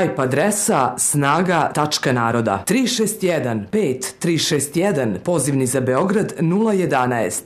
Skype adresa snaga.naroda 361 5 361, pozivni za Beograd 011.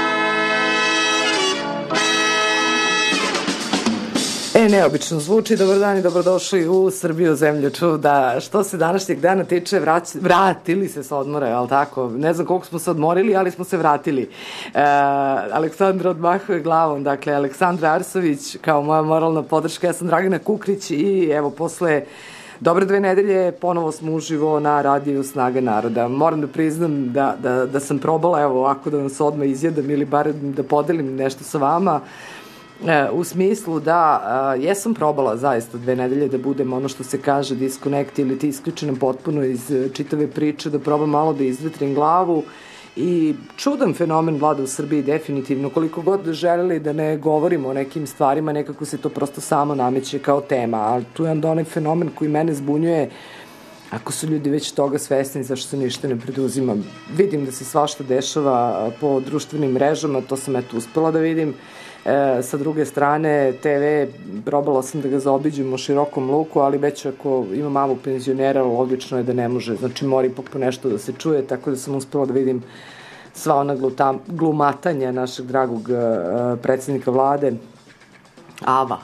Neobično zvuči. Dobar dan i dobrodošli u Srbiju, zemlju čuda. Što se današnjeg dana tiče, vratili se sa odmora, je li tako? Ne znam koliko smo se odmorili, ali smo se vratili. Aleksandra odmahuje glavom, dakle, Aleksandra Arsović kao moja moralna podrška. Ja sam Dragana Kukrić i evo, posle dobre 2 nedelje ponovo smo uživo na radiju Snaga naroda. Moram da priznam da sam probala, evo, ovako da vam se odmah izjedam ili bar da podelim nešto sa vama. U smislu da jesam probala zaista 2 nedelje da budem ono što se kaže disconnect ili ti isključenom potpuno iz čitave priče, da probam malo da izvetrim glavu i čudan fenomen vlada u Srbiji definitivno. Koliko god da želeli da ne govorimo o nekim stvarima, nekako se to prosto samo nameće kao tema, ali tu je onda onaj fenomen koji mene zbunjuje. Ako su ljudi već toga svesni, zašto se ništa ne preduzima? Vidim da se svašta dešava po društvenim mrežama, to sam eto uspela da vidim. Sa druge strane, TV, probala sam da ga zaobiđem u širokom luku, ali već ako ima mamu penzionera, logično je da ne može. Znači, mora ipak po nešto da se čuje, tako da sam uspela da vidim sva ona glumatanja našeg dragog predsednika vlade. Ava.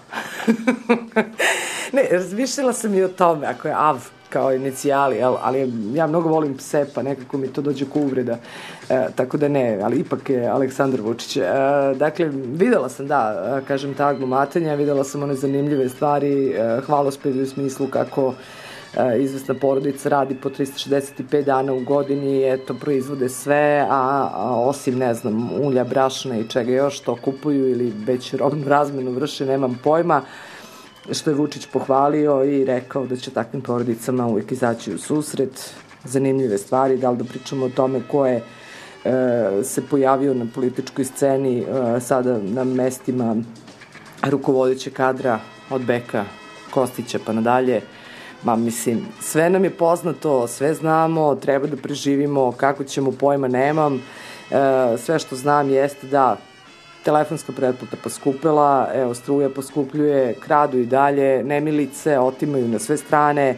Ne, razmišljala sam i o tome, ako je Av kao inicijali, ali ja mnogo volim pse, pa nekako mi to dođe ko uvreda, tako da ne, ali ipak je Aleksandar Vučić. Dakle, videla sam, da, kažem, ta glumatanja, videla sam one zanimljive stvari, hvalospeve u smislu kako izvesna porodica radi po 365 dana u godini, eto, proizvode sve, a osim, ne znam, ulja, brašna i čega još, to kupuju ili već robnu razmenu vrše, nemam pojma, što je Vučić pohvalio i rekao da će takvim porodicama uvijek izaći u susret. Zanimljive stvari, da li da pričamo o tome ko je se pojavio na političkoj sceni sada na mestima rukovodeće kadra od Beka, Kostića pa nadalje. Ma mislim, sve nam je poznato, sve znamo, treba da preživimo, kako ćemo, pojma nemam. Sve što znam jeste da telefonska pretplata poskupela, evo, struja poskupljuje, kradu i dalje, nemilice, otimaju na sve strane.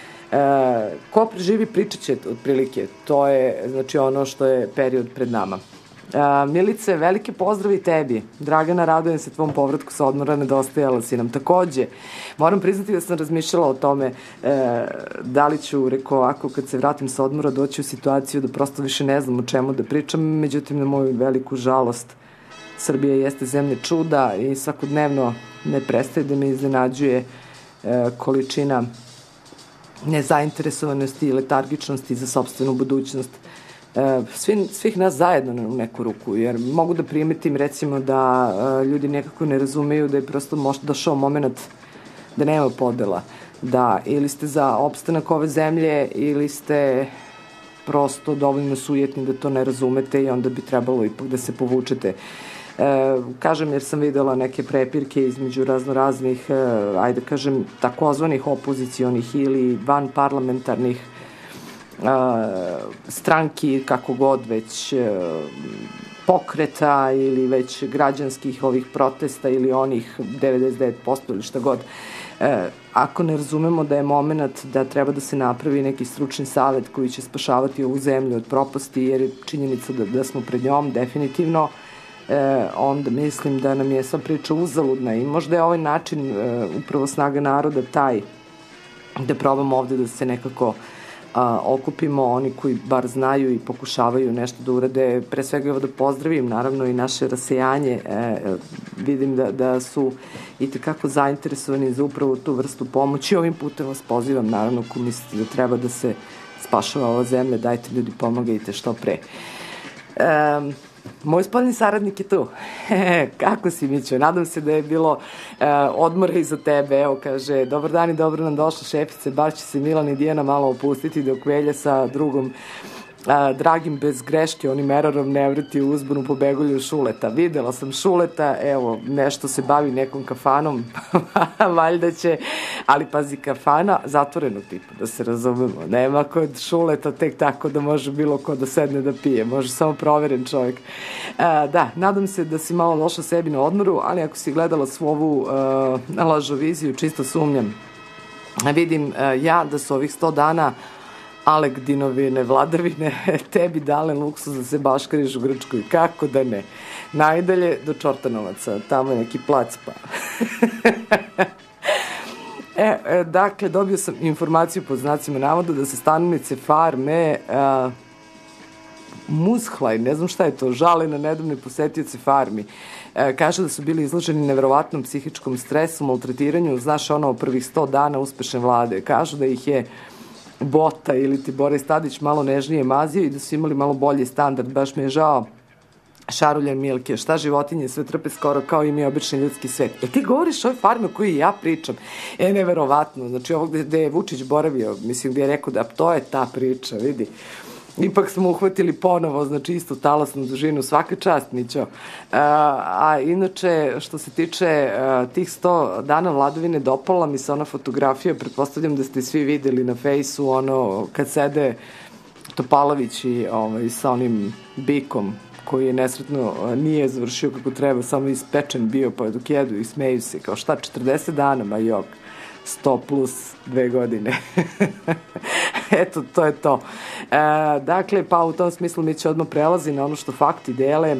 Ko preživi, pričat će otprilike. To je, znači, ono što je period pred nama. Milice, velike pozdravi tebi. Dragana, radujem se tvom povratku sa odmora, nedostajala si nam. Takođe, moram priznati da sam razmišljala o tome da li ću, rekao ovako, kad se vratim sa odmora, doći u situaciju da prosto više ne znam o čemu da pričam, međutim, na moju veliku žalost, Srbija jeste zemlja čuda i svakodnevno ne prestaje da me iznenađuje količina nezainteresovanosti i letargičnosti za sopstvenu budućnost svih nas zajedno u neku ruku, jer mogu da primetim recimo da ljudi nekako ne razumeju da je prosto možda došao moment da nema podela, da ili ste za opstanak ove zemlje ili ste prosto dovoljno sujetni da to ne razumete i onda bi trebalo ipak da se povučete. Kažem, jer sam videla neke prepirke između raznoraznih, ajde kažem, takozvanih opozicionih ili van parlamentarnih stranki, kako god već, pokreta ili već građanskih ovih protesta ili onih 99% ili šta god. Ako ne razumemo da je moment da treba da se napravi neki stručni savet koji će spašavati ovu zemlju od propasti, jer je činjenica da smo pred njom definitivno, onda mislim da nam je sva priča uzaludna i možda je ovaj način upravo Snaga naroda taj da probamo ovde da se nekako okupimo, oni koji bar znaju i pokušavaju nešto da urade. Pre svega evo da pozdravim naravno i naše rasejanje, vidim da su i tekako zainteresovani za upravo tu vrstu pomoći. Ovim putem vas pozivam, naravno, ko mislite da treba da se spašava ova zemlja, dajte ljudi, pomagajte što pre. Moj spoljni saradnik je tu. Kako si, Mićo? Nadam se da je bilo odmora iza tebe. Evo, kaže, dobar dan i dobro nam došla šefice, baš će se Milan i Dijana malo opustiti dok Velja sa drugom Dragim bez greške, onim erorom ne vrti u uzbunu po begulju Šuleta. Videla sam Šuleta, evo, nešto se bavi nekom kafanom, valjda će, ali pazi, kafana zatvorenog tipa, da se razumemo. Nema kod Šuleta tek tako da može bilo ko da sedne da pije, može samo proveren čovjek. Da, nadam se da si malo došla sebi na odmoru, ali ako si gledala svu ovu lažoviziju, čisto sumnjam vidim ja da su ovih 100 dana Alegdinovine vladavine tebi dale luksuz da se baškariš u Grčkoj. Kako da ne? Najdalje do Čortanovaca, tamo je neki plac pa. Dakle, dobio sam informaciju pod znacima navoda da se stanovnice farme Muzhlaj, ne znam šta je to, žale na nedavne posetioce farmi. Kaže da su bili izloženi neverovatnom psihičkom stresu, maltretiranju, znaš ono prvih 100 dana uspešne vlade. Kažu da ih je Bota ili ti Boris Tadić malo nežnije mazio i da su imali malo bolji standard. Baš mi je žao Šaruljan Milke, šta životinje sve trpe skoro kao i mi obični ljudski svet. Ti govoriš o ovoj farmi o kojoj ja pričam. Neverovatno. Znači ovo gde je Vučić boravio, mislim gde je rekao da to je ta priča, vidi. Ipak smo uhvatili ponovo, znači istu talasnu dužinu, svaka čast, Mićo. A inače, što se tiče tih 100 dana vladavine, dopala mi se ona fotografija, pretpostavljam da ste svi videli na fejsu, ono, kad sede Topalović i sa onim bikom, koji je nesretno nije završio kako treba, samo ispečen bio, pa dok jedu i smeju se, kao šta, 40 dana, ma jok, 100 plus 2 godine. Eto, to je to. Dakle, pa u tom smislu mi će odmah prelazi na ono što fakti dele.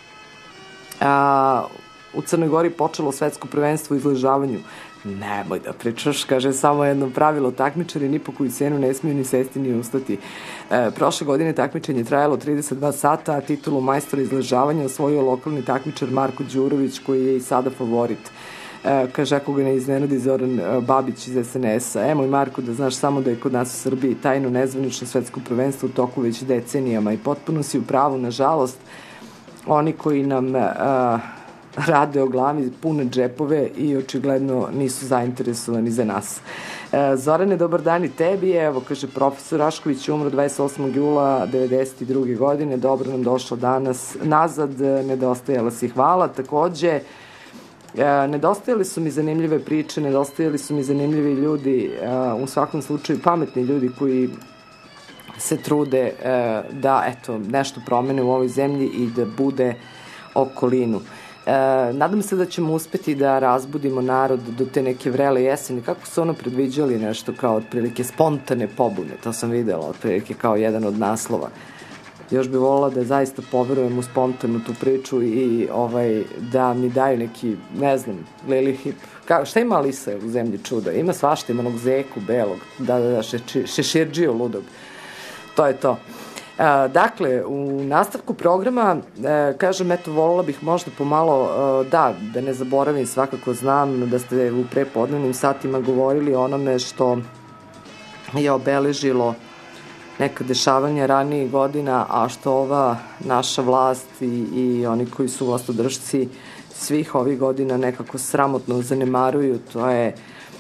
U Crnoj Gori počelo svetsko prvenstvo u izležavanju. Nemoj da pričaš, kaže samo jedno pravilo, takmičari ni po koju cenu ne smiju ni sesti ni ustati. Prošle godine takmičenje trajalo 32 sata, a titulu majstora izležavanja osvojio lokalni takmičar Marko Đurović, koji je i sada favorit. Kaže, ako ga ne iznenadi Zoran Babić iz SNS-a. Moj Marko, da znaš samo da je kod nas u Srbiji tajno nezvanično svetsko prvenstvo u toku već decenijama i potpuno si u pravu, nažalost, oni koji nam rade o glavi pune džepove i očigledno nisu zainteresovani za nas. Zorane, dobar dan i tebi. Evo, kaže, profesor Rašković umro 28. jula 1992. godine. Dobro nam došlo danas nazad. Nedostajala si, hvala. Takođe, nedostajali su mi zanimljive priče, nedostajali su mi zanimljivi ljudi, u svakom slučaju pametni ljudi koji se trude da nešto promene u ovoj zemlji i da bude okolinu. Nadam se da ćemo uspeti da razbudimo narod do te neke vrele jeseni. Kako su ono predviđali nešto kao otprilike spontane pobune, to sam videla otprilike kao jedan od naslova. Još bi volila da zaista poverujem u spontanu tu priču i da mi daju neki, ne znam, Lili Hip. Šta ima Alisa u zemlji čuda? Ima svašta, ima onog zeku belog, šeširđiju ludog. To je to. Dakle, u nastavku programa, kažem, volila bih možda pomalo, da ne zaboravim, svakako znam da ste u prepodnevnim satima govorili o onome što je obeležilo neka dešavanja ranijih godina, a što ova naša vlast i oni koji su vlastodržci svih ovih godina nekako sramotno zanemaruju, to je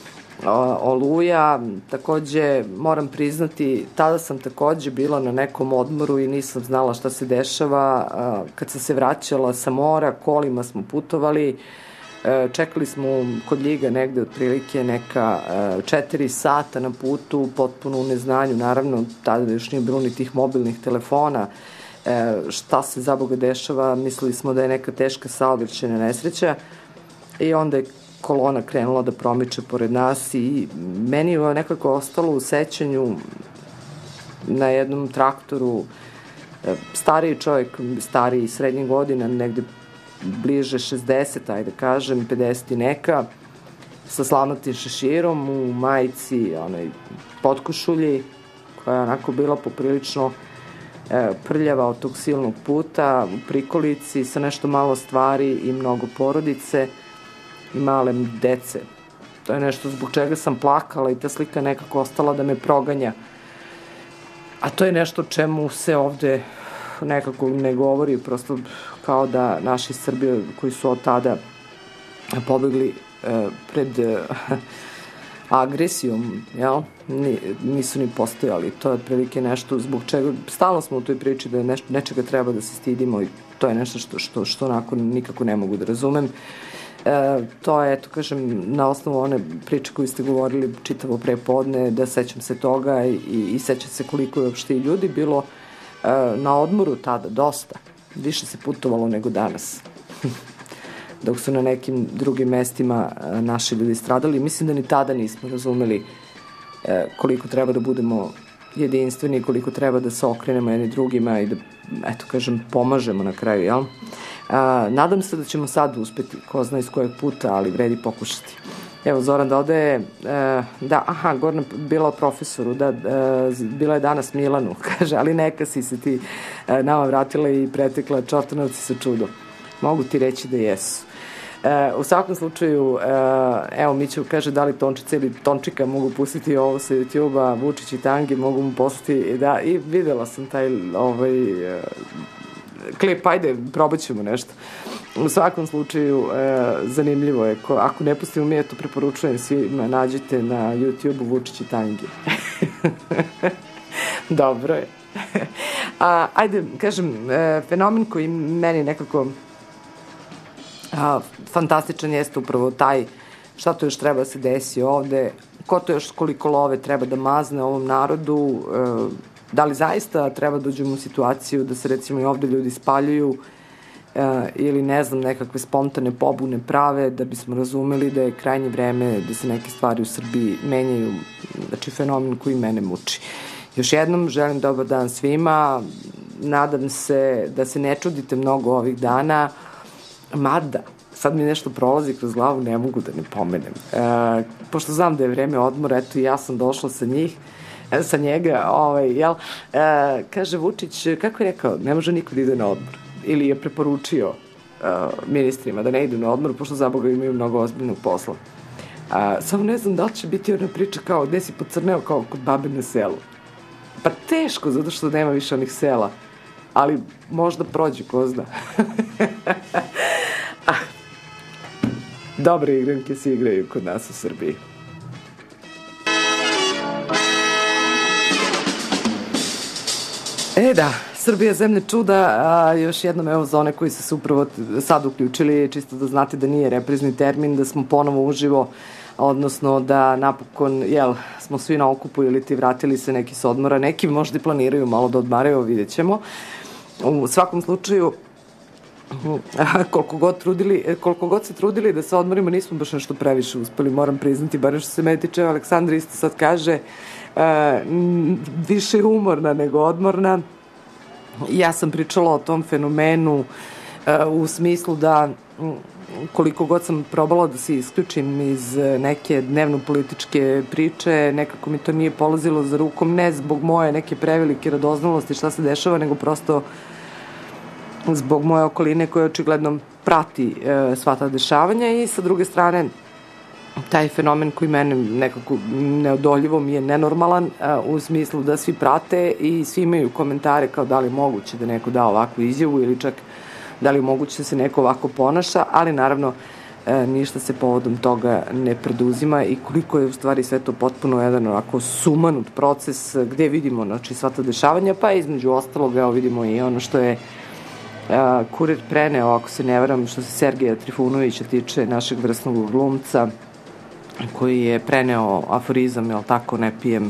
Oluja. Takođe, moram priznati, tada sam takođe bila na nekom odmoru i nisam znala šta se dešava. Kad sam se vraćala sa mora, kolima smo putovali, čekali smo kod Ljiga negde otprilike neka 4 sata na putu, potpuno u neznanju, naravno tada još nije bilo ni tih mobilnih telefona, šta se za Boga dešava, mislili smo da je neka teška saobraćajna nesreća i onda je kolona krenula da promiče pored nas i meni je nekako ostalo u sećanju na jednom traktoru stariji čovjek, stariji srednjih godina, negde bliže 60, ajde kažem, 50 i neka, sa slavnatim šeširom u majici, potkošulji, koja je onako bila poprilično prljava od tog silnog puta, u prikolici, sa nešto malo stvari i mnogo porodice i male dece. To je nešto zbog čega sam plakala i ta slika nekako ostala da me proganja. A to je nešto čemu se ovde nekako ne govori, prosto kao da naši Srbi koji su od tada pobegli pred agresijom, nisu ni postojali. To je otprilike nešto zbog čega, stalno smo u toj priči da nečega treba da se stidimo i to je nešto što onako nikako ne mogu da razumem. To je, eto kažem, na osnovu one priče koju ste govorili čitavo prepodne, da sećam se toga i sećam se koliko je uopšte i ljudi bilo na odmoru tada, dosta. Više se putovalo nego danas. Dok su na nekim drugim mestima naši ljudi stradali. Mislim da ni tada nismo razumeli koliko treba da budemo jedinstveni, koliko treba da se okrenemo jedni drugima i da, eto kažem, pomažemo na kraju, jel? Nadam se da ćemo sad uspeti, ko zna iz kojeg puta, ali vredi pokušati. Evo, Zoran dodaje, Gorna bila o profesoru, bila je danas Milanu, kaže, ali neka si se ti nama vratila i pretekla Čortanovci sa čudom. Mogu ti reći da jesu. U svakom slučaju, evo, Miću kaže da li Tončica ili Tončika mogu pustiti ovo sa YouTube-a, Vučić i Tangi mogu mu poslati, da, i videla sam taj klip, ajde, probat ćemo nešto. U svakom slučaju, zanimljivo je, ako ne pustimo mi, to preporučujem svima, nađite na YouTube-u Vučić i Tangi. Dobro je. Ajde, kažem, fenomen koji meni nekako fantastičan jeste upravo taj šta to još treba da se desi ovde, ko to još koliko love treba da mazne ovom narodu, da li zaista treba da uđemo u situaciju da se recimo i ovde ljudi spaljuju ili ne znam nekakve spontane pobune prave da bismo razumeli da je krajnje vreme da se neke stvari u Srbiji menjaju, znači fenomen koji mene muči. Još jednom želim dobar dan svima, nadam se da se ne čudite mnogo ovih dana, mada sad mi nešto prolazi kroz glavu, ne mogu da ne pomenem. Pošto znam da je vreme odmora, eto i ja sam došla sa njega, kaže Vučić, kako je rekao, ne može niko da ide na odmor. Ili je preporučio ministrima da ne idu na odmor, pošto za Boga imaju mnogo ozbiljnog posla. Samo ne znam da li će biti ona priča kao gde si pocrneo kao kod babe na selu. Pa teško, zato što nema više onih sela. Ali možda prođe, ko zna. Dobre igranke se igraju kod nas u Srbiji. Da, Srbija je zemlja čuda, još jednom evo za one koji su se upravo sad uključili, čisto da znate da nije reprizni termin, da smo ponovo uživo, odnosno da napokon, smo svi na okupu ili ti vratili se neki s odmora, neki možda i planiraju malo da odmaraju, vidjet ćemo. U svakom slučaju, koliko god se trudili da se odmorimo, nismo baš nešto previše uspeli, moram priznati, barem što se mene tiče, Aleksandra isto sad kaže, više umorna nego odmorna. Ja sam pričala o tom fenomenu u smislu da koliko god sam probala da se isključim iz neke dnevno-političke priče, nekako mi to nije polazilo za rukom, ne zbog moje neke prevelike radoznalosti šta se dešava, nego prosto zbog moje okoline koja očigledno prati sva ta dešavanja i sa druge strane taj fenomen koji mene nekako neodoljivo mi je nenormalan u smislu da svi prate i svi imaju komentare kao da li je moguće da neko da ovakvu izjavu ili čak da li je moguće da se neko ovako ponaša, ali naravno ništa se povodom toga ne preduzima i koliko je u stvari sve to potpuno jedan ovako sumanut proces gde vidimo znači sva ta dešavanja, pa između ostalog evo vidimo i ono što je Kurir preneo, ako se ne varam, što se Sergeja Trifunovića tiče, našeg vrsnog glumca, koji je preneo aforizam, jel tako, ne pijem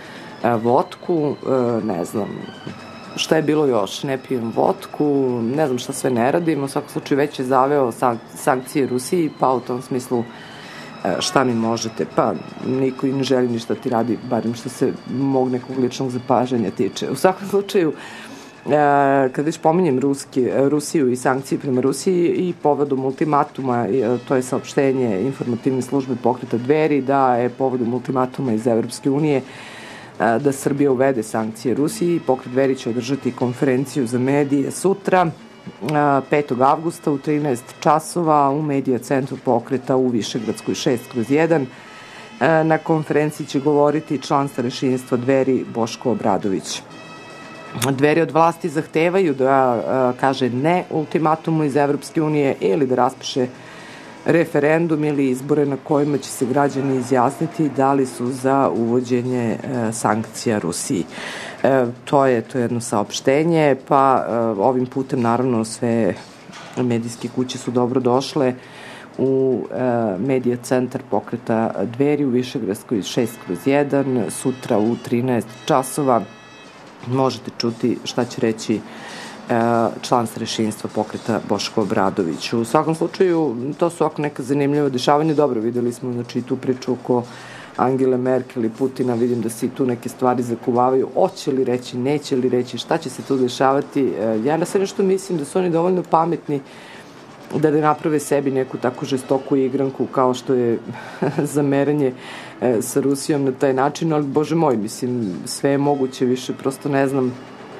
vodku, ne znam šta je bilo još, ne pijem vodku, ne znam šta sve ne radim, u svakom slučaju već je zaveo sankcije Rusiji, pa u tom smislu šta mi možete, pa niko i ne želi ništa ti radi, barem što se mog nekog ličnog zapažanja tiče. U svakom slučaju, kad već pominjem Rusiju i sankcije prema Rusiji i povodom ultimatuma, to je saopštenje informativne službe pokreta Dveri, da je povodom ultimatuma iz Evropske unije da Srbija uvede sankcije Rusiji. Pokret Dveri će održati konferenciju za medije sutra, 5. avgusta u 13 časova u medija centru pokreta u Višegradskoj 6/1. Na konferenciji će govoriti član starešinstva Dveri Boško Obradović. Dveri od vlasti zahtevaju da kaže ne ultimatumu iz Evropske unije ili da raspiše referendum ili izbore na kojima će se građani izjasniti da li su za uvođenje sankcija Rusiji. To je jedno saopštenje, pa ovim putem naravno sve medijske kuće su dobro došle u medija centar pokreta Dveri u Višegradskoj 6/1 sutra u 13 časova. Možete čuti šta će reći član starešinstva pokreta Boško Obradović. U svakom slučaju, to su oko neka zanimljiva dešavanja. Dobro, videli smo znači, tu priču oko Angele Merkel i Putina, vidim da se i tu neke stvari zakuvavaju. Hoće li reći, neće li reći, šta će se tu dešavati? Ja na sve nešto mislim da su oni dovoljno pametni da ne naprave sebi neku tako žestoku igranku kao što je zameranje sa Rusijom na taj način, ali bože moj, mislim, sve je moguće, više prosto ne znam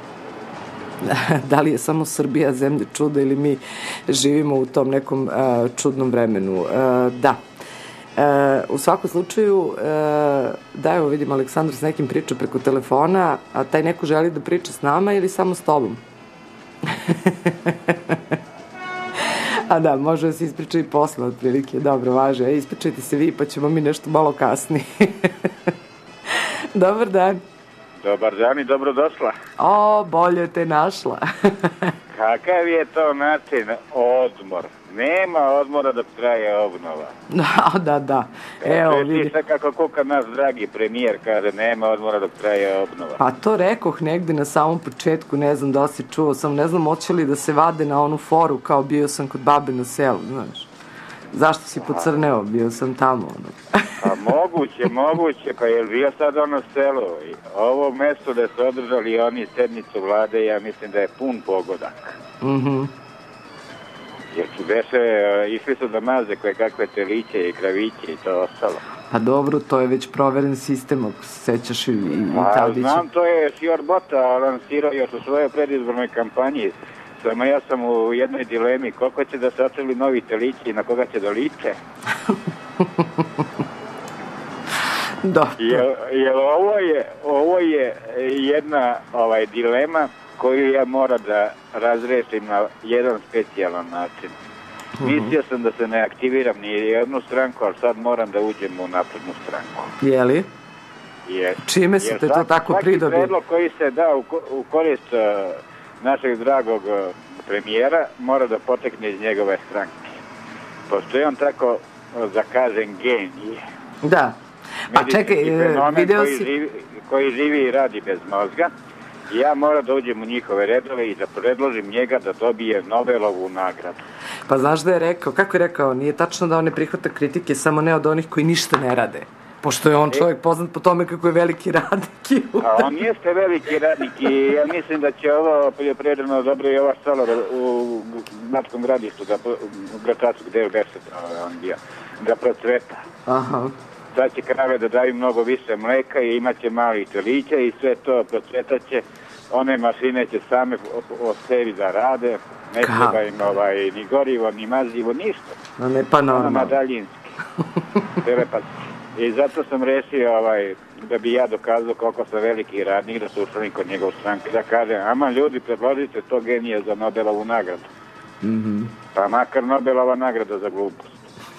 da li je samo Srbija zemlja čuda ili mi živimo u tom nekom čudnom vremenu. Da. U svakom slučaju, da, evo vidim, Aleksandar s nekim priča preko telefona, a taj neko želi da priča s nama ili samo s tobom? A da, može da se ispriča i posle, otprilike. Dobro, važe. Ispričajte se vi, pa ćemo mi nešto malo kasnije. Dobar dan. Dobar dan i dobrodošla. O, bolje te našla. Kakav je to način odmor? Nema odmora dok traje obnova. Da. Evo, vidi. Sad kako kuka naš dragi premijer kaže, nema odmora dok traje obnova. Pa to rekoh negde na samom početku, ne znam da li si čuo, sam ne znam hoće li da se vade na onu foru kao bio sam kod babe na selu, znaš. Zašto si pocrneo, bio sam tamo, ono. Pa moguće, pa je bio sad ono selo. Ovo mesto da su održali oni sednicu vlade, ja mislim da je pun pogodak. Jer su išli su da maze koje kakve teliće i kraviće i to ostalo. Pa dobro, to je već proveren sistem, ako se sećaš i Tadića. Znam, to je Sjor Bota lansirao još u svojoj predizbornoj kampanji. Samo ja sam u jednoj dilemi, koliko će da se očeli novi telići i na koga će da liče. Da. Jer ovo je jedna dilema koju ja moram da razrešim na jedan specijalan način. Mislio sam da se ne aktiviram ni jednu stranku, ali sad moram da uđem u naprednu stranku. Jeli? Čime se te to tako pridobi? Svaki predlog koji se da u korist našeg dragog premijera mora da potekne iz njegove stranke. Postoji on tako, da kažem, genije. Da. Pa čekaj, video si... koji živi i radi bez mozga. Ja moram da uđem u njihove redove i da predložim njega da dobije Nobelovu nagradu. Pa znaš da je rekao, kako je rekao, nije tačno da on ne prihvata kritike, samo ne od onih koji ništa ne rade. Pošto je on čovjek poznat po tome kako je veliki radnik. A on jeste veliki radnik i ja mislim da će ovo poljoprivredno dobro i ova stolar u Mačkom gradištu, u Gračacu gde je on bio, da procveta. Aha. Sad će krave da daju mnogo više mleka i imaće malih telića i sve to procvetaće. One mašine će same o sebi da rade, ne treba im ni gorivo, ni mazivo, ništa. No ne pa normalno. Ono daljinski. Telepatski. I zato sam rešio da bi ja dokazao koliko sam veliki radnik, da su ušli kod njegov stranke, da kažem, ama ljudi, predložite to genije za Nobelovu nagradu. Pa makar Nobelova nagrada za glupost.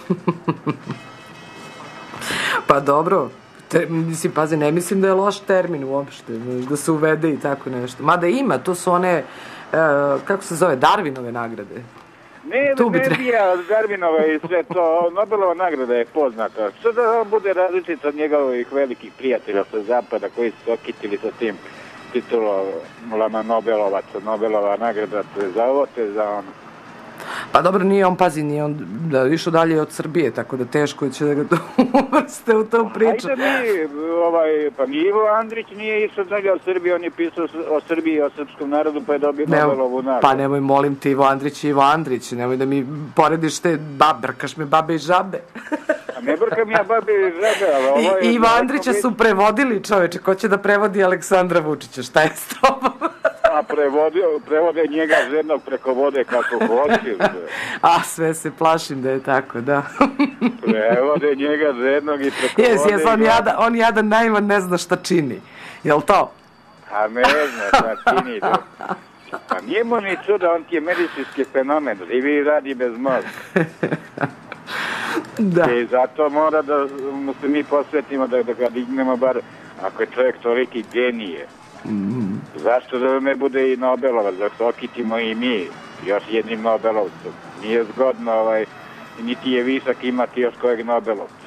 Pa dobro, mislim, pazi, ne mislim da je loš termin uopšte, da se uvede i tako nešto. Mada ima, to su one, kako se zove, Darwinove nagrade. Ne bija Darwinova i sve to, Nobelova nagrada je poznata. Što da on bude različit od njegovih velikih prijatelja sa zapada koji su okitili sa tim titulama Nobelovaca. Nobelova nagrada te za ovo, te za ono. Pa dobro, nije on, pazi, nije on išao dalje od Srbije, tako da teško će da ga uvrste u tu priču. Ajde mi, pa ni Ivo Andrić nije išao dalje od Srbije, on je pisao o Srbiji i o srpskom narodu, pa je dobio Nobelovu nagradu. Pa nemoj, molim te, Ivo Andrić, nemoj da mi porediš te, brkaš me babe i žabe. A ne brkam ja babe i žabe, ali ovo je... Ivo Andrića su prevodili, čoveče, ko će da prevodi Aleksandra Vučića, šta je s tobom? A prevode njega žednog preko vode kako hoće. A sve se plašim da je tako, da. Prevode njega žednog i preko vode. Jes, on jadan naivan ne zna šta čini. Jel to? A ne zna šta čini. Pa nije mu ni čuda, on ti je medicinski fenomen. Živi i radi bez mozga. Da. I zato mora da se mi posvetimo da ga dignemo bar, ako je čovjek toliki genije. Zašto da ne bude i Nobelovac, da se okitimo i mi još jednim Nobelovcem. Nije zgodno, niti je visak imati još kojeg Nobelovca.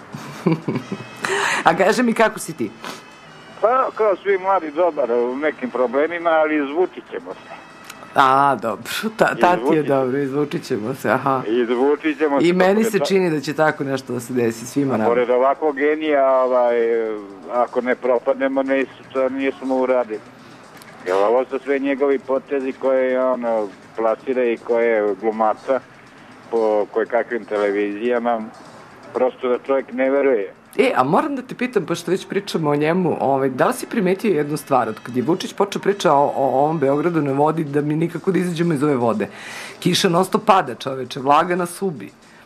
A kaže mi, kako si ti? Pa, kao svi mladi, dobar, u nekim problemima, ali izvučit ćemo se. A, dobro, tati je dobro, izvučit ćemo se, aha. Izvučit ćemo se. I meni se čini da će tako nešto da se desi svima nam. Pored ovakvog genija, ako ne propadnemo, nismo uradili. Jer ovo su sve njegovi potezi koje on plasira i koje glumaca po kakvim televizijama, prosto da čovjek ne veruje. A moram da te pitam, pošto već pričamo o njemu, da li si primetio jednu stvar, od kad je Vučić počeo priča o ovom Beogradu na vodi, da mi nikako da izađemo iz ove vode? Kiša non stop pada, čoveče, vlaga nas ubi.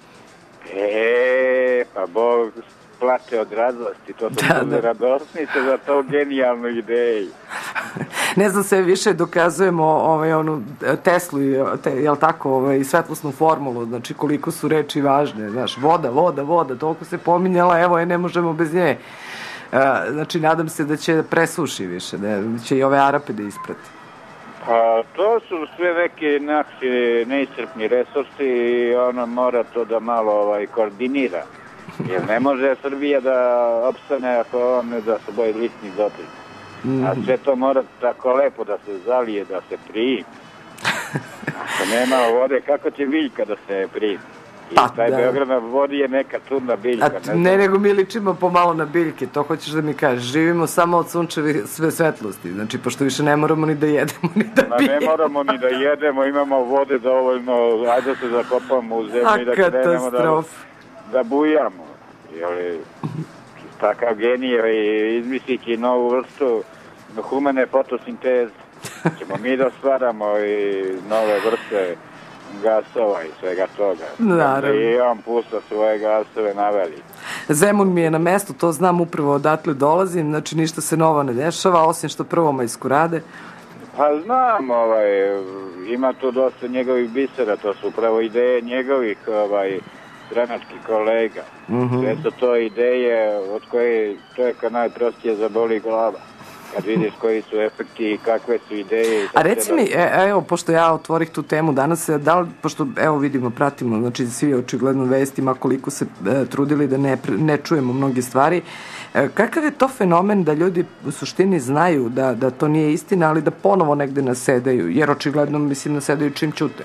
Pa Bog plače od radosti, to su radosnice za to genijalnu ideju. Ne znam, sve više dokazujemo Teslu, jel tako, svetlosnu formulu, znači koliko su reči važne, znaš, voda, toliko se pominjala, evo je, ne možemo bez nje. Znači, nadam se da će presuši više, da će i ove Arape da isprati. Pa, to su sve neki naši neiscrpni resursi i ona mora to da malo koordinira. Jer ne može Srbija da opstane ako on ne da se boji ličnih dotrika. A sve to mora tako lepo da se zalije, da se primi. Ako nema vode, kako će biljka da se primi? I taj Beograd na vodi je neka čudna biljka. Ne, nego mi ličimo pomalo na biljke, to hoćeš da mi kažeš. Živimo samo od sunčeve sve svetlosti, znači, pošto više ne moramo ni da jedemo, ni da pijemo. Ne moramo ni da jedemo, imamo vode dovoljno, ajde da se zakopamo u zemlju i da krenemo da bujamo. Takav genije i izmislići novu vrstu humane fotosinteze. Ćemo mi da stvaramo i nove vrste gasova i svega toga. Naravno. I on pušta svoje gasove naveli. Zemun mi je na mestu, to znam upravo odatle dolazim, znači ništa se novo ne dešava, osim što prvomajsku rade. Pa znam, ima tu dosta njegovih bisera, to su upravo ideje njegovih stranačkih kolega. Sve su to ideje od koje čovjeka najprostije zaboli glava. Kad vidiš koji su efekti i kakve su ideje. A reci mi, evo, pošto ja otvorih tu temu danas, pošto, evo vidimo, pratimo, znači svi očigledno vestima koliko se trudili da ne čujemo mnoge stvari, kakav je to fenomen da ljudi u suštini znaju da to nije istina, ali da ponovo negde nasedaju, jer očigledno, mislim, nasedaju čim ćute?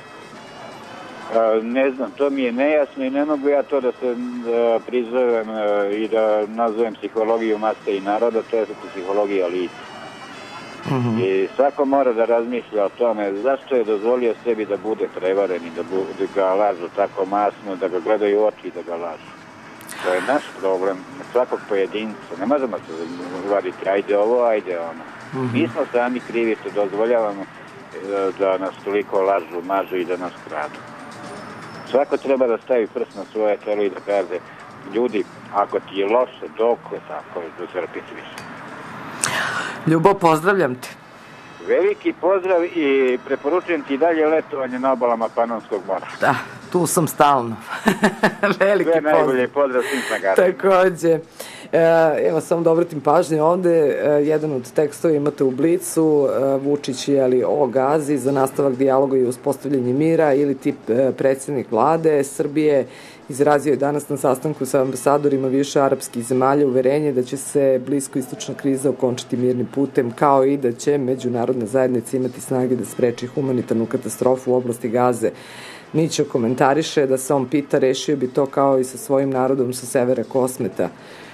Ne znam, to mi je nejasno i ne mogu ja to da se prizovem i da nazovem psihologiju mase i naroda, to je psihologija lica. I svako mora da razmišlja o tome zašto je dozvolio sebi da bude prevaren i da ga lažu tako masno, da ga gledaju u oči i da ga lažu. To je naš problem, svakog pojedinca. Ne možemo se vaditi, ajde ovo, ajde ono. Mi smo sami krivi što dozvoljavamo da nas toliko lažu, mažu i da nas kradu. Svako treba da stavi prst na svoje telo i da kaže, ljudi, ako ti je loše, dok je tako, da se rapiti više. Ljubo, pozdravljam te. Veliki pozdrav i preporučujem ti dalje letovanje na obalama Panonskog mora. Da, tu sam stalno. Veliki pozdrav. Sve najbolje, pozdrav svim snagarima. Takođe. Evo, samo da obratim pažnje ovde, jedan od tekstova imate u Blicu, Vučić je o Gazi za nastavak dijaloga i uspostavljanje mira, ili tip predsjednik vlade Srbije izrazio je danas na sastanku sa ambasadorima više arapskih zemalja uverenje da će se bliskoistočna kriza okončati mirnim putem, kao i da će međunarodna zajednica imati snage da spreči humanitarnu katastrofu u oblasti Gaze. Mićo komentariše da se on pita, rešio bi to kao i sa svojim narodom sa severa Kosmeta.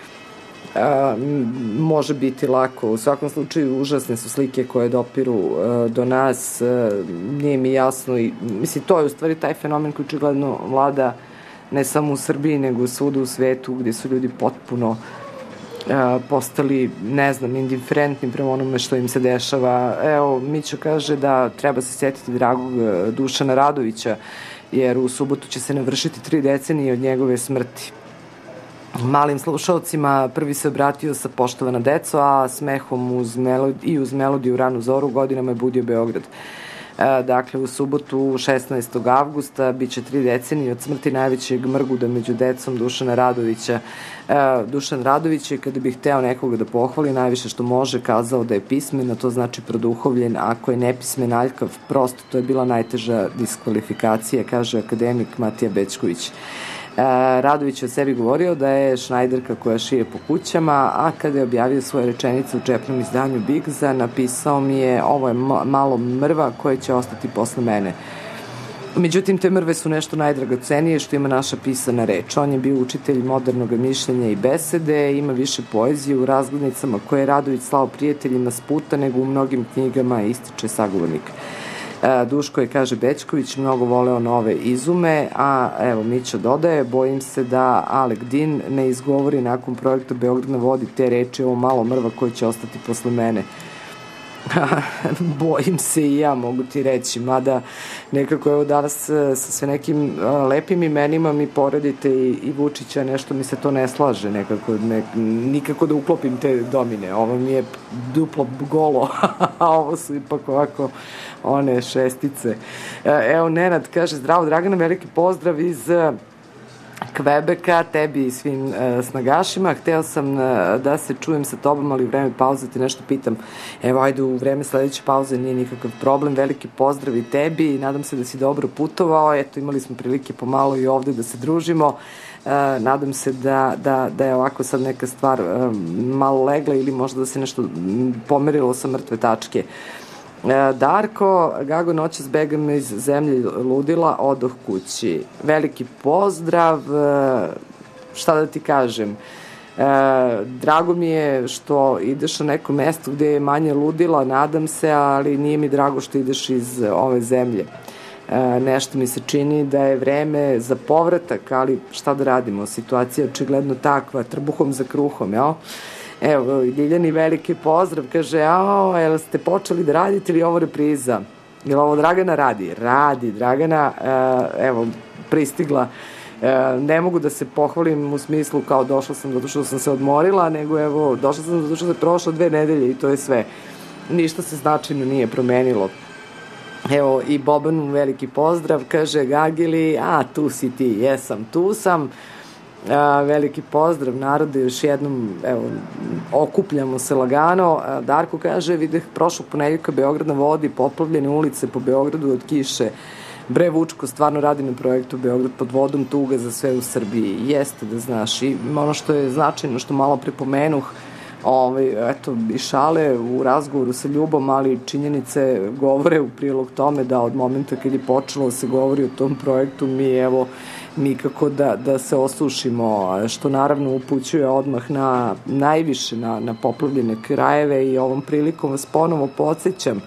Može biti lako. U svakom slučaju užasne su slike koje dopiru do nas. Nije mi jasno i mislim, to je u stvari taj fenomen koji očigledno vlada ne samo u Srbiji, nego svuda u svetu, gde su ljudi potpuno postali, ne znam, indiferentni prema onome što im se dešava. Evo, Mićo kaže da treba se sjetiti dragog Dušana Radovića, jer u subotu će se navršiti 3 decenije od njegove smrti. Malim slušalcima prvi se obratio sa poštovana deco, a smehom uz melodiju Ranu zoru godinama je budio Beograd. Dakle, u subotu 16. avgusta biće 3 decenije od smrti najvećeg mrguda među decom Dušana Radovića. Dušan Radović je, kada bi hteo nekoga da pohvali, najviše što može kazao da je pismen, a to znači produhovljen, ako je nepismen, aljkav, prosto, to je bila najteža diskvalifikacija, kaže akademik Matija Bećković. Radović je o sebi govorio da je šnajderka koja šije po kućama, a kada je objavio svoje rečenice u čepnom izdanju Bigza, napisao mi je: ovo je malo mrva koje će ostati posle mene. Međutim, te mrve su nešto najdragocenije što ima naša pisana reč. On je bio učitelj modernog mišljenja i besede, ima više poezije u razglednicama koje je Radović slao prijateljima s puta nego u mnogim knjigama, ističe sagovornik. Duško je, kaže Bećković, mnogo voleo nove izume, a evo Mića dodaje: bojim se da Alek Din ne izgovori nakon projekta Beograd na vodi te reči: ovo malo mrva koje će ostati posle mene. Bojim se i ja, mogu ti reći, mada nekako evo danas sa sve nekim lepim imenima mi poredite i Vučića, nešto mi se to ne slaže nekako, nikako da uklopim te domine. Ovo mi je duplo golo, a ovo su ipak ovako one šestice. Evo Nenad kaže: zdravo Dragana, veliki pozdrav iz Kvebeka, tebi i svim snagašima. Hteo sam da se čujem sa tobom, ali u vreme pauze ti nešto pitam. Evo, ajde, u vreme sledeće pauze nije nikakav problem. Veliki pozdrav i tebi i nadam se da si dobro putovao. Eto, imali smo prilike pomalo i ovde da se družimo. Nadam se da je ovako sad neka stvar malo legla ili možda da se nešto pomerilo sa mrtve tačke. Darko, Gago, noćas begam iz zemlje ludila, odoh kući. Veliki pozdrav, šta da ti kažem, drago mi je što ideš na neko mesto gde je manje ludila, nadam se, ali nije mi drago što ideš iz ove zemlje. Nešto mi se čini da je vreme za povratak, ali šta da radimo, situacija je očigledno takva, trbuhom za kruhom, jel? Evo, Ljiljani, veliki pozdrav, kaže: jel ste počeli da radite ili ovo repriza? Jel ovo Dragana radi? Radi, Dragana, evo, pristigla. Ne mogu da se pohvalim u smislu kao došla sam zato što sam se odmorila, nego evo, došla sam zato što se prošlo 2 nedelje i to je sve. Ništa se značajno nije promenilo. Evo, i Bobanu veliki pozdrav, kaže Gagili: tu si ti, jesam, tu sam. Veliki pozdrav narode, još jednom, evo, okupljamo se lagano. Darko kaže: videh prošlog ponedeljka Beograd na vodi, poplavljene ulice po Beogradu od kiše. Bre, Vučko stvarno radi na projektu Beograd pod vodom, tuga za sve u Srbiji. Jeste, da znaš, i ono što je značajno, što malo prepomenuh, eto, i šale u razgovoru sa Ljubom, ali činjenice govore u prilog tome da od momenta kad je počelo da se govori o tom projektu, mi evo nikako da se osušimo, što naravno upućuje odmah najviše na poplavljene krajeve. I ovom prilikom vas ponovo podsjećam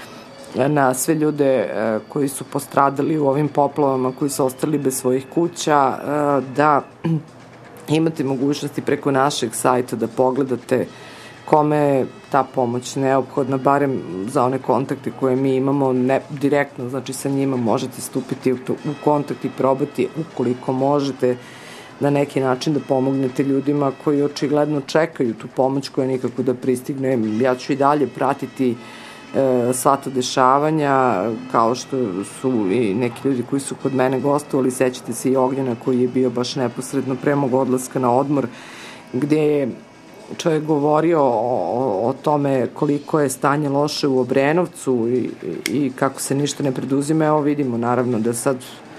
na sve ljude koji su postradali u ovim poplavama, koji su ostali bez svojih kuća, da imate mogućnosti preko našeg sajta da pogledate kome je ta pomoć neophodna, barem za one kontakte koje mi imamo direktno, znači sa njima možete stupiti u kontakt i probati, ukoliko možete, na neki način da pomognete ljudima koji očigledno čekaju tu pomoć koja nikako da pristigne. Ja ću i dalje pratiti sva ta dešavanja, kao što su i neki ljudi koji su kod mene gostovali. Sećate se i Ognjena koji je bio baš neposredno pre mog odlaska na odmor, gde je čovjek govorio o tome koliko je stanje loše u Obrenovcu i kako se ništa ne preduzima. Evo vidimo naravno da sad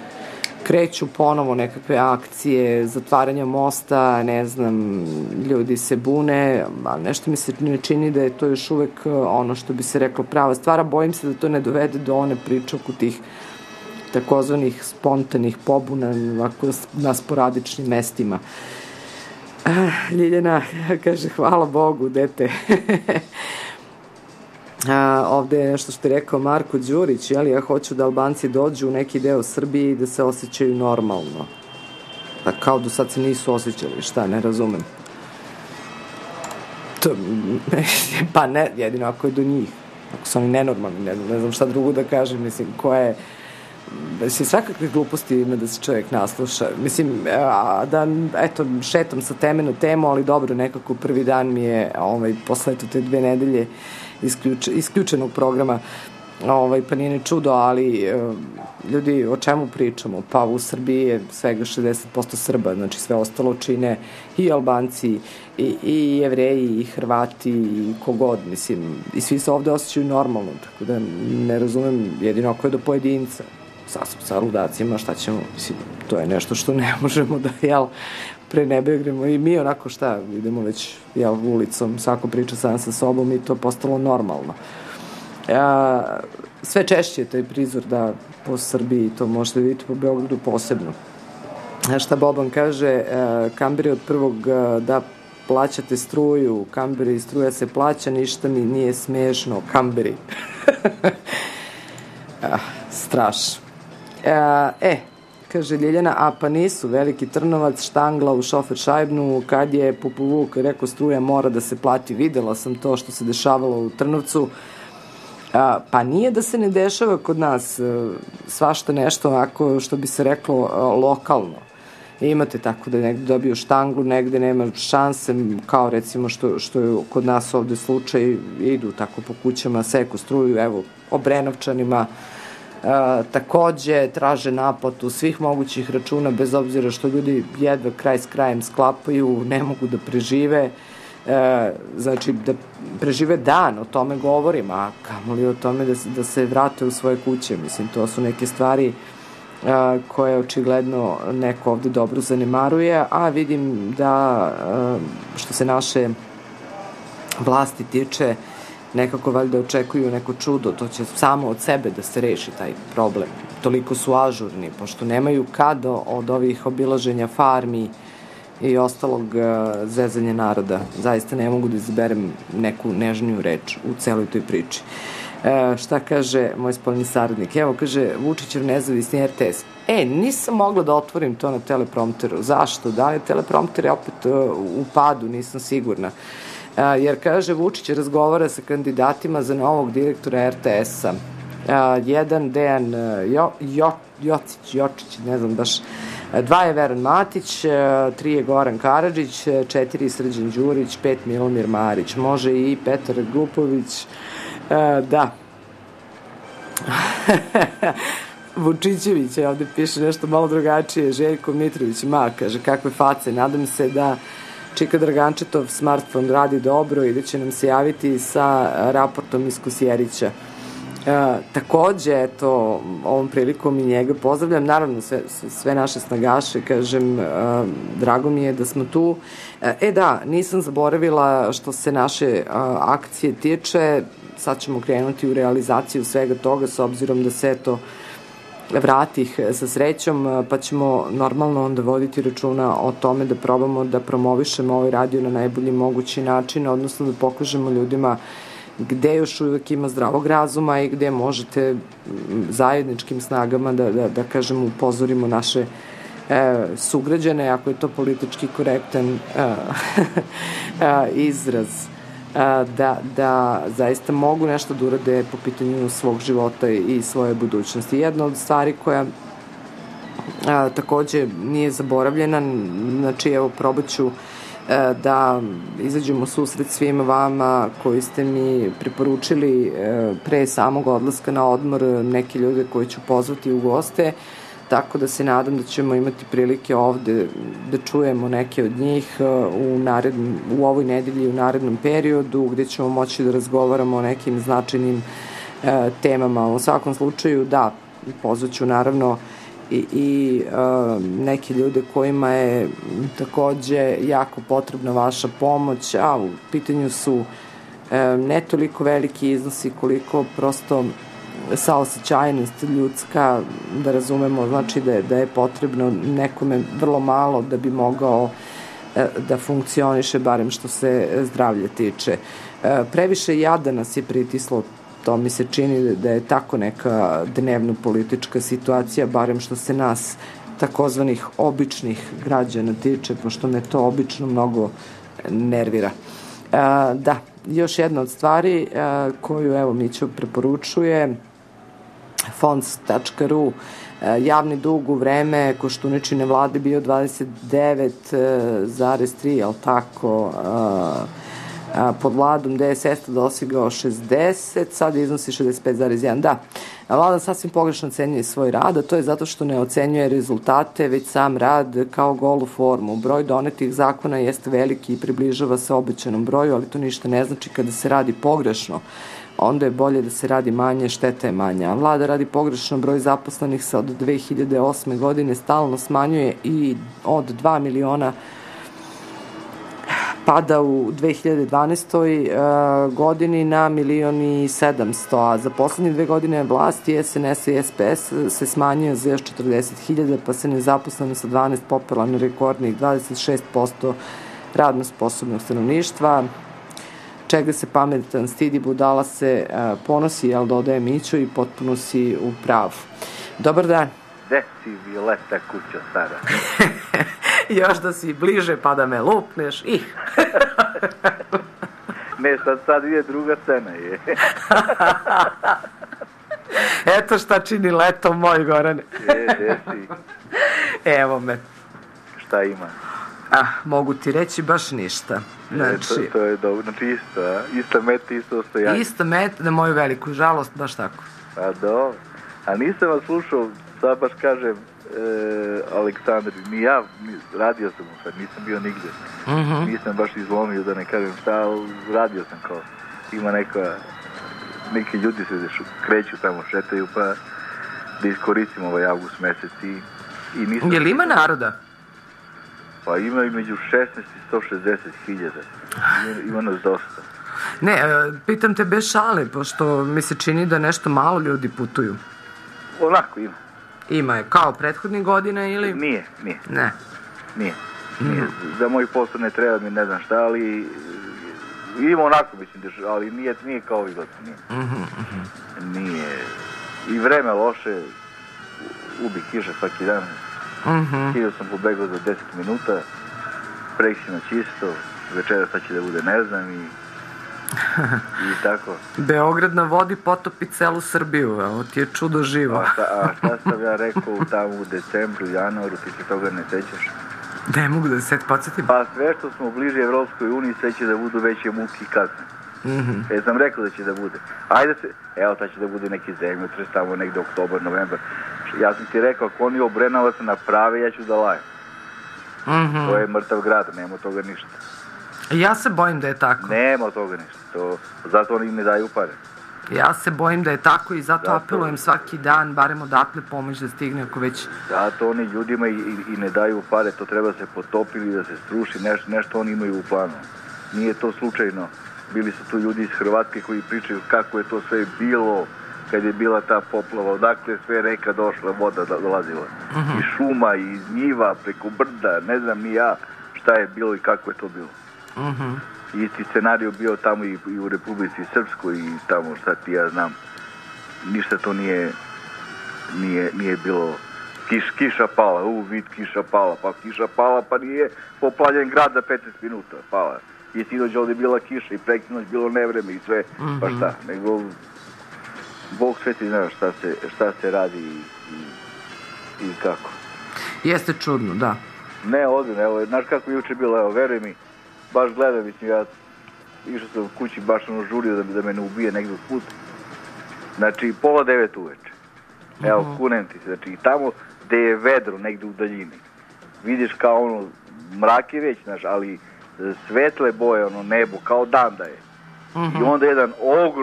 kreću ponovo nekakve akcije zatvaranja mosta, ne znam, ljudi se bune, ali nešto mi se ne čini da je to još uvek ono što bi se reklo prava stvar. Bojim se da to ne dovede do one priče oko tih takozvanih spontanih pobuna ovako na sporadičnim mestima. Ljiljana kaže: hvala Bogu, dete. Ovde je nešto što je rekao Marko Đurić, ja hoću da Albanci dođu u neki deo Srbije i da se osjećaju normalno. Pa kao do sad se nisu osjećali, šta, ne razumem. Pa ne, jedino ako je do njih. Ako su oni nenormalni, ne znam šta drugo da kažem, mislim, koja je... Mislim, svakakve gluposti ima da se čovjek nasluša. Mislim, da, eto, šetam sa teme na temu, ali dobro, nekako prvi dan mi je, posle te 2 nedelje isključenog programa, pa nije ni čudo, ali ljudi, o čemu pričamo? Pa u Srbiji je svega 60% Srba, znači sve ostalo čine i Albanci, i Jevreji, i Hrvati, i kogod, mislim, i svi se ovde osjećaju normalno, tako da ne razumem, jedino ako je do pojedinca. sa ludacima, šta ćemo, mislim, to je nešto što ne možemo da, prenebegnemo i mi onako idemo već, ulicom, svako priča sam sa sobom i to postalo normalno. Sve češće je taj prizor da po Srbiji, to možete vidjeti po Beogradu posebno. Šta Boban kaže, kamberi od prvog da plaćate struju, kamberi, struja se plaća, ništa mi nije smešno, kamberi. Strašno. Kaže Ljeljana, a pa nisu, Veliki Trnovac, štangla u šofer šajbnu, kad je Popovuk rekao struja mora da se plati, videla sam to što se dešavalo u Trnovcu, pa nije da se ne dešava kod nas svašta nešto ovako što bi se reklo lokalno. Imate tako da negde dobiju štanglu, negde nema šanse, kao recimo što je kod nas ovde slučaj, idu tako po kućama, seku struju, evo, Obrenovčanima, takođe traže naplatu svih mogućih računa, bez obzira što ljudi jedva kraj s krajem sklapaju, ne mogu da prežive, znači da prežive dan, o tome govorim, a kamoli o tome da se vrate u svoje kuće, mislim, to su neke stvari koje očigledno neko ovde dobro zanemaruje, a vidim da što se naše vlasti tiče, nekako valjda očekuju neko čudo, to će samo od sebe da se reši taj problem. Toliko su ažurni, pošto nemaju kad od ovih obilaženja farmi i ostalog zezanja naroda. Zaista ne mogu da izberem neku nežniju reč u celoj toj priči. Šta kaže moj spoljni saradnik? Evo, kaže, Vučićev nezavisni RTS. Nisam mogla da otvorim to na teleprompteru. Zašto? Da li je teleprompter opet u padu? Nisam sigurna. Jer, kaže, Vučić razgovara sa kandidatima za novog direktora RTS-a. Jedan Dejan Jočić, ne znam baš, 2 je Veran Matić, 3 je Goran Karadžić, 4 Srđan Đurić, 5 Milomir Marić, može i Petar Glupović, da. Vučićević, ovde piše nešto malo drugačije, Željko Mitrović, kaže, kakve face, nadam se da Čika Dragančetov smartfon radi dobro i da će nam se javiti sa raportom iz Kosjerića. Takođe, eto, ovom prilikom i njega pozdravljam, naravno sve naše snagaše, kažem, drago mi je da smo tu. Nisam zaboravila što se naše akcije tiče, sad ćemo krenuti u realizaciju svega toga, s obzirom da se, eto, vratih sa srećom, pa ćemo normalno onda voditi računa o tome da probamo da promovišemo ovaj radio na najbolji mogući način, odnosno da pokažemo ljudima gde još uvek ima zdravog razuma i gde možete zajedničkim snagama da kažemo, upozorimo naše sugrađane, ako je to politički korektan izraz, da zaista mogu nešto da urade po pitanju svog života i svoje budućnosti. Jedna od stvari koja takođe nije zaboravljena, znači evo probat ću da izađemo u susret svima vama koji ste mi preporučili pre samog odlaska na odmor neke ljude koje ću pozvati u goste, tako da se nadam da ćemo imati prilike ovde da čujemo neke od njih u ovoj nedelji, u narednom periodu, gde ćemo moći da razgovaramo o nekim značajnim temama. U svakom slučaju, da, pozvaću naravno i neke ljude kojima je takođe jako potrebna vaša pomoć, a u pitanju su ne toliko veliki iznosi koliko prosto saosećajnost ljudska, da razumemo, znači da je potrebno nekome vrlo malo da bi mogao da funkcioniše, barem što se zdravlja tiče. Previše jada nas je pritislo, to mi se čini da je tako neka dnevno politička situacija, barem što se nas takozvanih običnih građana tiče, pošto me to obično mnogo nervira. Da, još jedna od stvari koju evo Mićo preporučuje, fonds.ru, javni dug u vreme Koštuničine vlade bio 29,3, ali tako, pod vladom DSS-a dosegao 60, sad iznosi 65,1. Da, vlada sasvim pogrešno ocenjuje svoj rad, a to je zato što ne ocenjuje rezultate, već sam rad kao golu formu. Broj donetih zakona jeste veliki i približava se obećanom broju, ali to ništa ne znači kada se radi pogrešno. Onda je bolje da se radi manje, šteta je manja. A vlada radi pogrešno, broj zaposlenih se od 2008. godine stalno smanjuje i od 2 miliona pada u 2012. Godini na 1.700.000, a za poslednje 2 godine vlasti SNS i SPS se smanjio za još 40.000, pa se nezaposleno sa 12 popela na rekordnih 26% radno sposobnog stanovništva. Čega se pametan stidi, budala se ponosi, jel dodaje Mićo, i potpuno si u pravu. Dobar dan. Gde si, Violeta, kuća stara? Još da si bliže pa da me lupneš. Ne, sad je druga scena. Je. Eto šta čini leto moj, Gorane. Gde si? Evo me. Šta ima? Mogu ti reći baš ništa. Znači, to je dobro, znači isto, a? Ista meta, isto ostojanje. Ista meta, na moju veliku žalost, baš tako. Pa dobro. A nisam vas slušao, sad baš kažem, Aleksandar, ni ja, radio sam mu sad, nisam bio nigde. Nisam baš izlomio da ne kažem šta, ali radio sam kao, ima neki ljudi se kreću tamo, šetaju, pa da iskoristim ovaj avgust mesec i nisam... Je li ima naroda? Pa ima i među 16 i 160.000. Ima nas dosta. Ne, pitam te bez šale, pošto mi se čini da nešto malo ljudi putuju. Onako ima. Ima je, kao prethodnih godina ili... Nije. Ne. Nije. Za moj posao ne treba mi ne znam šta, ali ima onako, mislim, ali nije kao ovih godina. Nije. I vreme loše, ubi kiša svaki dan. Htio sam pobegao za 10 minuta, preksinoć isto, večera sad će da bude ne znam i tako. Beograd na vodi potopi celu Srbiju, ovo ti je čudo živo. A šta sam ja rekao tamo u decembru, januaru, ti se toga ne sećaš? Ne mogu da se podsjetim. Pa sve što smo bliže Evropskoj uniji, sve će da budu veće muke i kazne. Sam rekao da će da bude. Ajde se, evo ta će da bude neki zemljotres tamo negde oktobar, novembar. Ja sam ti rekao, ako oni Obrenova se naprave, ja ću da lajem. To je mrtav grad, nema toga ništa. Ja se bojim da je tako. Nema toga ništa, zato oni im ne daju pare. Ja se bojim da je tako i zato apelujem svaki dan, barem odatle pomoć da stigne ako već... Zato oni ljudima i ne daju pare, to treba se potopiti, da se struši, nešto oni imaju u planu. Nije to slučajno. Bili su tu ljudi iz Hrvatske koji pričaju kako je to sve bilo kad je bila ta poplava, odakle sve reka došla, voda dolazila. I šuma, i njiva, preko brda, ne znam ni ja šta je bilo i kako je to bilo. Isti scenario bio tamo i u Republici Srpskoj i tamo šta ti ja znam. Ništa to nije bilo. Kiša pala, vid kiša pala, pa kiša pala, pa nije poplavljen grad za 15 minuta, pala. I sinoć ovdje bila kiša i prekinoć bilo nevreme i sve, pa šta, nego Bog sve ti zna šta se radi i kako. Jeste čudno, da. Ne, ozbiljno, evo, znaš kako je juče bilo, evo, veruj mi, baš gledam, mislim, ja išao sam u kući, baš žurio da me ne ubije negdje put. Znači, 8:30 uveče. Evo, kunem ti se, znači, tamo gde je vedro, negdje u daljini. Vidiš kao ono, mrak je već, znaš, ali svetle boje, ono, nebo, kao dan da je. I onda jedan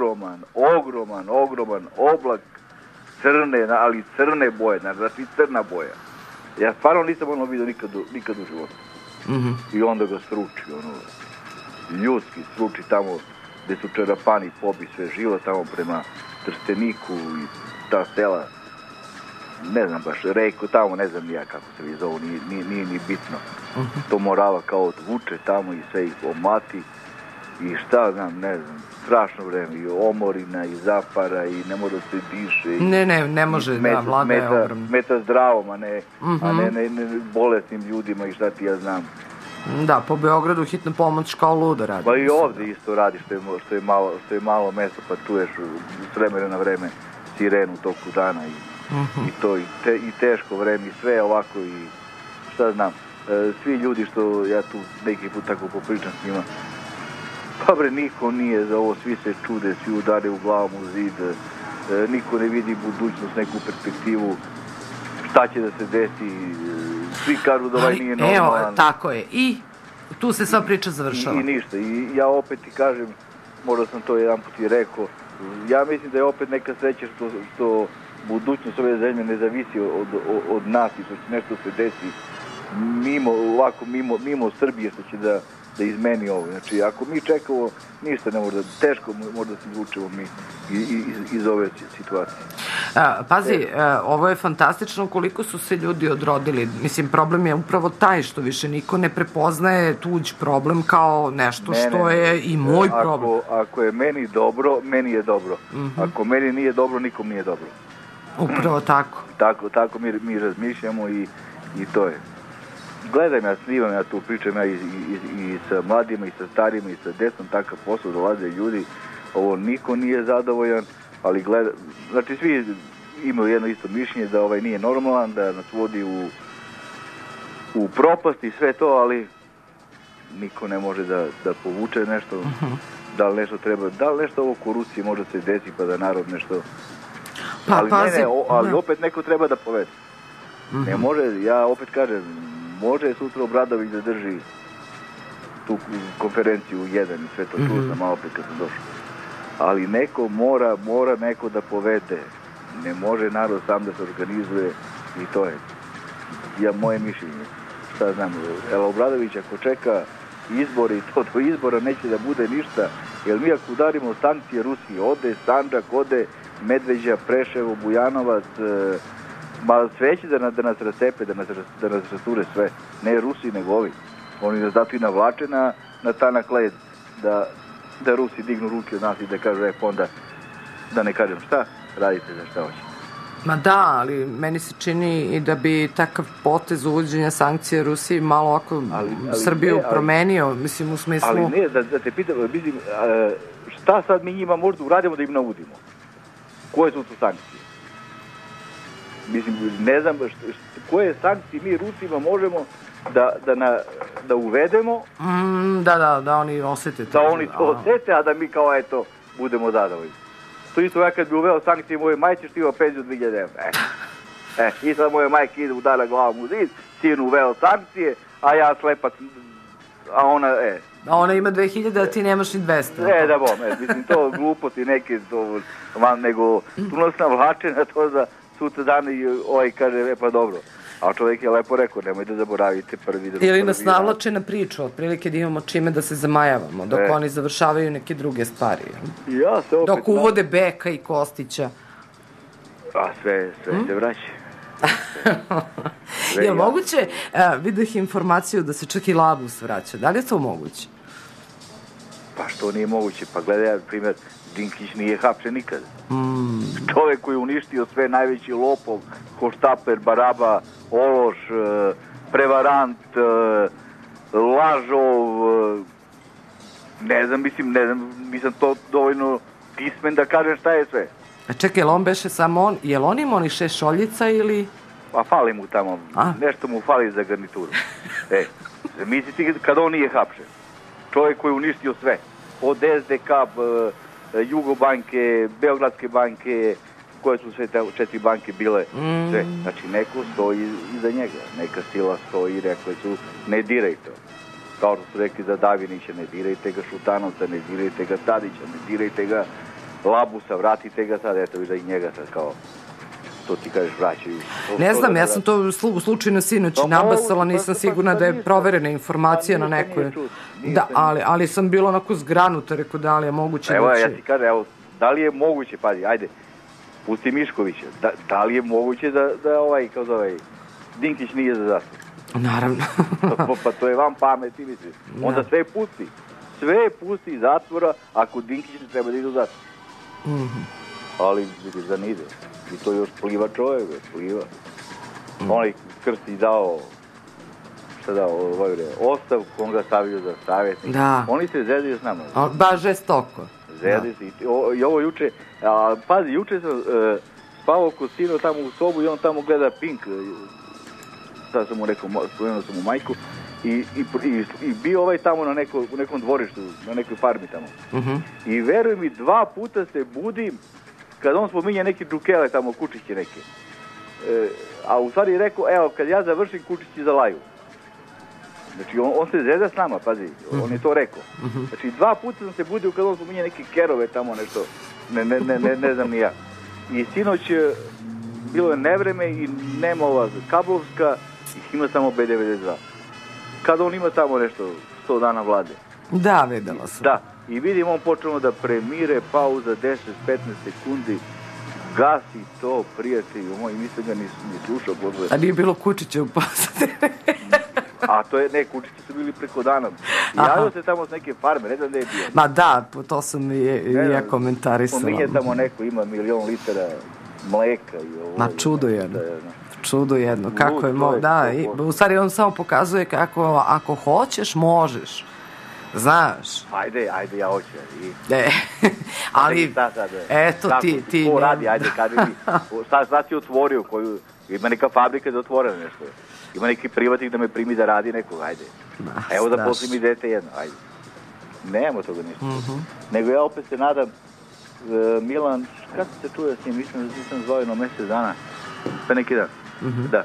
ogroman oblak crne, ali crne boje, znači crna boja. Ja stvarno nisam ono vidio nikad u životu. I onda ga struči, ono, ljudski struči tamo gde su čarapani pobi sve živo, tamo prema Trsteniku i ta sela, ne znam baš, reku tamo, ne znam ni ja kako se vi zovu, nije ni bitno. To Morava kao odvuče tamo i sve ih omati i šta znam, ne znam, strašno vreme, i omorina, i zapara, i ne može da se diše. Ne može, da, vlaga je ogromna. Smeta zdravom, a ne bolesnim ljudima i šta ti ja znam. Da, po Beogradu hitna pomoć kao luda radi. Pa i ovde isto radi, što je malo mesto, pa čuješ s vremena na vreme sirenu u toku dana i to, i teško vreme, i sve ovako, i šta znam, svi ljudi što ja tu neki put tako popričam s njima, Pa bre, niko nije za ovo, svi se čude, svi udare u glavom u zid, niko ne vidi budućnost, neku perspektivu, šta će da se desi, svi kažu da ovaj nije normalan. Evo, tako je, i tu se sva priča završava. I ništa, i ja opet ti kažem, možda sam to jedan put i rekao, ja mislim da je opet neka sreća što budućnost ove zemlje ne zavisi od nas i što će nešto se desi mimo Srbije, što će da izmeni ovo. Znači, ako mi čekamo, ništa ne može, teško možda se izvučemo mi iz ove situacije. Pazi, ovo je fantastično koliko su se ljudi odrodili. Mislim, problem je upravo taj što više niko ne prepoznaje tuđ problem kao nešto što je i moj problem. Ako je meni dobro, meni je dobro. Ako meni nije dobro, nikom nije dobro. Upravo tako. Tako mi razmišljamo i to je. Gledam ja, snimam ja tu, pričam ja i sa mladima, i sa starima, i sa decom, takav posao dolaze ljudi. Ovo niko nije zadovoljan, ali gledam, znači svi imaju jedno isto mišljenje da ovaj nije normalan, da nas vodi u propast i sve to, ali niko ne može da povuče nešto, da li nešto treba, da li nešto ovo korupcije može se desiti pa da narod nešto... Ali opet neko treba da povede. Ne može, ja opet kažem, može sutra Obradović da drži tu konferenciju u 1 i sve to, čuo sam malo opet kad sam došao. Ali neko mora neko da povede. Ne može narod sam da se organizuje i to je. Moje mišljenje. Šta znam, Obradović ako čeka izbore i to do izbora neće da bude ništa, jer mi ako udarimo sankcije Rusiji, ode Sandžak, ode Medveđa, Preševo, Bujanovac, sve će da nas rastepe, da nas rasture sve. Ne Rusi, nego ovi. Oni nas zato i navlače na tanak led, da Rusi dignu ruke od nas i da kažu, onda, da ne kažem šta, radite za šta hoće. Ma da, ali meni se čini i da bi takav potez uvođenja sankcija Rusiji malo ovako Srbiju promenio, mislim u smislu... Ali ne, da te pitam, mislim, šta sad mi njima možda uradimo da im naudimo? Koje su to sankcije? Mislim, ne znam koje sankcije mi Rusima možemo da uvedemo. Da oni osete to. Da oni to osete, a da mi kao eto budemo zadovoljni. To isto ja kad bi uveo sankcije moje majke, što imao penziju 2000 evra. I sad moje majke ide udara glavom u zid, sin uveo sankcije, a ja slepac, a ona, A ona ima 2000, a ti nemaš ni 200. Da bom, mislim, to gluposti neke, nego tu nas navlače na to da sutra dan i ovaj kaže, pa dobro. A čovjek je lepo rekao, nemoj da zaboravite prvi... Ili nas navlače na priču, otprilike da imamo čime da se zamajavamo, dok oni završavaju neke druge stvari. Dok uvode Beka i Kostića. A sve se vraća. Je li moguće, vidio informaciju da se čak i Labus vraća, da li je to moguće? Pa što nije moguće, pa gledaj, primjer, Dinkić nije hapšen nikada. Čovjek koji je uništio sve, najveći lopov, hoštaper, baraba, ološ, prevarant, lažov, ne znam, mislim to dovoljno pismen da kažem šta je sve. A čekaj, on beše samo on, je li on ima onih 6 šoljica ili... Pa fali mu tamo, nešto mu fali za garnituru. Mislite kada on nije hapšen. Čovjek koji je uništio sve, od SDK, Jugobanke, Beogradske banke, koje su sve te 4 banke bile, sve. Znači, neko stoji iza njega, neka sila stoji i rekli su, ne diraj to. Kao što su rekli za Davinića, ne dirajte ga, Šutanovca, ne dirajte ga, Tadića, ne dirajte ga, Labusa, vratite ga sad, eto viš da i njega sad kao, to ti kažeš, vraćaju. Ne znam, ja sam to u slučaju sinoć nabasala, nisam sigurna da je proverena informacija na nekoj. Da, ali sam bila onako zgranuta, rekao da li je moguće. Evo, ja ti kažem, evo, da li je moguće, pazi, ajde, pusti Miškovića, da li je moguće da kao zove, Dinkić nije za zatvor? Naravno. Pa to je vam pameti, misliš. Onda sve pusti iz zatvora, ako Dinkić ne treba da ide u zatvor. Ali, vidiš da ne ide. I to još pliva čovjek, pliva. Onaj Krstić dao, ostavku, on ga stavio za savjetnika. Da. Oni se zezaju s nama. Baš žestoko. Zezaju se. I ovo juče, pazi, juče sam spavao kod sinu tamo u sobu i on tamo gleda Pink. Sad sam mu rekao, spomenuo sam mu majku, I bio tamo u nekom dvorištu, na nekoj farmi tamo. I veruj mi, 2 puta se budim kad on spominje neki džukele tamo, kučiće neke. A u stvari je rekao, evo, kad ja završim, kučići zalaju. Znači, on se zeza s nama, pazi, on je to rekao. Znači, 2 puta sam se budio kad on spominje neke kerove tamo nešto, ne znam ni ja. I sinoć bilo je nevreme i nema ova kablovska, i ima samo B92. Kad on ima tamo nešto, 100 dana vlade. Da, videla sam. Da, i vidim on počeo da premire, pauza 10-15 sekundi, gasi to, prijatelj, i mislim da ni slušao podvoje. A nije bilo Kučića u posadi? A to je, ne, Kučići su bili preko dana. Javio se tamo s neke farme, ne znam gde je bio. Ma da, to sam i ja komentarisala. Pominje tamo neko, ima 1.000.000 litara mleka i ovo. Ma čudo jedno. Čudo jedno, kako je da, u stvari on samo pokazuje kako ako hoćeš, možeš. Znaš. Ajde, ja hoću. Ali, eto ti. Ko radi, ajde, kada mi. Sad si otvorio koju, ima neka fabrika da otvore nešto. Ima neki privatnik da me primi da radi nekog, ajde. Evo da posli mi dete jedno, ajde. Nemamo toga ništa. Nego ja opet se nadam, Milan, kada se čuje s njim, nisam zvao jedno mjesec dana, pa neki dan. Da.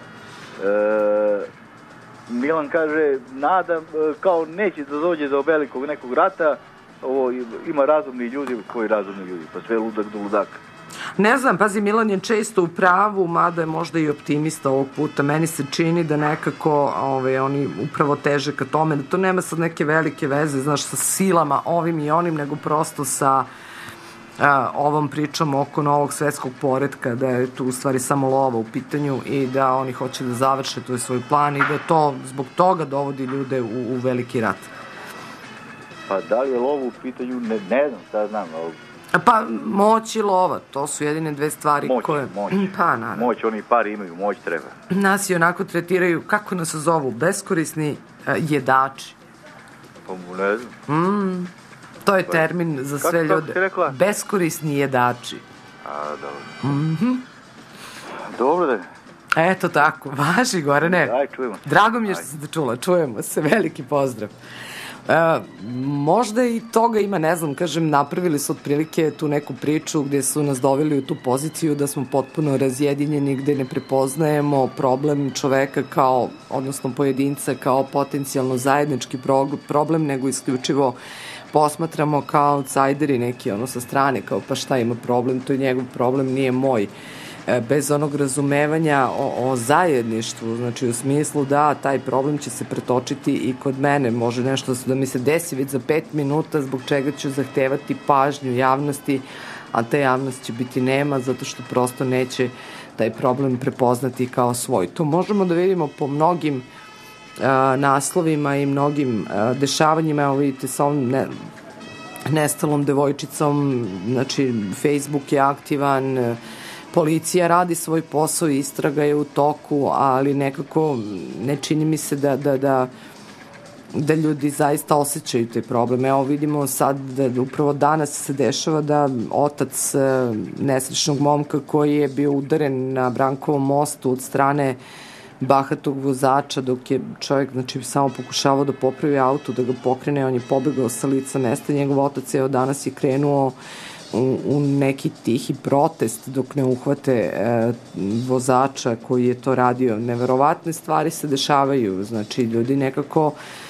Milan kaže, nadam, kao neće da dođe do velikog nekog rata, ovo ima razumni ljudi, koji razumni ljudi, pa sve ludak do ludaka. Ne znam, pazi, Milan je često u pravu, mada je možda i optimista ovog puta. Meni se čini da nekako oni upravo teže ka tome, da to nema sad neke velike veze, znaš, sa silama ovim i onim, nego prosto sa ovom pričom oko novog svetskog poretka, da je tu u stvari samo lova u pitanju i da oni hoće da završe to svoj plan i da to zbog toga dovodi ljude u veliki rat. Pa da li je lova u pitanju, ne znam, sad znam. Pa moć i lova, to su jedine dve stvari koje... Moć, pa, naravno. Moć, oni pari imaju, moć treba. Nas i onako tretiraju, kako nas zovu, beskorisni jedači. Pa ne znam. To je termin za sve ljude. Kako si rekla? Beskorisni jedači. Dobro. Dobro da. Eto tako, važi Gorane. Aj, čujemo. Drago mi je što ste čula, čujemo se, veliki pozdrav. Možda i toga ima, ne znam, kažem, napravili su otprilike tu neku priču gde su nas doveli u tu poziciju da smo potpuno razjedinjeni, gde ne prepoznajemo problem čoveka kao, odnosno pojedinca kao potencijalno zajednički problem, nego isključivo posmatramo kao outsideri neki, sa strane, kao pa šta ima problem, to je njegov problem, nije moj. Bez onog razumevanja o zajedništvu, znači u smislu da taj problem će se pretočiti i kod mene, može nešto da mi se desi već za 5 minuta, zbog čega ću zahtevati pažnju javnosti, a ta javnost će biti nema, zato što prosto neće taj problem prepoznati kao svoj. To možemo da vidimo po mnogim naslovima i mnogim dešavanjima. Evo vidite sa ovom nestalom devojčicom, znači Facebook je aktivan, policija radi svoj posao, istraga je u toku, ali nekako ne čini mi se da ljudi zaista osjećaju te probleme. Evo vidimo sad da upravo danas se dešava da otac nesrećnog momka koji je bio udaren na Brankovom mostu od strane bahatog vozača, dok je čovjek, znači, samo pokušavao da popravi auto, da ga pokrene, on je pobegao sa lica mesta. Njegov otac je danas je krenuo u neki tihi protest dok ne uhvate vozača koji je to radio. Neverovatne stvari se dešavaju, znači ljudi nekako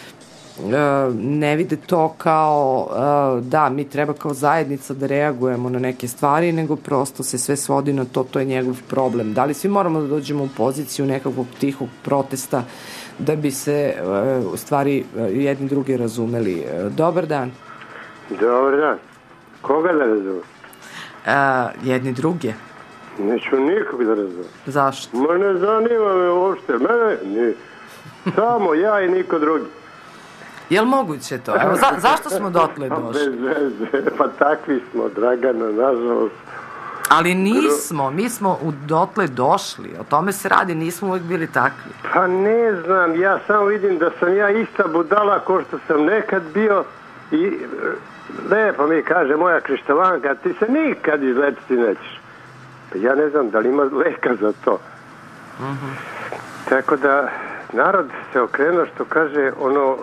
ne vide to kao da mi treba kao zajednica da reagujemo na neke stvari, nego prosto se sve svodi na to je njegov problem. Da li svi moramo da dođemo u poziciju nekakvog tihog protesta da bi se u stvari jedni drugi razumeli? Dobar dan. Dobar dan. Koga da razumem? Jedni druge. Neću nikog da razumem. Zašto? Ma ne zanima me uopšte. Mene, samo ja i niko drugi. Jel moguće to? Evo, zašto smo dotle došli? Bez veze, pa takvi smo, Dragana, nažalost. Ali nismo, mi smo dotle došli, o tome se radi, nismo uvijek bili takvi. Pa ne znam, ja samo vidim da sam ja ista budala ko što sam nekad bio i lepo mi kaže moja Krištavanka, ti se nikad izlečiti nećeš. Pa ja ne znam da li ima leka za to. Tako da narod se okrenuo, što kaže, ono,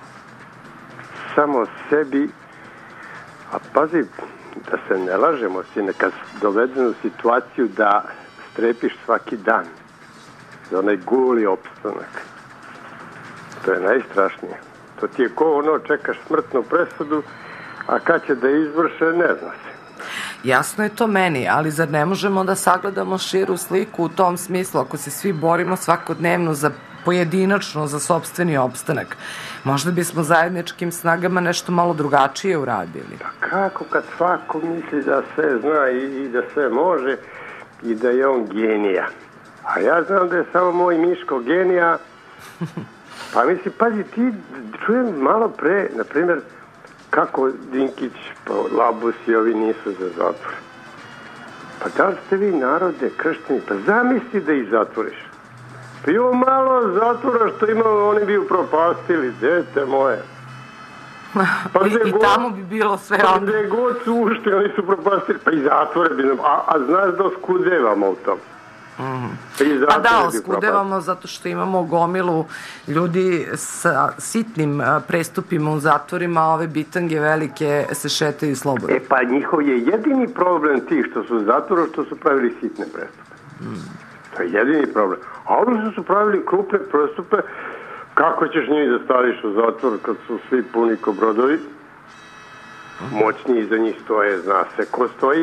samo sebi, a pazi, da se ne lažemo, sine, kad dovedenu situaciju da strepiš svaki dan za onaj guli opstanak, to je najstrašnije. To ti je ko ono, čekaš smrtnu presudu, a kad će da izvrše, ne zna se. Jasno je to meni, ali zar ne možemo da sagledamo širu sliku u tom smislu, ako se svi borimo svakodnevno za pojedinačno, za sopstveni opstanak? Možda bismo zajedničkim snagama nešto malo drugačije uradili. Pa kako kad svako misli da sve zna i da sve može i da je on genija? A ja znam da je samo moj Miško genija. Pa mislim, pazi, ti čujem malo pre, na primjer, kako Dinkić, pa Labus i ovi nisu za zatvor. Pa da li ste vi narode kršteni? Pa zamisli da ih zatvoriš. Pa jo malo zatvora što imamo, oni bi upropastili, dete moje. Pa i tamo bi bilo sve pa ono. gde god su ušli, oni su propastili, pa i zatvore bi nam, a znaš da oskudevamo u tom. Pa da, oskudevamo zato što imamo gomilu ljudi sa sitnim prestupima u zatvorima, a ove bitange velike se šetaju slobodno. E pa njihov je jedini problem ti što su u zatvoru, što su pravili sitne prestupe. To je jedini problem. A ono što su pravili krupne prestupe, kako ćeš njih da staviš u zatvor kad su svi puni ko brodovi? Moćni iza njih stoje, zna se ko stoji.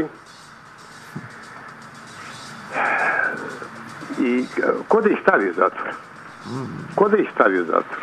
I ko da ih stavi u zatvor? Ko da ih stavi u zatvor?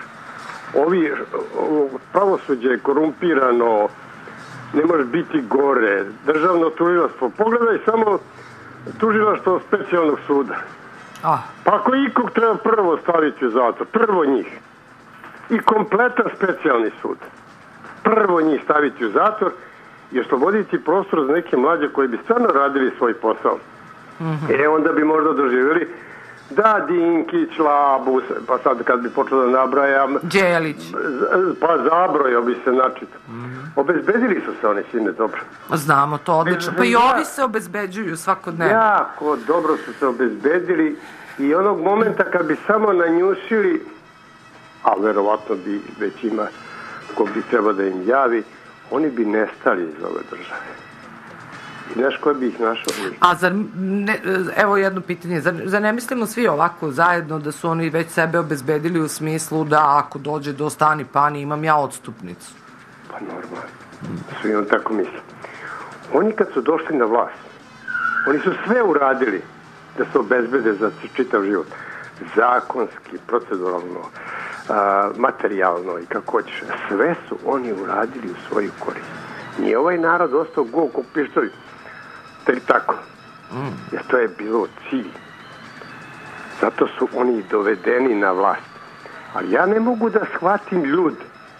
Pravosuđe je korumpirano, ne može biti gore, državno tužilaštvo. Pogledaj samo tužilaštvo specijalnog suda. Pa ako ikog treba prvo staviti u zatvor, prvo njih. I kompletan specijalni sud. Prvo njih staviti u zatvor i osloboditi prostor za neke mlađe koji bi stvarno radili svoj posao. Onda bi možda doživjeli da Dinkić, Labus, pa sad kad bi počeo da nabrajam, Đelić, pa zabrojao bi se načito. Obezbedili su se oni, sine, dobro. Znamo to odlično, pa i ovi se obezbeđuju svakodnevno. Jako dobro su se obezbedili i onog momenta kad bi samo nanjušili, a verovatno bi već ima ko bi treba da im javi, oni bi nestali iz ove države. I znaš ko bi ih našao? A evo jedno pitanje, zar ne mislimo svi ovako zajedno da su oni već sebe obezbedili u smislu da ako dođe do stani pani imam ja odstupnicu? Pa normalno, svi on tako misle. Oni kad su došli na vlast, oni su sve uradili da se obezbede za čitav život. Zakonski, proceduralno, materijalno i kako hoćeš. Sve su oni uradili u svoju korist. Nije ovaj narod ostao go ko pištolj. Tako. Jer to je bilo cilj. Zato su oni dovedeni na vlast. Ali ja ne mogu da shvatim ljude.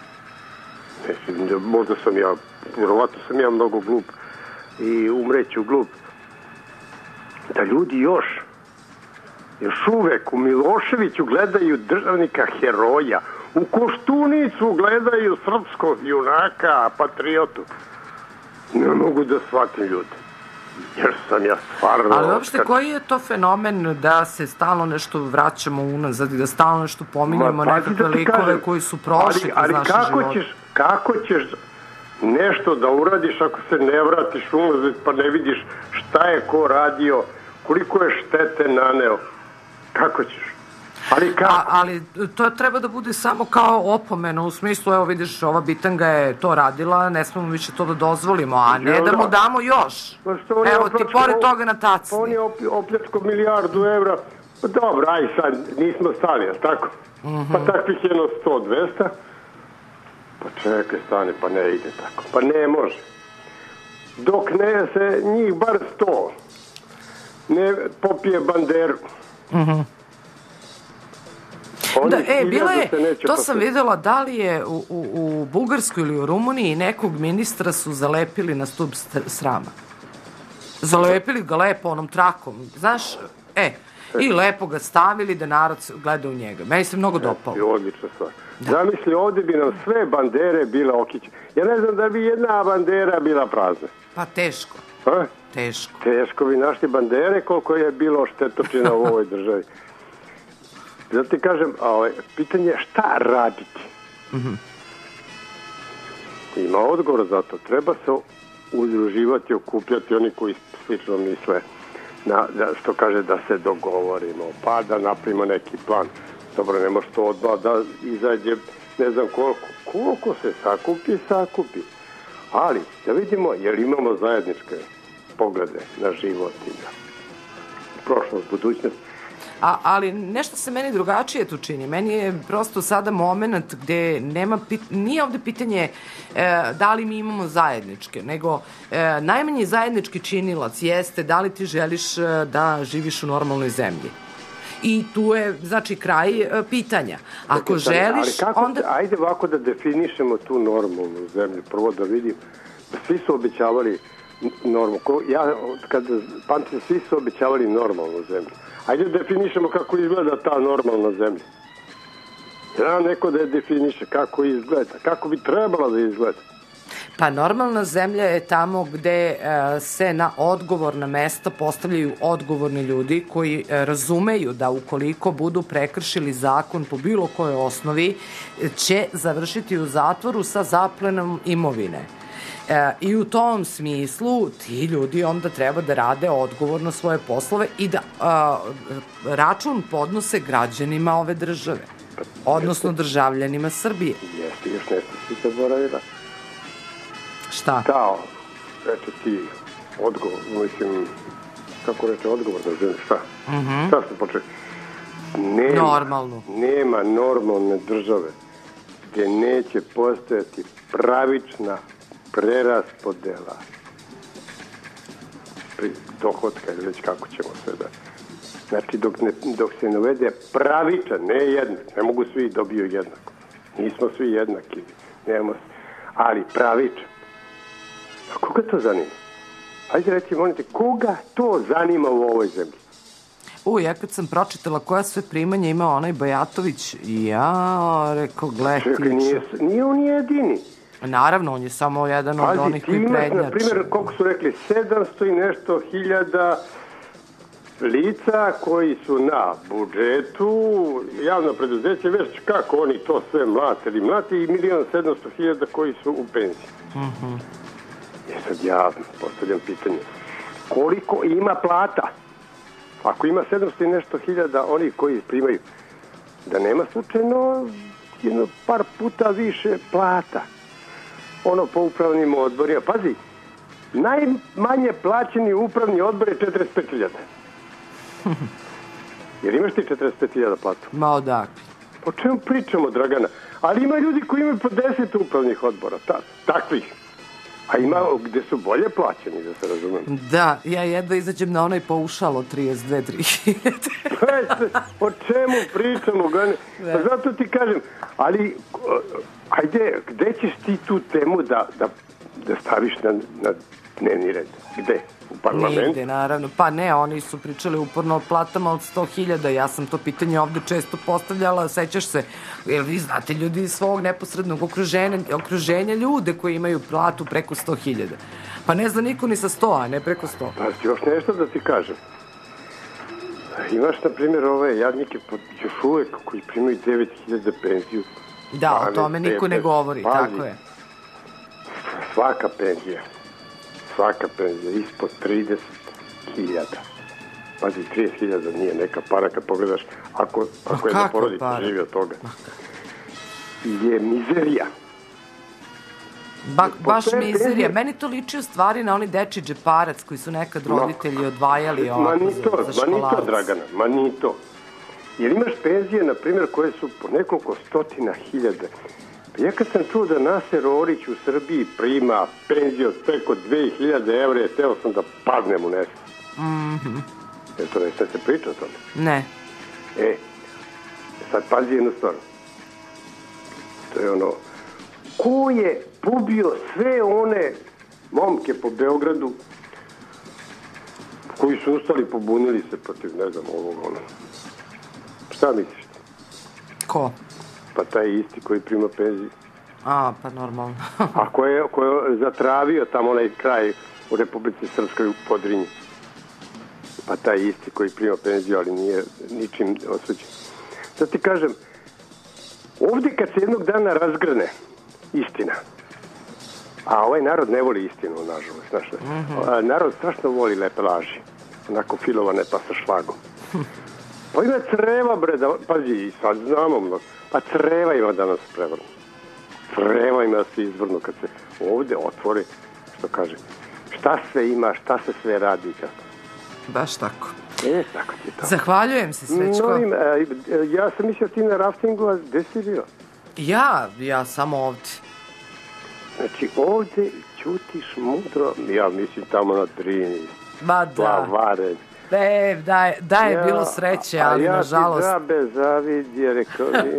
Možda sam ja, vjerovatno sam ja mnogo glup i umreću glup. Da ljudi još uvek u Miloševiću gledaju državnika heroja, u Koštunicu gledaju srpskog junaka, patriotu. Ne mogu da shvatim ljude. Jer sam ja stvarno... Ali uopšte, koji je to fenomen da se stalno nešto vraćamo unazad i da stalno nešto pominjamo, nekakve likove koji su prošli kroz naše živote? Kako ćeš nešto da uradiš ako se ne vratiš unazad pa ne vidiš šta je ko radio, koliko je štete naneo? Kako ćeš? Ali to treba da bude samo kao opomena, u smislu, evo vidiš, ova bitanga je to radila, ne smemo više to da dozvolimo, a ne da mu damo još. Evo ti pored toga na tacni. On je opljačko $1.000.000, pa dobro, aj sad, nismo stavili, tako? Pa takvih jedno 100-200, pa čekaj, stane, pa ne ide tako, pa ne može. Dok ne se njih bar 100 ne popije banderu. Da, bilo je, to sam videla, da li je u Bugarskoj ili u Rumuniji nekog ministra su zalepili na stub srama. Zalepili ga lepo onom trakom, znaš, i lepo ga stavili da narod gleda u njega. Meni se mnogo dopalo. Odlična stvar. Zamisli, ovdje bi nam sve bandere bile okiće. Ja ne znam da bi jedna bandera bila prazna. Pa teško. Teško bi našli bandere koliko je bilo štetočina u ovoj državi. Zato ti kažem, pitanje je šta raditi. Ima odgovor za to. Treba se udruživati, okupljati oni koji slično misle, što kaže da se dogovorimo, pa da napravimo neki plan. Dobro, ne može to odmah da izađe, ne znam koliko se sakupi. Ali, da vidimo, jer imamo zajedničke poglede na život i na prošlost, budućnost. Ali nešto se meni drugačije tu čini. Meni je prosto sada moment gde nije ovde pitanje da li mi imamo zajedničke, nego najmanji zajednički činilac jeste da li ti želiš da živiš u normalnoj zemlji. I tu je, znači, kraj pitanja. Ako želiš, onda... Ajde ovako da definišemo tu normalnu zemlju. Prvo da vidim, svi su obećavali normalnu. Pamtim, svi su obećavali normalnu zemlju. Ajde da definišemo kako izgleda ta normalna zemlja. Treba neko da je definiše kako izgleda, kako bi trebala da izgleda. Pa normalna zemlja je tamo gde se na odgovorna mesta postavljaju odgovorni ljudi koji razumeju da ukoliko budu prekršili zakon po bilo kojoj osnovi će završiti u zatvoru sa zaplenom imovine. I u tom smislu ti ljudi onda treba da rade odgovorno svoje poslove i da račun podnose građanima ove države, odnosno državljanima Srbije. Jeste, još nešto si zaboravila. Šta? Da, reče ti odgovor, mislim, kako reče odgovor na zemlju, šta? Šta ste počeli? Normalno. Nema normalne države gde neće postojati pravična preraspodela dohodka ili već kako ćemo sve da... Znači, dok se ne uvede pravičan, ne jednak, ne mogu svi dobiju jednako. Nismo svi jednaki, ali pravičan. A koga to zanima? Ajde reći, molite, koga to zanima u ovoj zemlji? Ja kad sam pročitala koja sve primanja ima onaj Bajatović, rekao, gleti. Čekaj, nije on jedini. Naravno, on je samo jedan od onih koji prednjače. Pazi, ti imaš, na primjer, koliko su rekli, 700 i nešto hiljada lica koji su na budžetu, javno preduzeće, već kako oni to sve mlate i 1.700.000 koji su u penziji. Sad ja postavljam pitanje, koliko ima plata? Ako ima 700 i nešto hiljada onih koji primaju, da nema slučajno jedno par puta više plata. Ono po upravnim odborima. Pazi, najmanje plaćeni upravni odbor je 45.000. Jer imaš ti 45.000 platu? Ma odakle. O čemu pričamo, Dragana? Ali ima ljudi koji imaju po 10 upravnih odbora, takvih. A ima gde su bolje plaćeni, da se razumem. Da, ja jedva izađem na onaj paušal od 32-3.000. O čemu pričamo? Pa zato ti kažem, ali ajde, gde ćeš ti tu temu da staviš na dnevni red? Gde? U parlamentu? Nigde, naravno. Pa ne, oni su pričali uporno o platama od 100.000. Ja sam to pitanje ovde često postavljala, sećaš se, jer vi znate ljudi iz svog neposrednog okruženja ljude koji imaju platu preko 100.000. Pa ne zna niko ni sa 100, a ne preko 100. Pa još nešto da ti kažem. Imaš, na primjer, ove jadnike još uvek koji primaju 9.000 penziju. Da, o tome niko ne govori, tako je. Svaka penzija ispod 30.000. Pazi, 30.000 nije neka para kad pogledaš, ako jedna porodica živi od toga. Je mizerija. Baš mizerija. Meni to liči u stvari na oni dečji džeparac koji su nekad roditelji odvajali ovako za školarce. Ma ni to, Dragana, ma ni to. Jer imaš penzije, na primjer, koje su po nekoliko stotina hiljada. Ja kad sam čuo da Naser Orić u Srbiji prima penziju od preko 2.000 evra, teo sam da padnem u nesvest. Jer to nešto se priča o tome? Ne. Sad pazi jednu stvar. To je ono, ko je pobio sve one momke po Beogradu koji su ustali, pobunili se protiv, ne znam, ovog ono. Šta misliš? Ko? Pa taj isti koji prima penziju. Pa normalno. A ko je zatravio tamo onaj kraj u Republici Srpskoj u Podrinji. Pa taj isti koji prima penziju, ali nije ničim osuđen. Da ti kažem, ovdje kad se jednog dana razgrne istina, a ovaj narod ne voli istinu, nažalost, znaš, narod strašno voli lepe laži, onako filovane pa sa šlagom. Pa ima creva, bre, pazi, sad znamo, pa creva ima danas prevrnu. Creva ima da se izvrnu kad se ovdje otvori, što kaže, šta sve ima, šta se sve radi i kako. Baš tako. Tako ti je to. Zahvaljujem se, Srećko. Ja sam mislio ti na raftingu, a gde si bio? Ja samo ovdje. Znači, ovdje ćutiš mudro, ja mislim tamo na Drini. Ma da. Plavare. Da je bilo sreće, ali nažalost... A ja ti džabe zavidje, rekao mi.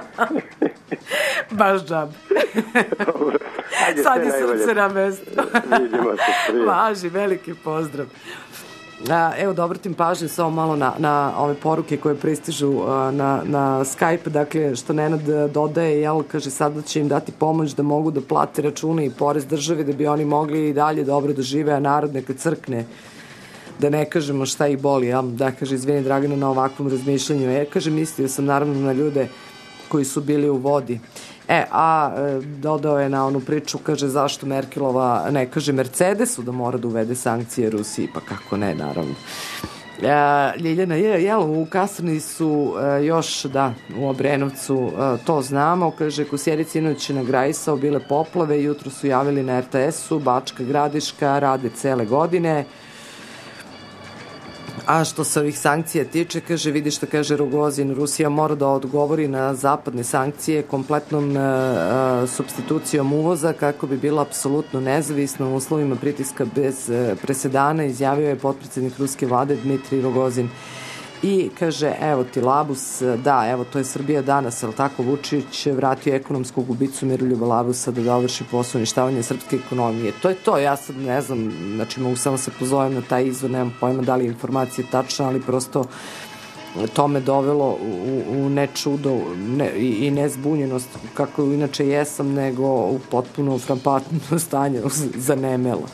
Baš džabe. Sad je srce na mestu. Vidimo se prije. Važi, veliki pozdrav. Evo da obratim pažnju samo malo na ove poruke koje pristižu na Skype, dakle što Nenad dodaje, kaže sada će im dati pomoć da mogu da plate račune i porez države da bi oni mogli i dalje dobro da žive, a narod neka crkne, da ne kažemo šta ih boli, da, kaže, izvini Dragana na ovakvom razmišljanju, kaže, mislio sam naravno na ljude koji su bili u vodi. Dodao je na onu priču, kaže, zašto Merkelova ne kaže Mercedesu da mora da uvede sankcije Rusiji, pa kako ne, naravno. Ljiljana, u kasarni su još, u Obrenovcu, to znamo, kaže, Kosjerica inoć na Grajsao bile poplave, jutro su javili na RTS-u, Bačka Gradiška, rade cele godine. A što se ovih sankcija tiče, kaže, vidi što kaže Rogozin, Rusija mora da odgovori na zapadne sankcije kompletnom supstitucijom uvoza kako bi bila apsolutno nezavisna u uslovima pritiska bez presedana, izjavio je potpredsjednik ruske vlade Dmitrij Rogozin. I kaže, evo ti Labus, to je Srbija danas, ali tako, Vučić vratio ekonomsku gubicu Miroljuba Labusa da dovrši posao uništavanja srpske ekonomije. To je to, ja sad ne znam, znači mogu samo se pozovem na taj izvor, nemam pojma da li je informacija tačna, ali prosto to me dovelo u ne čudo i ne zbunjenost, kako inače jesam, nego u potpuno frampantno stanje zanemela.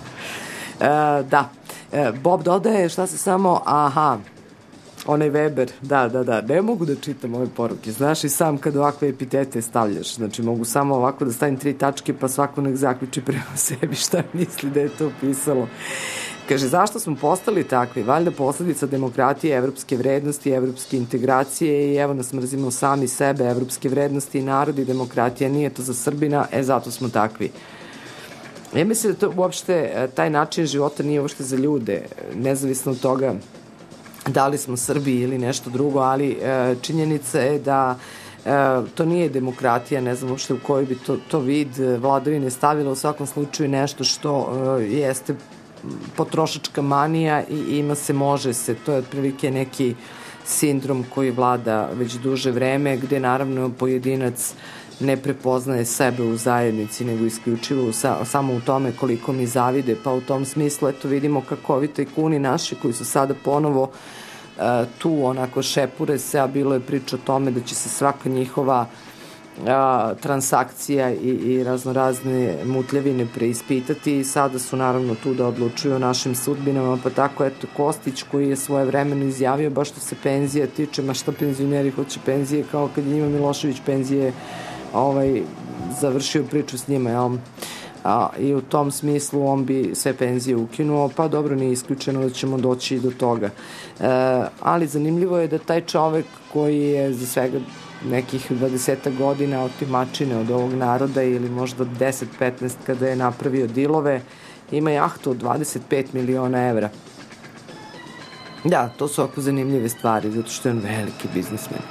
Bob dodaje, šta se samo, onaj Weber, da, ne mogu da čitam ove poruke, znaš i sam kad ovakve epitete stavljaš, znači mogu samo ovako da stavim 3 tačke pa svako nek zaključi prema sebi šta misli da je to pisalo. Kaže, zašto smo postali takvi? Valjda posledica demokratije, evropske vrednosti, evropske integracije i evo nas mrzimo sami sebe, evropske vrednosti i narod i demokratija, nije to za Srbina, zato smo takvi. Ja mislim da to uopšte, taj način života nije uopšte za ljude, nezavisno od toga da li smo Srbi ili nešto drugo, ali činjenica je da to nije demokratija, ne znam uopšte u kojoj bi to vid vladavine stavila, u svakom slučaju nešto što jeste potrošačka manija i ima se, može se, to je otprilike neki sindrom koji vlada već duže vreme, gde naravno pojedinac ne prepoznaje sebe u zajednici, nego isključivo samo u tome koliko mi zavide, pa u tom smislu eto vidimo kako ovi tajkuni naši koji su sada ponovo tu onako šepure se, a bilo je priča o tome da će se svaka njihova transakcija i raznorazne mutljavine preispitati i sada su naravno tu da odlučuju o našim sudbinama, pa tako eto Kostić koji je svojevremeno izjavio baš što se penzija tiče, ma šta penzioneri hoće penzije, kao kad je njima Milošević penzije završio priču s njima, jel? I u tom smislu on bi sve penzije ukinuo, pa dobro, nije isključeno da ćemo doći do toga. Ali zanimljivo je da taj čovek koji je za svega nekih 20 godina otimačine od ovog naroda ili možda 10-15 kada je napravio dilove, ima jahtu od 25 miliona evra. Da, to su ovako zanimljive stvari, zato što je on veliki biznismen.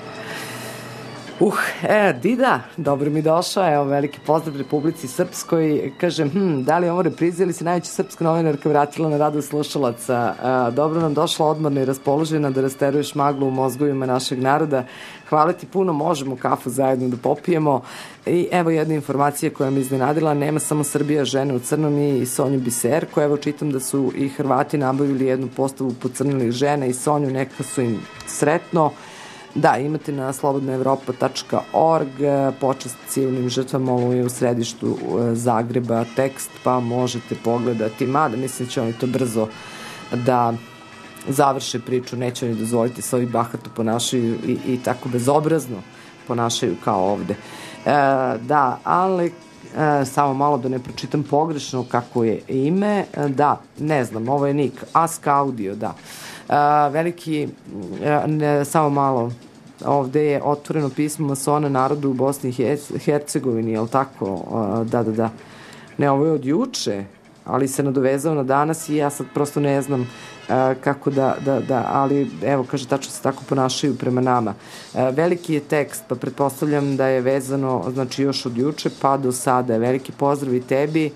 Dida, dobro mi došao, evo veliki pozdrav Republici Srpskoj, kažem, da li je ovo repriza ili se najveća srpska novinarka vratila na radu slušalaca, dobro nam došla odmorna i raspoložena da rasteruješ maglu u mozgovima našeg naroda, hvala ti puno, možemo kafu zajedno da popijemo i evo jedna informacija koja me iznenadila, nema samo Srbija žene u crnom i Sonju Biserko, evo čitam da su i Hrvati nabavili jednu postavu pocrnelih žena i Sonju, neka su im sretno. Da, imate na slobodnaevropa.org počast civilnim žrtvama u središtu Zagreba tekst, pa možete pogledati, mada mislim da će oni to brzo da završe priču, neće oni dozvoliti se ovi bahato ponašaju i tako bezobrazno ponašaju kao ovde. Da, ali samo malo da ne pročitam pogrešno kako je ime, da, ne znam, ovo je Nik, Ask Audio, da. Veliki, samo malo, ovde je otvoreno pismo masona narodu u Bosni i Hercegovini, je li tako? Da. Ne, ovo je od juče, ali se nadovezao na danas i ja sad prosto ne znam kako da, ali evo, kaže, tačno se tako ponašaju prema nama. Veliki je tekst, pa pretpostavljam da je vezano, znači, još od juče pa do sada. Veliki pozdrav i tebi.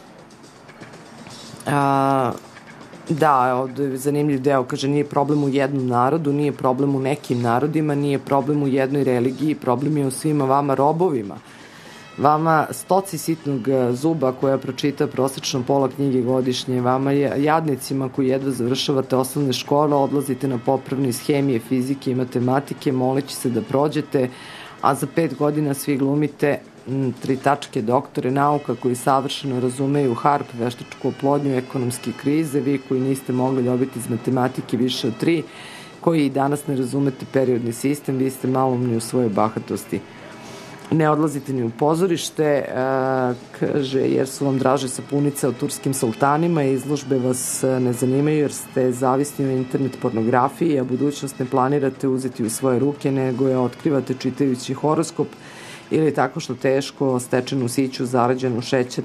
Da, ovdje je zanimljiv deo, kaže, nije problem u jednom narodu, nije problem u nekim narodima, nije problem u jednoj religiji, problem je u svima vama robovima. Vama stoci sitnog zuba koja pročita prosečno pola knjige godišnje, vama jadnicima koji jedva završavate osnovne škole, odlazite na popravni iz hemije, fizike i matematike, moleći se da prođete, a za 5 godina svi glumite 3 tačke doktore nauka koji savršeno razumeju harp, veštačku oplodnju, ekonomske krize, vi koji niste mogli dobiti iz matematike više od 3, koji i danas ne razumete periodni sistem, vi ste malumni u svojoj bahatosti. Ne odlazite ni u pozorište, kaže, jer su vam draže sapunice o turskim sultanima i izložbe vas ne zanimaju jer ste zavisni o internet pornografiji, a budućnost ne planirate uzeti u svoje ruke, nego je otkrivate čitajući horoskop ili tako što teško stečenu siću zarađenu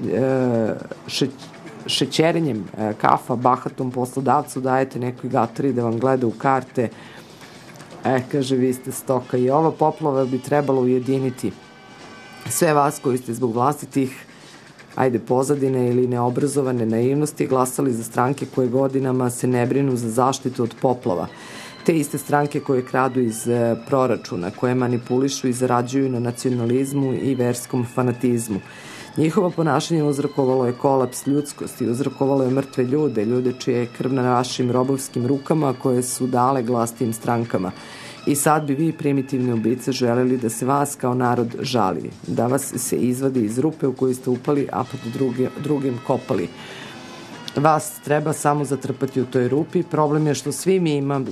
šećerenjem kafa bahatom poslodavcu dajete nekoj gatari da vam gleda u karte. Kaže, vi ste stoka i ova poplava bi trebalo ujediniti sve vas koji ste zbog vlastitih pozadine ili neobrazovane naivnosti glasali za stranke koje godinama se ne brinu za zaštitu od poplava. Te iste stranke koje kradu iz proračuna, koje manipulišu i zarađuju na nacionalizmu i verskom fanatizmu. Njihovo ponašanje uzrokovalo je kolaps ljudskosti, uzrokovalo je mrtve ljude čije je krv na vašim robovskim rukama koje su dale glas tim strankama. I sad bi vi, primitivne ubice, želeli da se vas kao narod žali, da vas se izvadi iz rupe u koju ste upali, a pod drugim kopali. Vas treba samo zatrpati u toj rupi. Problem je što svi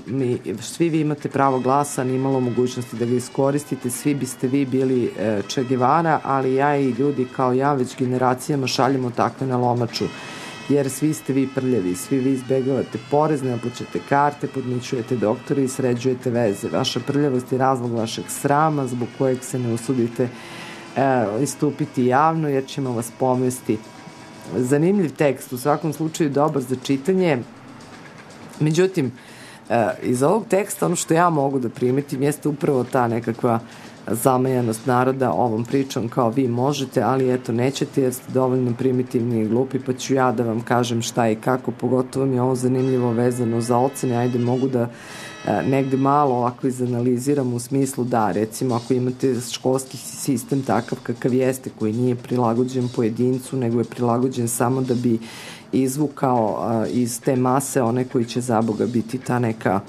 vi imate pravo glasa, nimalo mogućnosti da ga iskoristite, svi biste vi bili Che Guevara, ali ja i ljudi kao ja već generacijama šaljemo takve na lomaču, jer svi ste vi prljavi, svi vi izbegavate porez, ne naplaćate karte, podmićujete doktore i sređujete veze. Vaša prljavost je razlog vašeg srama zbog kojeg se ne usudite istupiti javno, jer ćemo vas pomesti. Zanimljiv tekst, u svakom slučaju dobar za čitanje. Međutim, iz ovog teksta ono što ja mogu da primetim jeste upravo ta nekakva zamajanost naroda ovom pričom kao vi možete, ali eto nećete jer ste dovoljno primitivni i glupi, pa ću ja da vam kažem šta i kako. Pogotovo mi je ovo zanimljivo vezano za ocene. Ajde, mogu da negde malo ovako izanaliziram u smislu da, recimo, ako imate školski sistem takav kakav jeste, koji nije prilagođen pojedincu, nego je prilagođen samo da bi izvukao iz te mase one koji će za Boga biti ta neka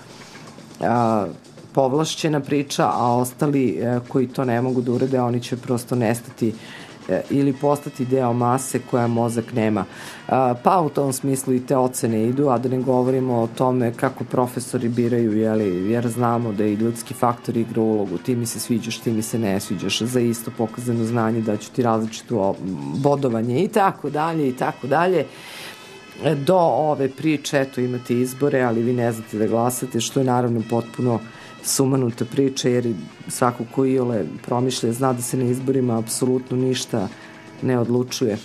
povlašćena priča, a ostali koji to ne mogu da urede, oni će prosto nestati ili postati deo mase koja mozak nema. Pa u tom smislu i te ocene idu, a da ne govorimo o tome kako profesori biraju, jer znamo da i ljudski faktor igra ulogu. Ti mi se sviđaš, ti mi se ne sviđaš, za isto pokazano znanje daću ti različito bodovanje i tako dalje i tako dalje. Do ove priče, eto, imate izbore, ali vi ne znate da glasate, što je naravno potpuno sumanuta priča, jer svako ko iole promišlja zna da se na izborima apsolutno ništa ne odlučuje.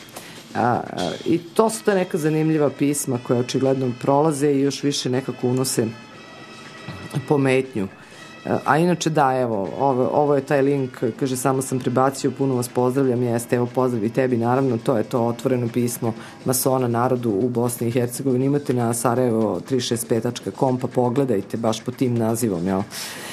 I to su ta neka zanimljiva pisma koja očigledno prolaze i još više nekako unose pometnju. A inače da, evo, ovo je taj link, kaže, samo sam prebacio, puno vas pozdravljam, jeste, evo, pozdrav i tebi, naravno, to je to otvoreno pismo masona narodu u Bosni i Hercegovini, imate na sarajevo365.com, pa pogledajte baš po tim nazivom, jel?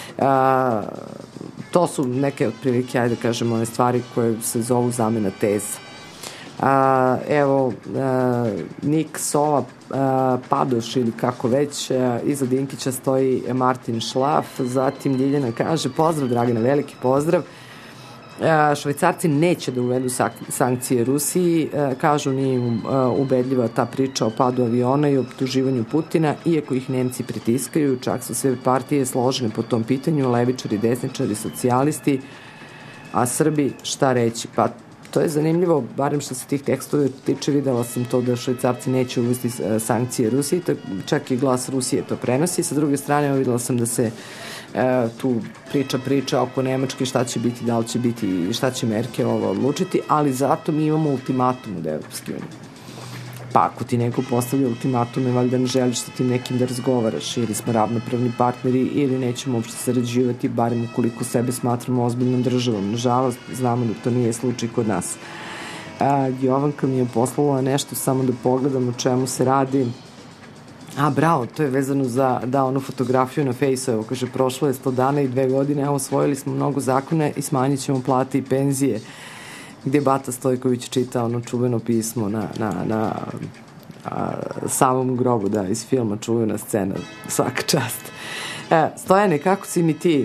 To su neke otprilike, ajde kažemo, one stvari koje se zovu zamena teza. Evo, Nik Sova Padoš ili kako već, iza Dinkića stoji Martin Šlaf, zatim Ljiljana kaže, pozdrav Dragana, veliki pozdrav. Švajcarci neće da uvedu sankcije Rusiji, kažu nije ubedljiva ta priča o padu aviona i optuživanju Putina, iako ih Nemci pritiskaju, čak su sve partije složene po tom pitanju, levičari, desničari, socijalisti, a Srbi šta reći? Pa to je zanimljivo, barem što se tih tekstova tiče, videla sam to da Švajcarci neće uvesti sankcije Rusiji, čak i Glas Rusije to prenosi. Sa druge strane, videla sam da se tu priča oko Nemačke, šta će biti, da li će biti i šta će Merkel odlučiti, ali zato mi imamo ultimatum od Evropske unije. Pa ako ti neko postavlja ultimatume, valjda ne želiš sa tim nekim da razgovaraš, ili smo ravnopravni partneri, ili nećemo uopšte sarađivati, barem ukoliko sebe smatramo ozbiljnom državom. Nažalost, znamo da to nije slučaj kod nas. Jovanka mi je poslala nešto, samo da pogledam o čemu se radi. Bravo, to je vezano za onu fotografiju na Fejsu. Evo, kaže, prošlo je 100 dana i 2 godine, evo, osvojili smo mnogo zakone i smanjit ćemo plate i penzije, gdje Bata Stojković čita ono čuveno pismo na samom grobu, da, iz filma, čuvena scena, svaka čast. Stojane, kako si mi ti?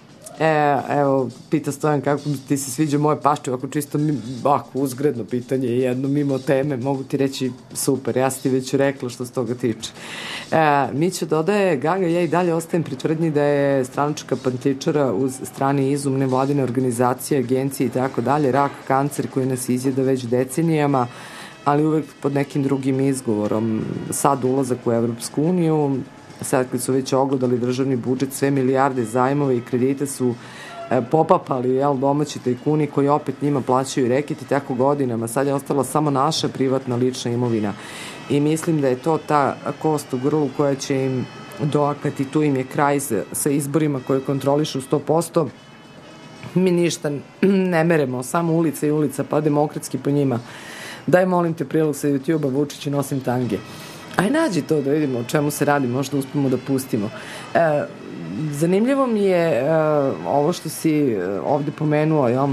Evo, pita Stojan kako ti se sviđa moje pašče, ovako čisto uzgredno pitanje, jedno mimo teme, mogu ti reći super, ja sam ti već rekla što se toga tiče. Mića dodaje, Gaga, ja i dalje ostajem pri tvrdnji da je stranačka pantičara uz strani izum nevladine organizacije, agencije i tako dalje, rak, kancer koji nas izjeda već decenijama, ali uvek pod nekim drugim izgovorom. Sad ulazak u Evropsku uniju, sad kad su već ogledali državni budžet, sve milijarde zajmova i kredita su popapali domaći tajkuni koji opet njima plaćaju reket i tako godinama. Sad je ostala samo naša privatna lična imovina. I mislim da je to ta kost u grlu koja će im doakati, tu im je kraj sa izborima koje kontrolišu 100%. Mi ništa ne meremo, samo ulica i ulica, pa demokratski po njima. Daj, molim te, prilog sa YouTube-a, Vučić i nosim tange. Aj, nađi to da vidimo o čemu se radi, možda uspemo da pustimo. Zanimljivo mi je ovo što si ovde pomenuo,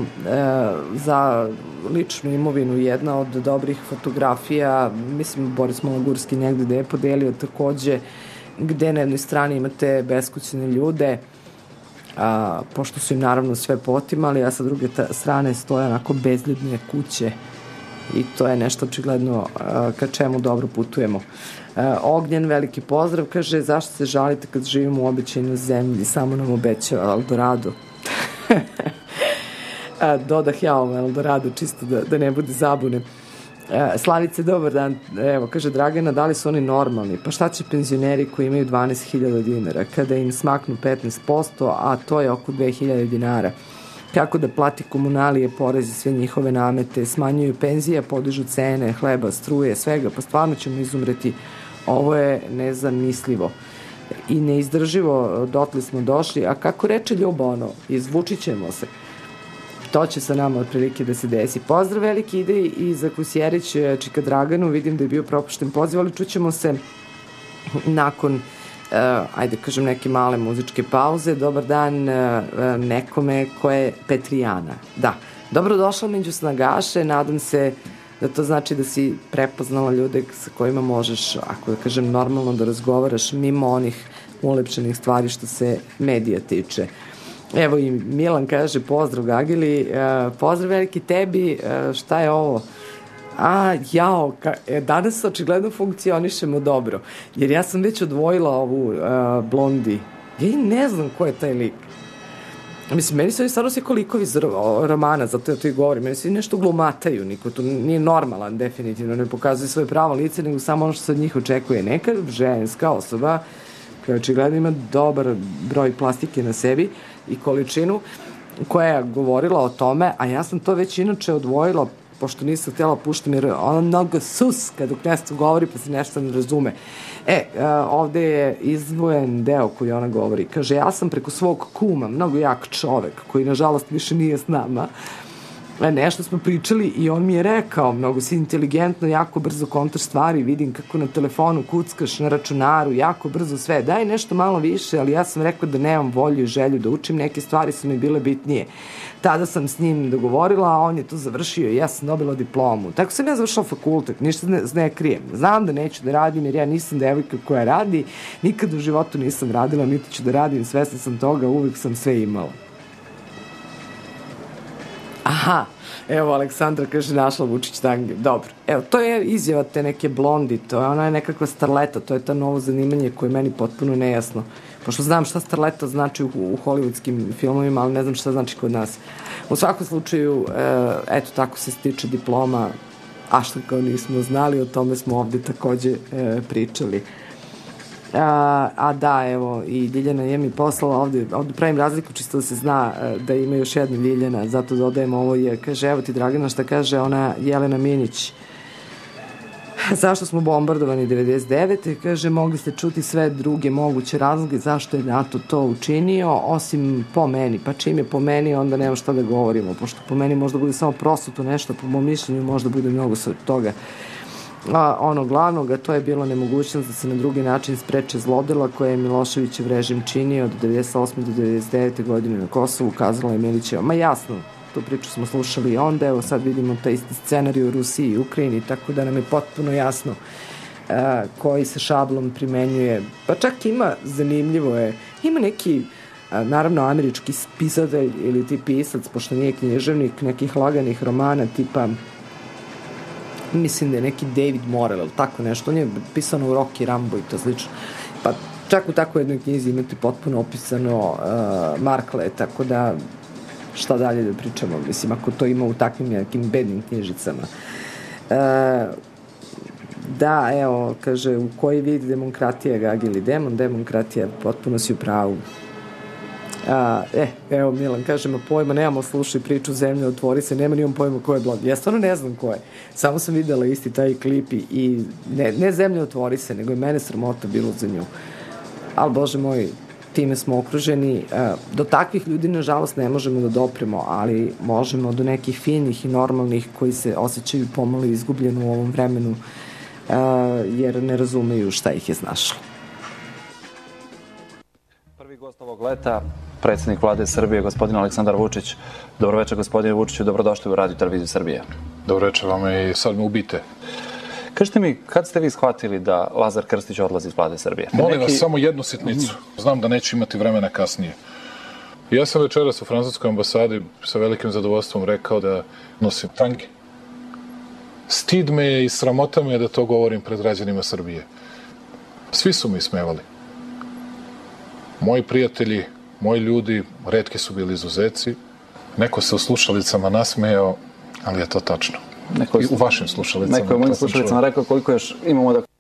za ličnu imovinu, jedna od dobrih fotografija, mislim Boris Malagurski negde da je podelio takođe, gde na jednoj strani imate beskućne ljude, pošto su im naravno sve potimali, a sa druge strane stoje onako bezljudne kuće. I to je nešto očigledno ka čemu dobro putujemo. Ognjen, veliki pozdrav, kaže, zašto se žalite kad živimo u obećajnoj zemlji, samo nam obećava Eldorado. Dodah ja ovo Eldorado, čisto da ne bude zabune. Slavice, dobar dan. Evo, kaže Dragana, da li su oni normalni? Pa šta će penzioneri koji imaju 12.000 dinara kada im smaknu 15%, a to je oko 2.000 dinara? Kako da plati komunalije, poreze, sve njihove namete, smanjuju penzije, podižu cene, hleba, struje, svega, pa stvarno ćemo izumreti. Ovo je nezamislivo i neizdrživo, dotle smo došli, a kako reče Ljuba, izvučit ćemo se. To će sa nama otprilike da se desi. Pozdrav veliki ide i za Kusjerić, Čika Draganu, vidim da je bio propušten poziv, ali čućemo se nakon kažem neke male muzičke pauze. Dobar dan nekome ko je Petrijana. Da, dobrodošla među snagaše, nadam se da to znači da si prepoznala ljude sa kojima možeš, ako da kažem, normalno da razgovaraš mimo onih ulepšenih stvari što se medija tiče. Evo i Milan kaže, pozdrav Gagili, pozdrav veliki tebi, šta je ovo? Danas očigledno funkcionišemo dobro, jer ja sam već odvojila ovu Blondi. Ja i ne znam ko je taj lik. Mislim, meni su ovi stvarno svi kolikovi iz romana, zato ja to i govorim, meni svi nešto glumataju, niko tu nije normalan, definitivno, ne pokazuje svoje pravo lice, nego samo ono što se od njih očekuje. Neka ženska osoba koja očigledno ima dobar broj plastike na sebi i količinu, koja je govorila o tome, a ja sam to već inače odvojila, pošto nisam htjela puštam, jer ona mnogo suska dok nešto govori, pa se nešto ne razume. Ovde je izdvojen deo koji ona govori. Kaže, ja sam preko svog kuma, mnogo jak čovek, koji nažalost više nije s nama, nešto smo pričali i on mi je rekao, mnogo si inteligentno, jako brzo kontaš stvari, vidim kako na telefonu kuckaš, na računaru, jako brzo sve, daj nešto malo više, ali ja sam rekao da nemam volju i želju da učim, neke stvari su mi bile bitnije. Tada sam s njim dogovorila, a on je to završio i ja sam dobila diplomu. Tako sam ja završila fakultet, ništa ne krijem. Znam da neću da radim jer ja nisam devojka koja radi, nikad u životu nisam radila, niti ću da radim, svesna sam toga, uvek sam sve imala. Aha, evo Aleksandra kaže našla Vučić tange. Dobro, evo, to je izjava te neke blondi, ona je nekakva starleta, to je ta novo zanimanje koje je meni potpuno nejasno. Pošto znam šta starleta znači u hollywoodskim filmovima, ali ne znam šta znači kod nas. U svakom slučaju, eto, tako se stiče diploma, a što kao nismo znali, o tome smo ovde takođe pričali. A da, evo, i Ljiljana je mi poslala ovde pravim razliku, čisto da se zna da ima još jedna Ljiljana, zato dodajem ovo, kaže, evo ti Dragana šta kaže ona Jelena Minić. Zašto smo bombardovani 99. Kaže, mogli ste čuti sve druge moguće razloge zašto je NATO to učinio, osim po meni. Pa čim je po meni, onda nema šta da govorimo, pošto po meni možda bude samo prosuto nešto, po mom mišljenju možda bude mnogo toga. Ono glavnog, a to je bilo nemogućnost da se na drugi način spreče zlodela koje je Miloševićev režim činio od 98. do 99. godine na Kosovu, ukazala je Milićeva. Ma jasno, tu priču smo slušali i onda, evo sad vidimo taj isti scenarij u Rusiji i Ukrajini, tako da nam je potpuno jasno koji se šablon primenjuje. Pa čak ima, zanimljivo je, ima neki, naravno, američki pisatelj ili ti pisac, pošto nije književnik, nekih laganih romana tipa, mislim da je neki David Morrell ili tako nešto, on je pisano u Rocky, Rambo i to slično. Pa čak u takvoj jednoj knjizi imate potpuno opisano Markle, tako da šta dalje da pričamo, mislim, ako to ima u takvim nekim bednim knjižicama. Da, evo, kaže, u koji vid demokratija Gagili demon, demokratija, potpuno si u pravu. Evo Milan kaže, ma pojma, nemamo, slušaj priču Zemlje otvori se, nema nijem pojma ko je blond. Ja stvarno ne znam ko je, samo sam videla isti taj klip i ne Zemlje otvori se, nego je mene sramota bilo za nju. Ali Bože moj, time smo okruženi. Do takvih ljudi nažalost ne možemo da dopremo, ali možemo do nekih finih i normalnih koji se osjećaju pomalo izgubljeno u ovom vremenu, jer ne razumeju šta ih je snašlo. Prvi gost ovog leta, predsjednik vlade Srbije, gospodin Aleksandar Vučić. Dobro večer, gospodine Vučiću, dobrodošli u Radio Televiziju Srbije. Dobro večer vam i sad me ubite. Kažite mi, kad ste vi shvatili da Lazar Krstić odlazi iz vlade Srbije? Molim vas samo jednu sitnicu. Znam da neću imati vremena kasnije. Ja sam večeras u francuskoj ambasadi sa velikim zadovoljstvom rekao da nosim tanke. Stid me je i sramota me je da to govorim pred građanima Srbije. Svi su mi ismevali. Moji prijatelji, moji ljudi, retki su bili izuzeci. Neko se u slušalicama nasmejao, ali je to tačno. I u vašim slušalicama. Neko je u mojim slušalicama rekao koliko još imamo da...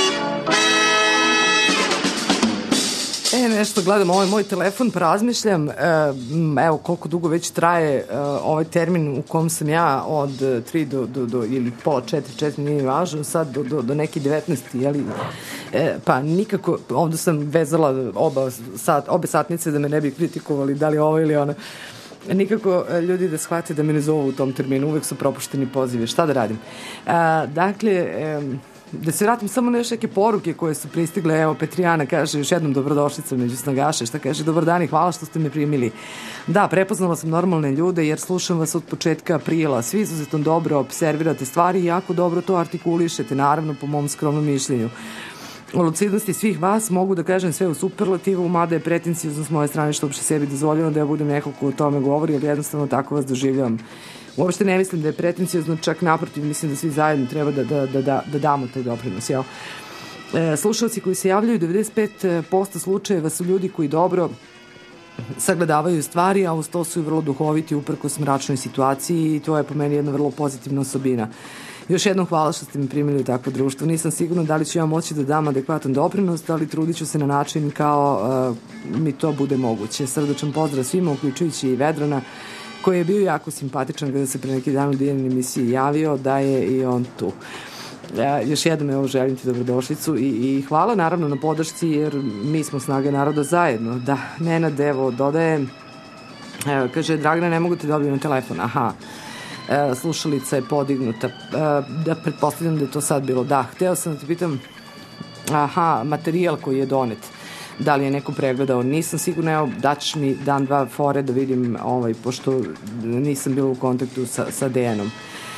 Nešto gledam, ovo je moj telefon, pa razmišljam, evo koliko dugo već traje ovaj termin u kom sam ja od 3 do ili pola 4 nije važno, sad do neki 19, jeli, pa nikako, ovdje sam vezala obe satnice da me ne bi kritikovali da li ovo ili ono, nikako ljudi da shvate da me ne zovu u tom terminu, uvek su propušteni pozivi, šta da radim. Dakle, da se vratim samo na još neke poruke koje su pristigle. Evo, Petrijana kaže, još jednom dobrodošlica među snagaše, šta kaže, dobar dan i hvala što ste me primili. Da, prepoznala sam normalne ljude jer slušam vas od početka aprila. Svi izuzetno dobro observirate stvari i jako dobro to artikulišete, naravno po mom skromnom mišljenju. O lucidnosti svih vas mogu da kažem sve u superlativu, mada je pretencijozno s moje strane što uopšte sebi dozvoljeno da ja budem neko ko o tome govori, ali jednostavno tako vas doživljavam. Uopšte ne mislim da je pretencijozno, čak naprotiv, mislim da svi zajedno treba da damo taj doprinos. Jel? Slušalci koji se javljaju, 95% slučajeva su ljudi koji dobro sagledavaju stvari, a uz to su i vrlo duhoviti uprkos mračnoj situaciji i to je po meni jedna vrlo pozitivna osobina. Još jednom hvala što ste mi primili u takvo društvo. Nisam sigurna da li ću ja moći da dam adekvatan doprinos, ali trudit ću se na način kao mi to bude moguće. Srdačan pozdrav svima, uključujući i Vedrana, koji je bio jako simpatičan kada se pre neki dan u Dijanine emisiji javio, da je i on tu. Još jednom evo želim ti dobrodošlicu i hvala naravno na podršci jer mi smo Snaga naroda zajedno. Da, Nenad evo dodaje, kaže Dragana ne mogu ti dobiti na telefon, aha. Slušalica je podignuta, da pretpostavljam da je to sad bilo, da, hteo sam da te pitam, aha, materijal koji je donet, da li je neko pregledao, nisam sigurna, evo, daćeš mi dan, dva fore da vidim, pošto nisam bila u kontaktu sa Dejanom.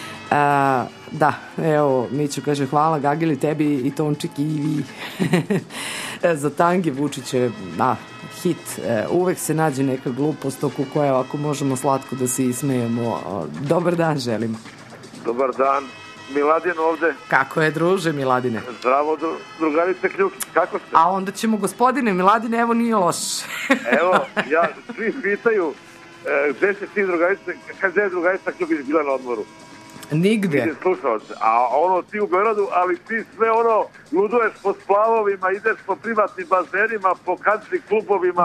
Da, evo, Miću kaže, hvala Gagili, tebi i Tončik i vi za tange Vučiće, hit. Uvek se nađe neka glupost oko koje ovako možemo slatko da se ismejemo. Dobar dan želim. Dobar dan. Miladin ovde. Kako je, druže Miladine? Zdravo, drugarice Kljukić, kako ste? A onda ćemo, gospodine Miladine, evo nije loš. Evo, svi pitaju gde se ti drugarice, gde je drugarica Kljukić bila na odmoru? Nigde. Vidim slušalce, a ono ti u Beogradu, ali ti sve ono luduješ po splavovima, ideš po privatnim bazenima, po country klubovima.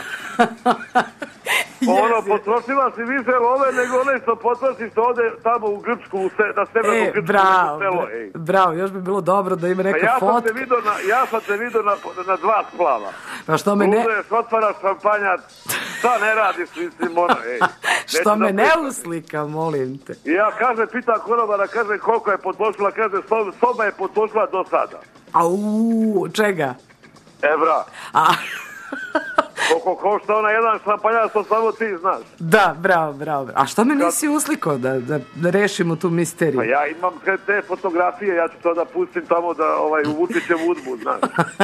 Potrošila si više love nego onaj što potrošiš što ode tamo u Grčku, na severnu Grčku. Bravo, još bi bilo dobro da ima neka fotka. Ja sam te vidio na 2 splava. Pa što me ne... Luduješ, otvaraš šampanjac, šta ne radiš, mislim, ono, Što me ne uslika, molim te. I ja pitam konobara, kaže koliko je potrošila, kaže soba je potrošila do sada. Čega? Evra. Koliko košta ona jedan šampanjac, to samo ti znaš. Da, bravo. A što me nisi uslikao da rešimo tu misteriju? Pa ja imam te fotografije, ja ću to da pustim tamo da uvučićem udbu, znaš.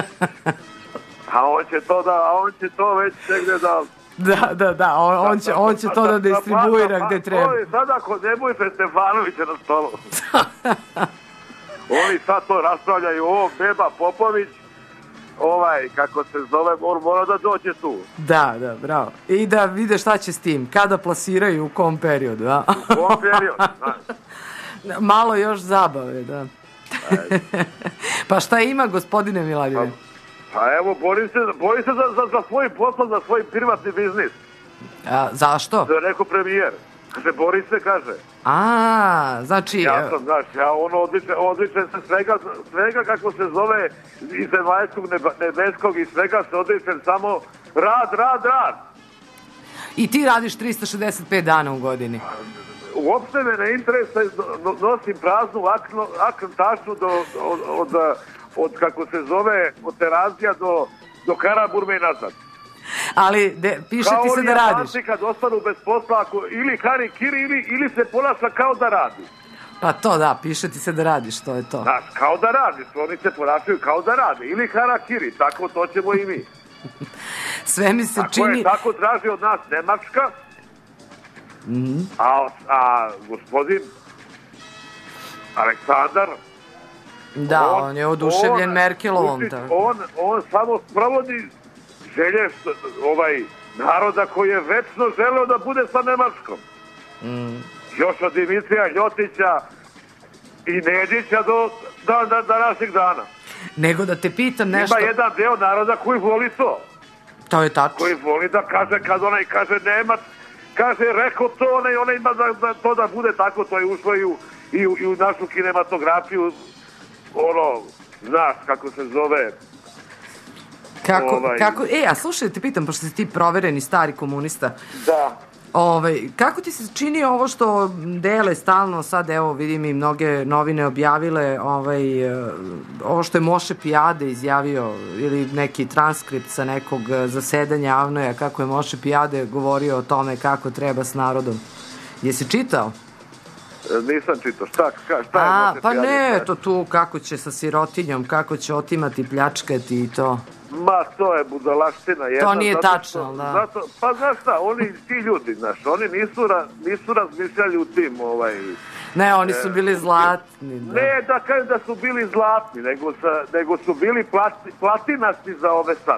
A on će to već negde da... Da, on će to da distribuira gde treba. Sada kod Nebojše Stefanovića na stolu. Oni sad to raspravljaju, Beba Popović, kako se zove, mora da dođe tu. Da, bravo. I da vide šta će s tim, kada plasiraju, u kom periodu, a? U kom periodu, da. Malo još zabave, da. Pa šta ima, gospodine Miladine? Pa evo, bori se za svoj posao, za svoj privatni biznis. Zašto? To je rekao premijer. Kaže, bori se, kaže. Znači... Ja sam, znaš, odličan se svega kako se zove iz zemaljskog, nebeskog i svega se odličan samo rad. I ti radiš 365 dana u godini? Uopšte me ne interesuje, nosim praznu akntašu od kako se zove, od Terazija do Karaburme i nazad. Ali piše ti se da radiš. Kao oni kad ostanu bez posla, ili hari kiri ili se ponaša kao da radi. Pa to da, piše ti se da radiš, to je to. Znaš, kao da radiš, oni se ponašaju kao da rade. Ili harakiri, tako to ćemo i mi. Sve mi se čini... Tako traži od nas Nemačka, a gospodin Aleksandar... Da, on je oduševljen Merkelovom. On samo sprovodi želje naroda koji je večno želeo da bude sa Nemačkom. Još od Dimitrija Ljotića i Nedića do današnjeg dana. Nego da te pitam nešto... Ima jedan deo naroda koji voli to. To je tačno. Koji voli da kaže, kad onaj kaže Nemac, kaže rekao to, onaj ima da to da bude tako, to je ušlo i u našu kinematografiju, znaš kako se zove... Kako, a slušaj, te pitam, pošto si ti provereni stari komunista. Da. Kako ti se čini ovo što dele stalno, sad evo vidim i mnoge novine objavile, ovo što je Moše Pijade izjavio, ili neki transkript sa nekog zasedanja Avnoja, kako je Moše Pijade govorio o tome kako treba s narodom. Jesi čitao? Nisam čitao, šta je Moše Pijade? Pa ne, to tu kako će sa sirotinjom, kako će otimati, pljačkati i to. Ma, to je budalaština jedna. To nije tačno, da. Pa znaš šta, ti ljudi, znaš, oni nisu razmišljali u tim, Ne, oni su bili zlatni. Da. Ne da kažem da su bili zlatni, nego su bili platinasti za ove sad.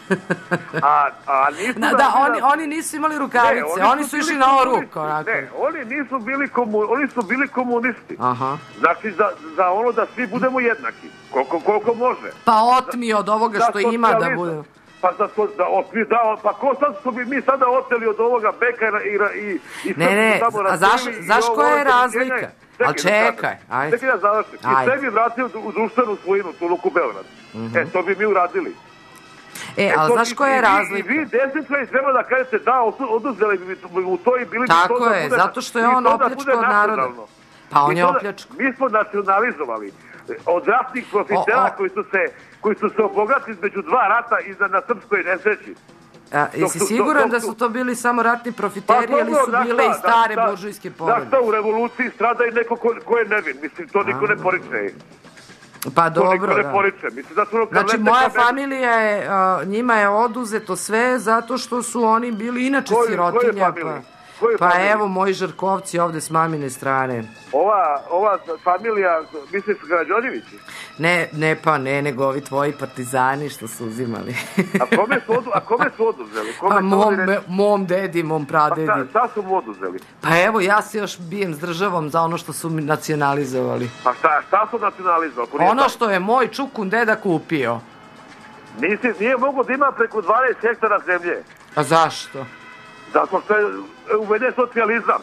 Oni nisu imali rukavice, oni su išli na ruku. Ne, oni su bili komunisti. Znači, za ono da svi budemo jednaki, koliko može. Pa otmi od ovoga što ima da bude. Pa ko sad su bi mi sada oteli od ovoga Beka i ne, a znaš koja je razlika? Ali čekaj, ajde. Čekaj da završim. I sve bi vratio u društvenu svojinu, tu Luku Beograd. To bi mi uradili. Ali znaš koja je razlika? I vi desničari treba da kažete da, oduzeli bi u to i bili bi to da bude... Tako je, zato što je on opljačkao od naroda. Pa on je opljačkao. Mi smo nacionalizovali od ratnih profitera koji su se obogatili između 2 rata i na srpskoj nesreći. Jesi siguran da su to bili samo ratni profiteri ili su bile i stare buržujske porodice? Znaš šta, u revoluciji strada i neko ko je nevin, mislim, to niko ne poriče. Pa dobro, niko ne da. poriče. Mislim da su Znači, moja familija je, njima je oduzeto sve zato što su oni bili inače sirotinja. Pa evo, moji Žarkovci ovde s mamine strane. Ova familija, misliš Građoljevići? Ne, nego ovi tvoji partizani što su uzimali. A kome su oduzeli? Pa mom dedi, mom pradedi. Pa šta su mu oduzeli? Pa evo, ja se još bijem s državom za ono što su mi nacionalizovali. Pa šta su nacionalizovali? Ono što je moj čukun deda kupio. Nije mogo da ima preko 12 hektara zemlje. A zašto? Zato što je uveden socijalizam.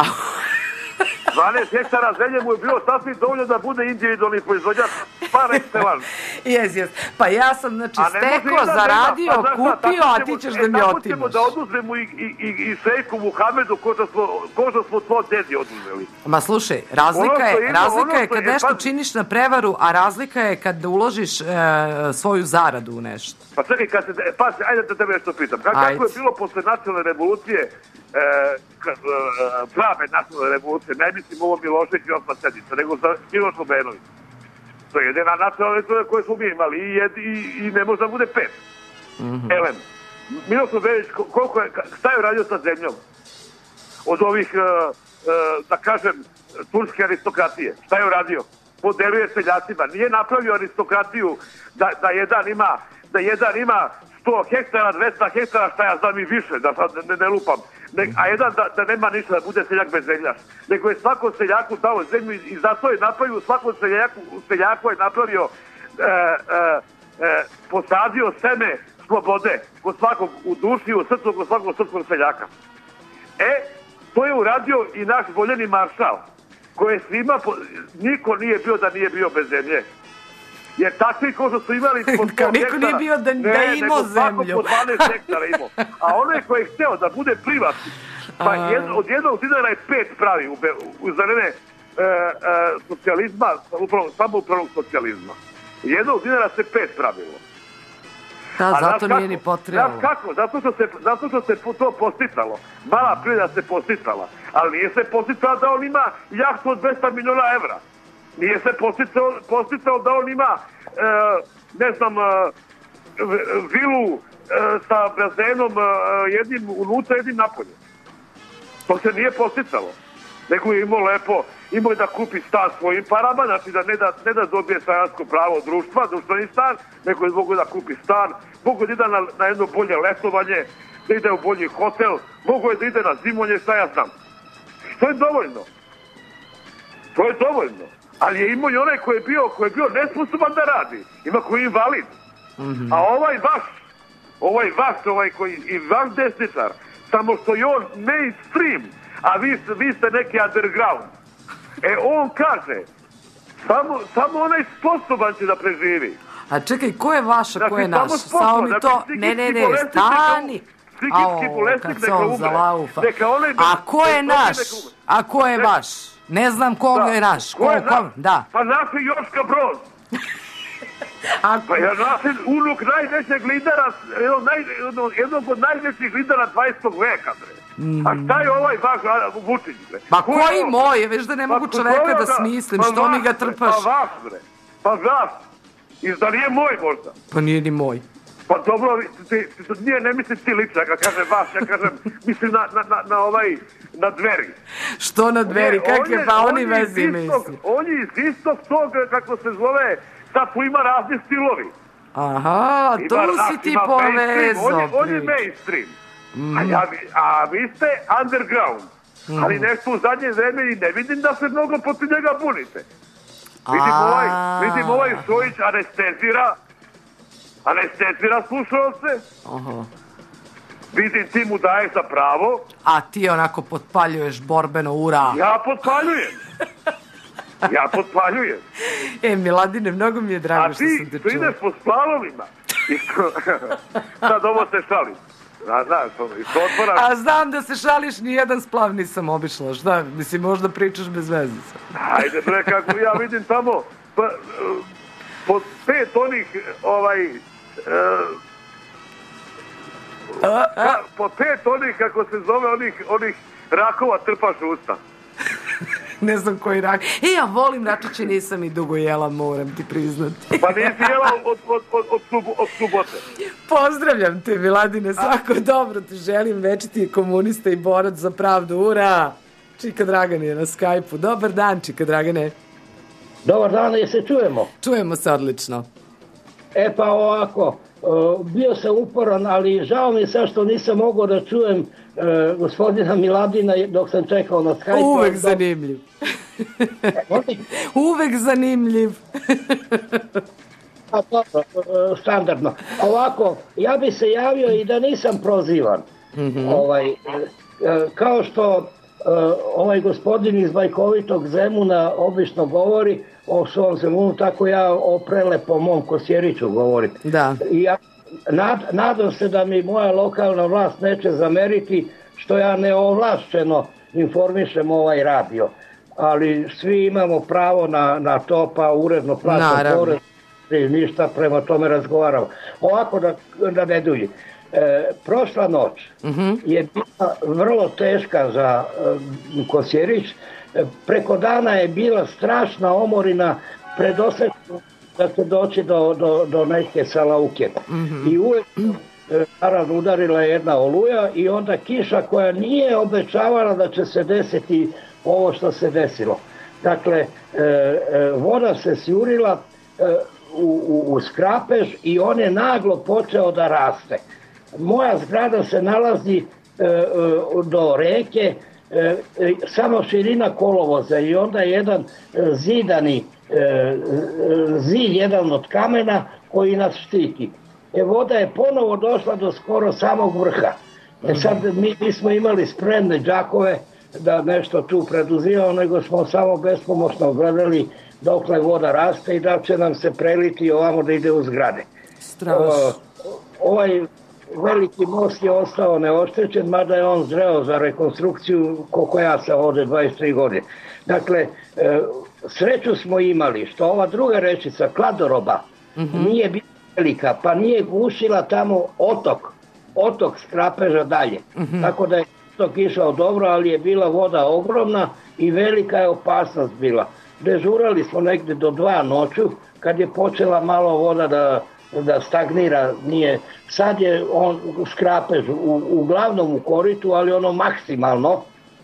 12 hektara zemlje mu je bilo sasvim dovoljno da bude individualni proizvođač par excellence. Jes. Pa ja sam, znači, stekao, zaradio, kupio, a ti ćeš da mi otimaš. Tako ćemo da oduzmemo i šejku Muhamedu ko što smo tvoj dedi oduzeli. Ma slušaj, razlika je kad nešto činiš na prevaru, a razlika je kad uložiš svoju zaradu u nešto. Pa čekaj, ajde da tebe nešto pitam. Kako je bilo posle nacionalne revolucije, prave nacionalne revolucije, ne mislim ovo Milošević i Osman Sedica, nego za Miloš Obenović. To je jedina nacionalna revolucija koju smo mi imali i ne može da bude 5. Elem, Miloš Obenović, šta je uradio sa zemljom? Od ovih, da kažem, turske aristokratije. Šta je uradio? Podeluje seljacima. Nije napravio aristokratiju da jedan ima 100 hektara, 200 hektara, šta ja znam i više, da sad ne lupam. A jedan da nema ništa, da bude seljak bez zemljaš. Nego je svakom seljaku dao zemlju i zato je napravio, svakom seljaku je napravio, posadio seme slobode kod svakog u duši i u srcu, kod svakog srpskog seljaka. To je uradio i naš voljeni maršal, koje svima, niko nije bio da nije bio bez zemlje. Jer takvi ko što su imali po 100 hektara... Niko nije bio da imao zemlju. Po 12 hektara imao. A onaj koji je hteo da bude privatni, pa od jednog dinara je 5 pravi u zarene socijalizma, samoupravnog socijalizma. Jednog dinara se 5 pravilo. Da, zato nije ni potrebalo. Znaš kako? Zato što se to posticalo. Mala privreda se posticala. Ali nije se posticala da on ima jahtu od 200 miliona evra. Nije se posticao da on ima, ne znam, vilu sa bazenom jednim unutra, jednim napolje. To se nije posticalo. Nego je imao lepo, imao je da kupi stan svojim parama, znači da ne da dobije stanarsko pravo društva, društveni stan, nego je mogo da kupi stan, mogo da ide na jedno bolje letovanje, da ide u bolji hotel, mogo je da ide na zimonje, šta ja znam. To je dovoljno. To je dovoljno. Ali je imao i onaj koji je bio nesposoban da radi. Ima koji je invalid. A ovaj koji i vaš desničar, samo što je on mainstream, a vi ste neki underground. On kaže, samo onaj sposoban će da preživi. A čekaj, ko je vaš, a ko je naš? Samo mi to, ne, stani. Psihički bolesnik neka umre. A ko je naš? A ko je vaš? Ne znam koga je naš. Ko je naš? Da. Pa naš je Joška Broz. Pa je naš unuk najvećeg lidera, jednog od najvećih lidera 20. veka, bre. A šta je ovaj vaš Vučić, bre? Pa koji moj? Već da ne mogu čoveka da smislim, što mi ga trpaš? Pa vaš, bre. Pa vaš. I da nije moj možda? Pa nije ni moj. Pa dobro, ne mislim ti lično, ja kažem vaš, ja kažem, mislim na Dveri. Što na Dveri? Kakve pa oni vezi misli? On je iz istog tog, kako se zove, sad tu ima razni stilovi. Aha, tu si ti povezao. On je mainstream. A vi ste underground. Ali nešto u zadnje vreme i ne vidim da se mnogo protiv njega bunite. Vidim ovaj Šojić anestezira slušalce. Vidim ti mu daješ za pravo. A ti onako potpaljuješ borbeno, ura. Ja potpaljujem. Miladine, mnogo mi je drago što sam te čuo. A ti ideš po splavovima. Sad ovo se šalim. A znam da se šališ, nijedan splav nisam obišla. Šta? Mislim, možda pričaš bez veze. Ajde bre, kako ja vidim tamo po 5 onih po 5 onih, kako se zove, onih rakova trpaš usta. Ne znam koji rak. Ja volim račiće, nisam i dugo jela, moram ti priznati. Pa nisi jela od subote. Pozdravljam te, Miladine, svako dobro ti želim, večiti komunista i borac za pravdu, ura! Čika Dragan je na Skype-u. Dobar dan, Čika Dragane. Dobar dan, i se čujemo? Čujemo se odlično. Pa ovako, bio sam uporan, ali žao mi sad što nisam mogao da čujem gospodina Miladina dok sam čekao na Skype. Uvek zanimljiv. Uvek zanimljiv. Dobro, standardno. Ovako, ja bi se javio i da nisam prozivan. Kao što ovaj gospodin iz bajkovitog Zemuna obično govori o svom Zemunu, tako ja o prelepom mom Kosjeriću govorim. Da. I ja nadam se da mi moja lokalna vlast neće zameriti što ja neovlašćeno informišem ovaj radio. Ali svi imamo pravo na to, pa uredno plaćam porez, ništa, prema tome razgovaramo. Ovako da ne dulji. Prošla noć je bila vrlo teška za Kosjerić. Preko dana je bila strašna omorina, predosjećena da se doći do neke salauke. I uvijek naravno udarila je jedna oluja i onda kiša koja nije obećavala da će se desiti ovo što se desilo. Dakle, voda se sjurila u skrapež i on je naglo počeo da raste. Moja zgrada se nalazi do reke, samo širina kolovoza i onda jedan zidani zid, jedan od kamena koji nas štiti. Voda je ponovo došla do skoro samog vrha. Sad mi nismo imali spremne džakove da nešto tu preduzimamo, nego smo samo bespomoćno gledali dokle voda raste i da će nam se preliti ovamo da ide u zgrade. Ovaj veliki most je ostao neoštećen, mada je on zreo za rekonstrukciju koliko ja sam ovde 23 godine. Dakle, sreću smo imali što ova druga rečica, Kladoroba, nije bila velika, pa nije gušila tamo otok Skrapeža dalje. Tako da je otok išao dobro, ali je bila voda ogromna i velika je opasnost bila. Dežurali smo negde do 2 noću, kad je počela malo voda da stagnira, sad je on Skrapež uglavnom u koritu, ali ono maksimalno,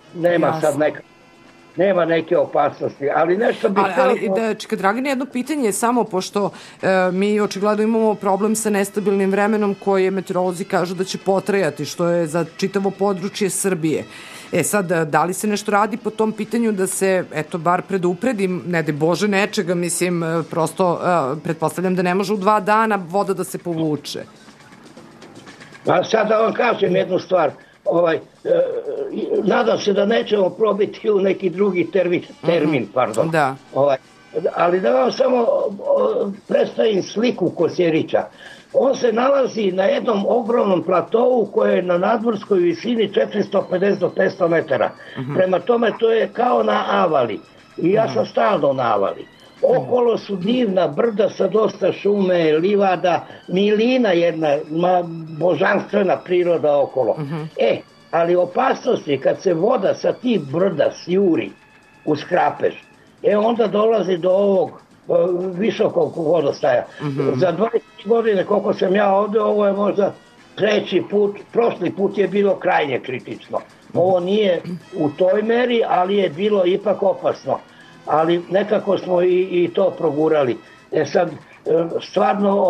nema neke opasnosti, ali nešto bi... Čeka Dragane, jedno pitanje samo, pošto mi očigledno imamo problem sa nestabilnim vremenom koje meteorolozi kažu da će potrajati, što je za čitavo područje Srbije. Sad, da li se nešto radi po tom pitanju da se, eto, bar predupredim, ne daj Bože nečega, mislim, prosto pretpostavljam da ne može u 2 dana voda da se povuče. Sad da vam kažem jednu stvar, nadam se da nećemo probiti u neki drugi termin, pardon. Da. Ali da vam samo predstavim sliku Kosjerića. On se nalazi na jednom ogromnom platovu koje je na nadmorskoj visini 450 do 500 metara. Prema tome to je kao na Avali. I ja sam stalno na Avali. Okolo su divna brda sa dosta šume, livada, milina jedna, božanstvena priroda okolo. Ali opasnost je kad se voda sa tih brda sjuri u Skrapež, onda dolazi do ovog visokog vodostaja. Za 20 godine koliko sam ja ovde, ovo je možda 3. put, prošli put je bilo krajnje kritično. Ovo nije u toj meri, ali je bilo ipak opasno. Ali nekako smo i to progurali. Sad, stvarno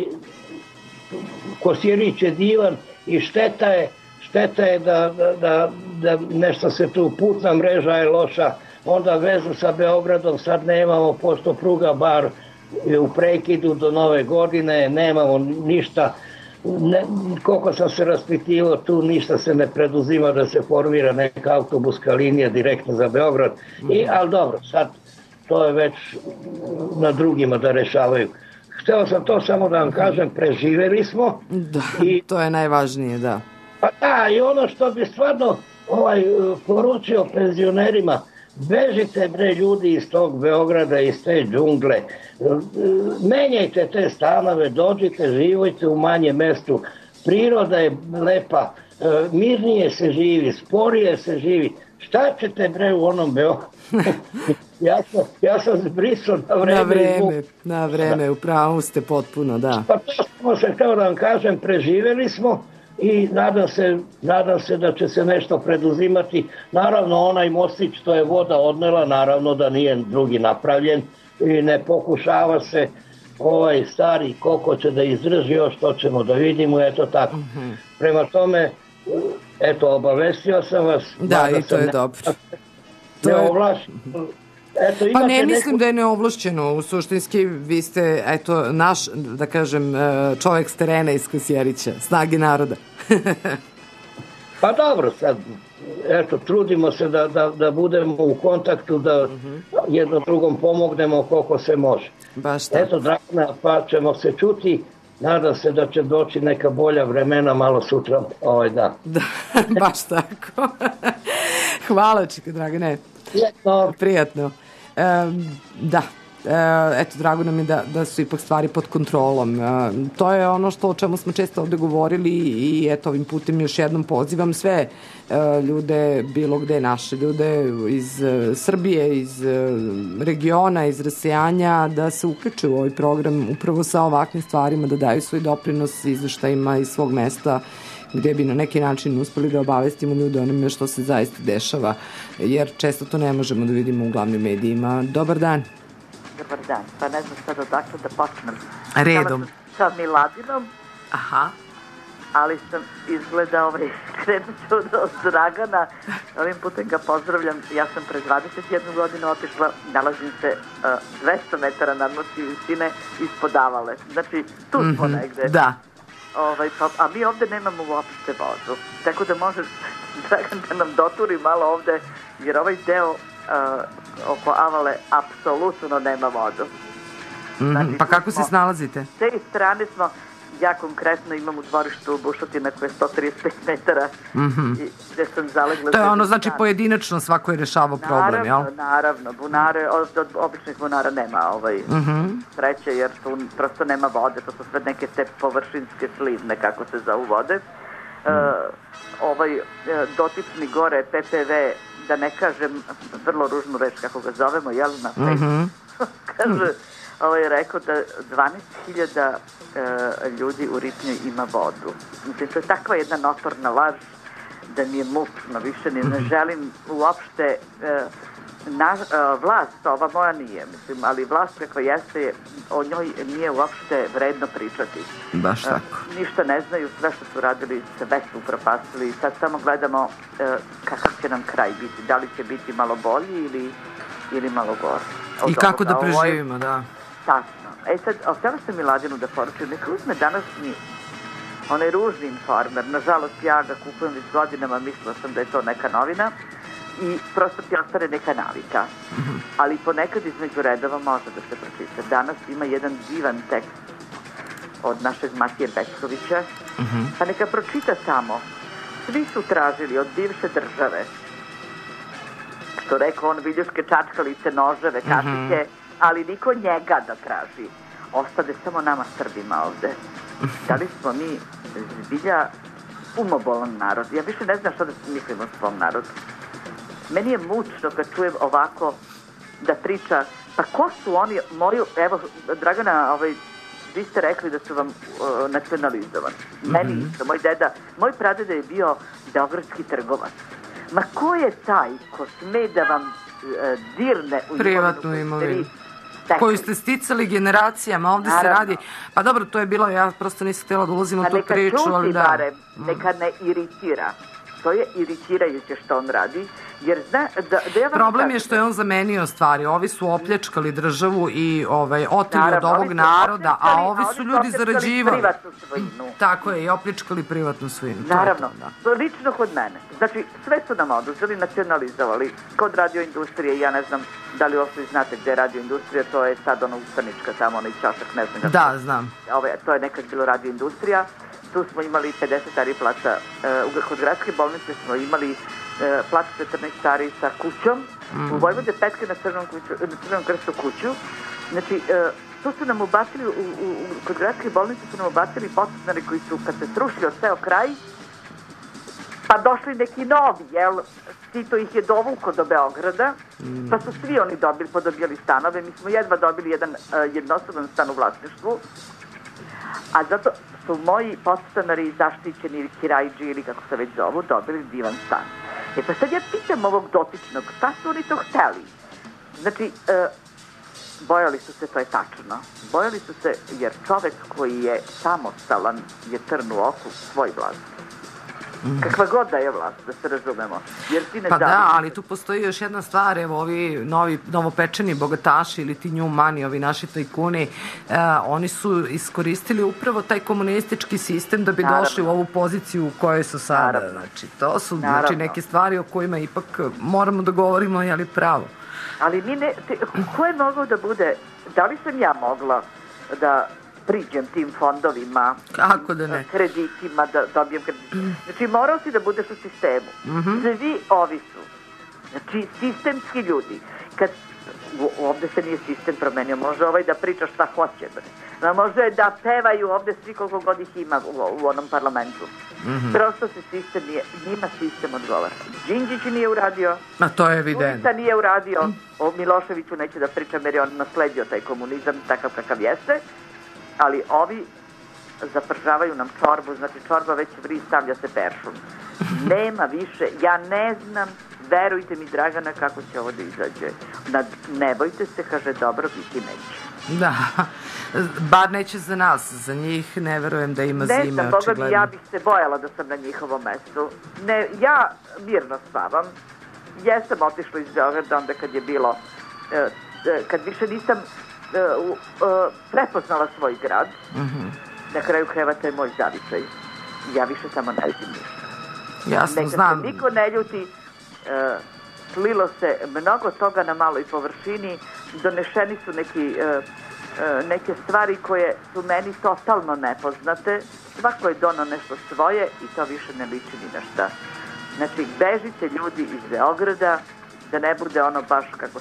Kosjerić je divan i šteta je da nešto se tu, putna mreža je loša, onda vezu sa Beogradom sad nemamo, pošto pruga bar u prekidu do Nove godine, nemamo ništa. Koliko sam se raspitivao, tu ništa se ne preduzima da se formira neka autobuska linija direktno za Beograd. Ali dobro, sad to je već na drugima da rešavaju. Hteo sam to samo da vam kažem, preživeli smo. Da, to je najvažnije, da. Pa da, i ono što bi stvarno poručio penzionerima, bežite bre ljudi iz tog Beograda, iz te džungle, menjajte te stanove, dođite, živojte u manje mestu, priroda je lepa, mirnije se živi, sporije se živi, Šta ćete bre u onom Beogradu? ja sam zbrisao Na vreme, u pravu ste potpuno, da. Pa to smo se, kao da vam kažem, preživeli smo i nadam se da će se nešto preduzimati. Naravno, onaj mostić što je voda odnela, naravno da nije drugi napravljen i ne pokušava se ovaj stari koliko će da izdrži, još to ćemo da vidimo, eto tako. Prema tome, eto, obavestio sam vas. Da, i to je dobro. Pa ne mislim da je neovlašćeno, u suštinski vi ste, eto, naš, da kažem, čovjek s terena iz Kosjerića, snage naroda. Pa dobro, sad, eto, trudimo se da budemo u kontaktu, da jedno drugom pomognemo koliko se može. Baš tako. Eto, Dragana, pa ćemo se čuti, nadam se da će doći neka bolja vremena malo sutra ovaj dan. Da, baš tako. Hvala, čika, Dragane. Prijatno. Da, eto, drago nam je da su ipak stvari pod kontrolom. To je ono o čemu smo često ovde govorili i eto, ovim putem još jednom pozivam sve ljude, bilo gde naše ljude iz Srbije, iz regiona, iz rasejanja, da se uključe u ovaj program upravo sa ovakvim stvarima, da daju svoj doprinos izveštajima iz svog mesta, gde bi na neki način uspeli da obavestimo ljude onome što se zaista dešava, jer često to ne možemo da vidimo u glavnim medijima. Dobar dan. Dobar dan. Pa ne znam sad odakle da počnem. Redom. Sa Miladinom. Aha. Ali sam izgleda krenut ću od Dragana. Ovim putem ga pozdravljam. Ja sam pre 21 godinu otišla, nalazim se 200 metara nadmorske visine ispod Avale. Znači, tu smo negde. Da. A mi ovde nemamo uopšte vodu. Tako da može Dragan da nam doturi malo ovde, jer ovaj deo oko Avale apsolutno nema vodu. Znači, pa kako se snalazite? S te strane smo, ja konkretno imam u dvorištu bušotina koja je 135 metara i gde sam zalegla... To je ono, znači pojedinačno svako je rešavao problem, jel? Naravno, bunare, od običnih bunara nema sreće, jer tu prosto nema vode, to su sve neke te površinske slivne, kako se zovu vode. Dotični gore, PPV, da ne kažem vrlo ružnu reč kako ga zovemo, jel, na Facebooku, kaže, rekao da 12.000 ljudi u Ripnju ima vodu. Mislim, to je takva jedna notorna laž da mi je mučno, više ne želim uopšte, vlast, ova moja nije, mislim, ali vlast kako jeste, o njoj nije uopšte vredno pričati. Baš tako. Ništa ne znaju, sve što su radili, sve su upropastili, sad samo gledamo kakav će nam kraj biti, da li će biti malo bolji ili malo gore. I kako da preživimo, da. Tačno. Sad, htjela sam Miladinu da poručujem, neka uzme današnji onaj ružni Informer, nažalost ja ga kupujem već godinama, mislila sam da je to neka novina i prosto ti ostane neka navika. Ali ponekad između redova može da se pročita. Danas ima jedan divan tekst od našeg Matije Bečkovića, pa neka pročita samo. Svi su tražili od bivše države, što rekao on, viljuške čačkalice, noževe, kašiće, ali niko njega da traži. Ostade samo nama Srbima ovde. Da li smo mi zbilja umobolan narod? Ja više ne znam što da mislim o svom narodu. Meni je mučno kad čujem ovako da priča, pa ko su oni moji, evo, Dragana, vi ste rekli da su vam nacionalizovani. Meni isto, moj pradeda je bio beogradski trgovac. Ma ko je taj ko sme da vam dirne u privatnu imovinu koju ste sticali generacijama, ovdje se radi, pa dobro, to je bilo, ja prosto nisam htjela da ulazim u tu priču, ali da. Neka čuti barem, neka ne iritira. To je iritirajuće što on radi, jer problem je što je on zamenio stvari. Ovi su opljačkali državu i oteli od ovog naroda, a ovi su ljudi zarađivali. Tako je, i opljačkali privatnu svojinu. Naravno, lično kod mene. Znači, sve su nam oduzeli, nacionalizovali. Kod radioindustrije, ja ne znam da li uopšte znate gde je radioindustrija, to je sad ono Ustanička, tamo onaj čašak, ne znam. Da, znam. To je nekad bilo radioindustrija. Tu smo imali 50 ari placa. Kod gradske bolnice smo imali plac 14 ari sa kućom. U Vojvode Petke na Crvenom krstu kuću. Znači, tu su nam ubacili, kod gradske bolnice su nam ubacili podstanari koji su, kad se srušili od ceo kraj, pa došli neki novi, jel? Tito ih je dovukao do Beograda, pa su svi oni podobijali stanove. Mi smo jedva dobili jedan jednosoban stan u vlasništvu, a zato su moji podstanari zaštićeni kirajđi ili kako se već zovu, dobili divan stan. Pa sad ja pitam ovog dotičnog, šta su oni to hteli? Znači, bojali su se, to je tačno. Bojali su se jer čovek koji je samostalan je trn u oku svoj vlast. Kakva god da je vlast, da se razumemo. Jer ti ne pa da, ali tu postoji još jedna stvar, evo ovi novopečeni bogataši ili ti new money, ovi naši tajkuni, oni su iskoristili upravo taj komunistički sistem da bi došli u ovu poziciju u kojoj su sada. Znači, to su neke stvari o kojima ipak moramo da govorimo, je li pravo? Ali mi ne, ko je mogao da bude, da li sam ja mogla da priđem tim fondovima, kako da ne, kreditima, da dobijem kredit. Znači, morao si da budeš u sistemu. Svi ovi su, znači, sistemski ljudi. Kad ovde se nije sistem promenio, može ovaj da priča šta hoće. Može da pevaju ovde svi koliko god ih ima u onom parlamentu. Prosto se sistem nije, njima sistem odgovara. Đinđić nije uradio, a to je evidentno. Đurica nije uradio, o Miloševiću neće da pričam jer je on nasledio taj komunizam takav kakav jeste, ali ovi zapržavaju nam čorbu, znači čorba već vri, stavlja se peršun. Nema više, ja ne znam, verujte mi Dragana kako će ovo da izađe. Ne bojte se, kaže, dobro biti neće. Da, bar neće za nas, za njih ne verujem da ima zime, očigledno. Ne znam, Boga mi, ja bih se bojala da sam na njihovom mestu. Ne, ja mirno spavam, jesam otišla iz Beograda onda kad je bilo, kad više nisam prepoznala svoj grad, na kraju krajeva to je moj zavičaj. Ja više samo ne vidim ništa. Jasno, znam. Neka se niko ne ljuti, slilo se mnogo toga na maloj površini, donešeni su neke stvari koje su meni totalno nepoznate. Svako je donao nešto svoje i to više ne liči ni na šta. Znači, bežite ljudi iz Beograda, da ne bude ono baš kako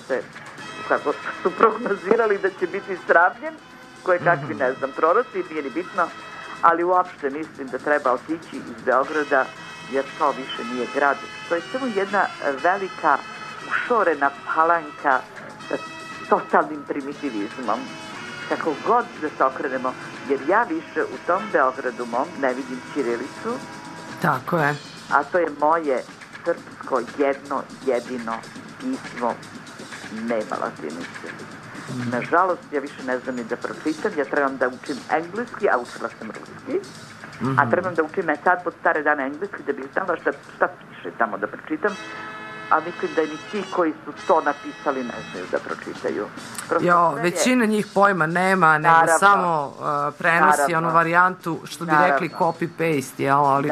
su prognozirali da će biti stravljen, koje kakvi, ne znam, proroci, nije ni bitno, ali uopšte mislim da treba otići iz Beograda, jer to više nije grad. To je samo jedna velika ušorena palanka sa totalnim primitivizmom. Kako god da se okrenemo, jer ja više u tom Beogradu mom ne vidim ćirilicu. Tako je. A to je moje srpsko jedno jedino pismo, nema latinice. Nažalost, ja više ne znam ni da pročitam, ja trebam da učim engleski, a učila sam ruski, a trebam da učim sad pod stare dane engleski da bih znala šta piše tamo da pročitam, a mislim da ni ti koji su to napisali ne znaju da pročitaju. Većina njih pojma nema, nego samo prenosi onu varijantu, što bi rekli copy-paste, jel? Ali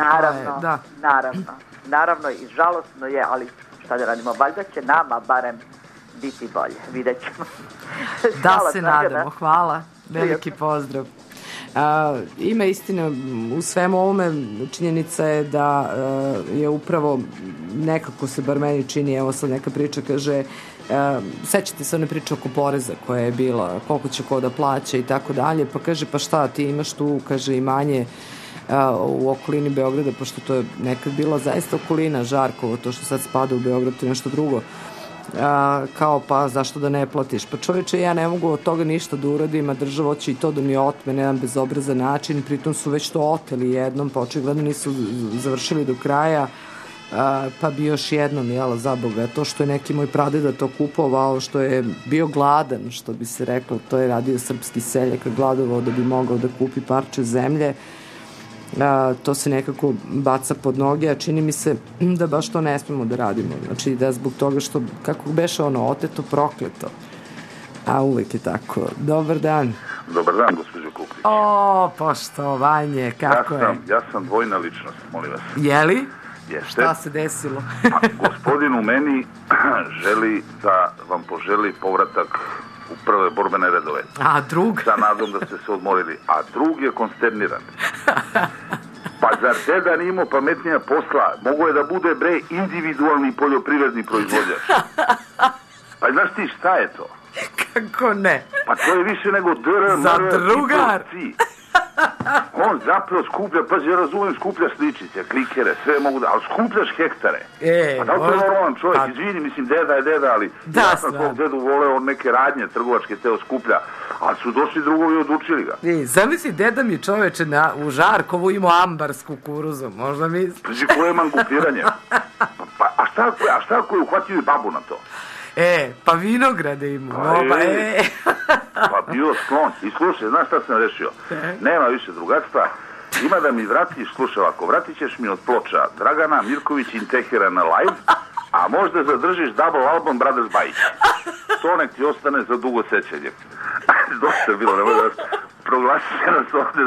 naravno i žalostno je, ali šta da radimo, valjda će nama barem biti bolje, vidjet ćemo. Da se nadamo, hvala, veliki pozdrav. Ima istina u svemu ovome, činjenica je da je upravo nekako se bar meni čini, evo sad neka priča kaže, sećate se one priče oko poreza koja je bila, koliko će ko da plaća i tako dalje, pa kaže pa šta ti imaš tu, kaže imanje u okolini Beograda, pošto to je nekad bila zaista okolina, Žarkovo, to što sad spada u Beograd, to je nešto drugo. Kao pa zašto da ne platiš, pa čovječe ja ne mogu od toga ništa da uradim, a država hoće i to da mi otme na jedan bezobrazan način, pritom su već to oteli jednom, pa očigledno nisu završili do kraja, pa bi još jednom, jela za Boga, to što je neki moj pradeda to kupovao, što je bio gladan, što bi se reklo, to je radio srpski seljak, gladovao da bi mogao da kupi parče zemlje, to se nekako baca pod noge, a čini mi se da baš to ne smemo da radimo. Znači da zbog toga što, kako beše ono, oteto, prokleto. A uvek je tako. Dobar dan. Dobar dan, gospođo Kuklić. O, poštovanje, kako je? Ja sam dvojna ličnost, molim vas. Jeli? Jeste. Šta se desilo? Gospodin u meni želi da vam poželi povratak u prve borbene redove. A drug? Sa nadom da ste se odmorili. A drug je konsterniran. Pa zar deda nije imao pametnija posla? Mogo je da bude, bre, individualni poljoprivredni proizvođač. Pa znaš ti šta je to? Kako ne? Pa to je više nego Zadrugar. On zapravo skuplja, pazi, ja razumijem, skupljaš sličice, klikere, sve mogu da, ali skupljaš hektare. Pa da li to je normalan čovjek? Izvini, mislim, deda je deda, ali ja sam svog dedu voleo neke radnje trgovačke teo skuplja, ali su došli drugovi i odučili ga. Zamisli, deda mi čoveče u Žarkovu imao ambar s kukuruzom, možda mi... Pazi, koje je mangupiranje? A šta ako je uhvatio i babu na to? Pa vinograde imamo. Pa bio sklon. I slušaj, znaš šta sam rešio? Nema više drugarstva. Ima da mi vratiš, slušaj ovako, vratit ćeš mi od ploča Dragana Mirković in Teherana live, a možda zadržiš double album Brothers Bajić. To nek ti ostane za dugo sećanje. Dosta je bilo, nemoj da proglasit će nas ovde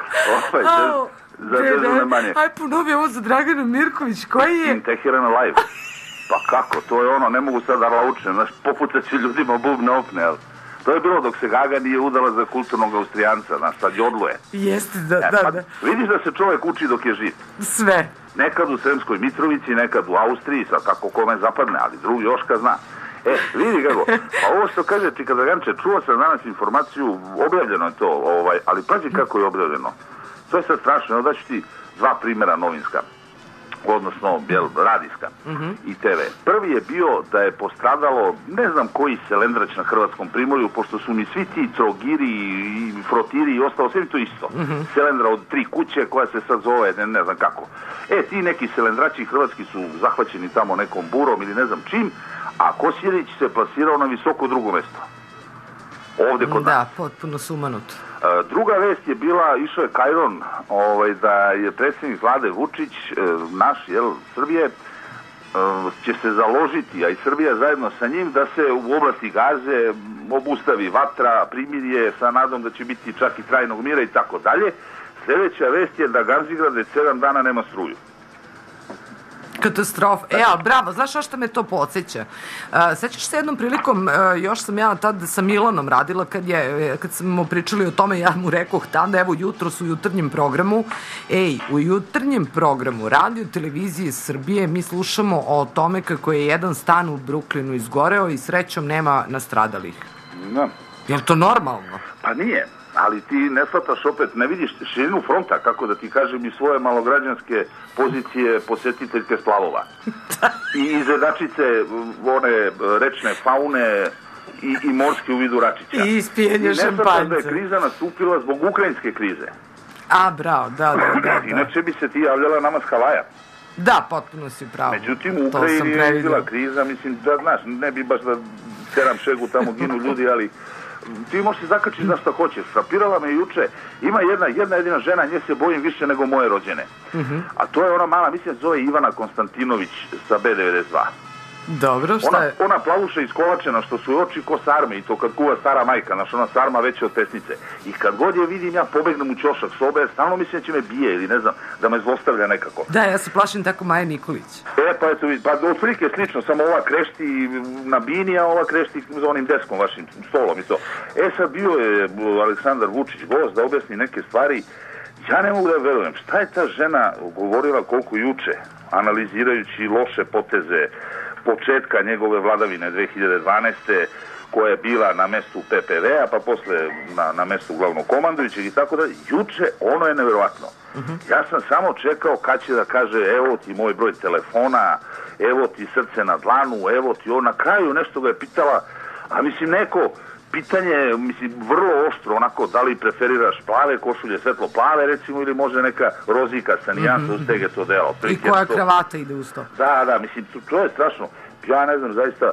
za državne manje. Aj, ponovi ovo za Dragana Mirković, koji je? In Teherana live. Pa kako, to je ono, ne mogu sad da laučnem, znaš, popucat će ljudima bubne opne, ali to je bilo dok se Gaga nije udala za kulturnog Austrijanca, znaš, sad jodluje. Jeste, da. Vidiš da se čovjek uči dok je živ. Sve. Nekad u Sremskoj Mitrovici, nekad u Austriji, sad kako kome zapadne, ali drugi Joška zna. Vidi kako, pa ovo što kaže ti Draganče, čuo sam danas informaciju, objavljeno je to, ali pazi kako je objavljeno. To je sad strašno, da ću ti dva primjera novinska. Odnosno radijska i TV. Prvi je bio da je postradalo ne znam koji selendrać na Hrvatskom primorju, pošto su mi svi ti Trogiri i Frotiri i ostalo, sve mi to isto. Selendra od 3 kuće koja se sad zove ne znam kako. Ti neki selendraći hrvatski su zahvaćeni tamo nekom burom ili ne znam čim, a Kosjerić se plasirao na visoko drugo mesto. Ovde kod nas. Da, potpuno sumanuto. Druga vest je bila, išao je Kajron, da je predsjednik vlade Vučić, naš, Srbije, će se založiti, a i Srbija zajedno sa njim, da se u oblasti Gaze obustavi vatra, primirje, sa nadom da će biti čak i trajnog mira i tako dalje. Sljedeća vest je da Ganzigrad već 7 dana nema struju. Katastrofa. Bravo, znaš što me to podsjeća? Sećaš se jednom prilikom, još sam ja tad sa Milanom radila, kad smo pričali o tome, ja mu rekoh tada, evo jutros u jutarnjem programu, u jutarnjem programu Radio Televizije Srbije mi slušamo o tome kako je jedan stan u Brooklynu izgoreo i srećom nema nastradalih. Da. Je li to normalno? Pa nije. Ali ti ne shvataš opet, ne vidiš širinu fronta, kako da ti kažem, i svoje malograđanske pozicije posjetiteljke splavova. I izvedačice, one rečne faune i morske u vidu račića. I ispijenje šampanjca. I ne shvataš da je kriza nastupila zbog ukrajinske krize. Bravo, da. Inače bi se ti javljala nama s Havaja. Da, potpuno si pravo. Međutim, u Ukrajini je bila kriza, mislim, da znaš, ne bi baš da teram šegu, tamo ginu ljudi, ali ti možeš se zakačiti za što hoćeš. Frapirala me juče, ima jedna jedina žena, nje se bojim više nego moje rođene. A to je ona mala, mislim, zove Ivana Konstantinović sa B92. Dobro, šta je? Ona plavuša iskolačena, što su oči ko sarme, i to kad kuva stara majka, znaš, ona sarma veća od pesnice. I kad god je vidim, ja pobegnem u ćošak sobe, stalno mislim da će me bije ili ne znam, da me zlostavlja nekako. Da, ja se plašim tako Maja Nikolić. Pa eto, od prilike slično, samo ova krešti na bini, a ova krešti za onim deskom vašim stolom i to. Sad bio je Aleksandar Vučić gost da objasni neke stvari. Ja ne mogu da verujem, šta je ta žena govorila koliko juče, analizirajući loše poteze početka njegove vladavine 2012. koja je bila na mestu PPV-a, pa posle na mestu glavnog komandujućeg i tako da. Juče ono je neverovatno. Ja sam samo čekao kad će da kaže evo ti moj broj telefona, evo ti srce na dlanu, evo ti na kraju nešto ga je pitala, a mislim neko pitanje, mislim, vrlo oštro, onako, da li preferiraš plave košulje, svetlo plave, recimo, ili može neka rozika sa nijansa ustege to delo. I koja kravata ide uz to. Da, mislim, to je strašno. Ja ne znam, zaista,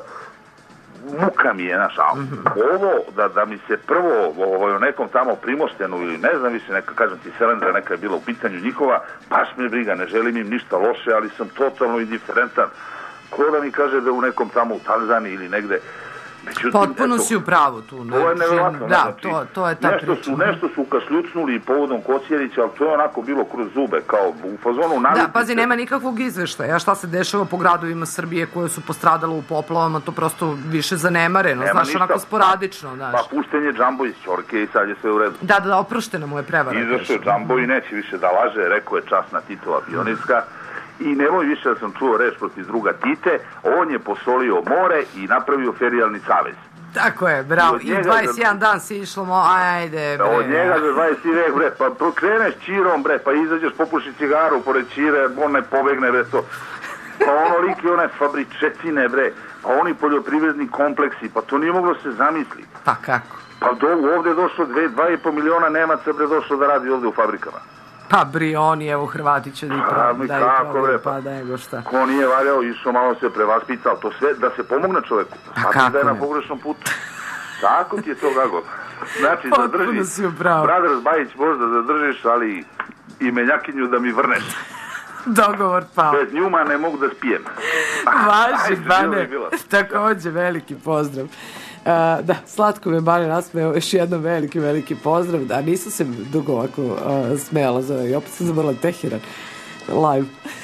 muka mi je, znaš, ovo, da mi se prvo o nekom tamo Primoštenu ili ne znam više, neka, kažem ti, Selendra neka je bila u pitanju njihova, baš me briga, ne želim im ništa loše, ali sam totalno indiferentan. Ko da mi kaže da u nekom tamo u Tanzaniji ili negde. Potpuno si u pravu tu. To je nevjerovatno. Da, to je ta priča. Nešto su kašljucnuli povodom Kosjerića, ali to je onako bilo kroz zube, kao u fazonu naljutnice. Da, pazi, nema nikakvog izveštaja. Šta se dešava po gradovima Srbije koje su postradale u poplavama, to prosto više zanemareno. Znaš, onako sporadično. Pa pušten je Džambo iz Ćorke i sad je sve u redu. Da, oproštena mu je prevara. Izašao je Džambo i neće više da laže, rekao je časna Titova pionirska. I nemoj više da sam čuo reč protiv druga Tite, on je posolio more i napravio ferijalni savez. Tako je, bravo. I 21 dan si išlo, ajde, bre. Od njega za 20 vek, bre, pa kreneš čirom, bre, pa izađeš, popuši cigaru pored čire, on ne pobegne, bre, to. Pa onoliki one fabričetine, bre, pa oni poljoprivredni kompleksi, pa to nije moglo se zamisli. Pa kako? Pa ovdje je došlo 2,5 miliona Nemaca, bre, došlo da radi ovdje u fabrikama. Pa Brioni, evo Hrvati će da ih probaju, pa da nego šta. Ko nije valjao, išao malo se prevaspitao, to sve da se pomogne čoveku. Znači da je na pogrešnom putu. Tako ti je to, Gago. Znači, zadrži, Brothers Bajić možda zadržiš, ali i menjakinju da mi vrneš. Dogovor pao. Bez njuma ne mogu da spijem. Važi, Bane, takođe veliki pozdrav. Da, slatko me Bane nasmeo, još jednom veliki pozdrav. Da, nisam se dugo ovako smejala i opet sam zaborila Teheran live.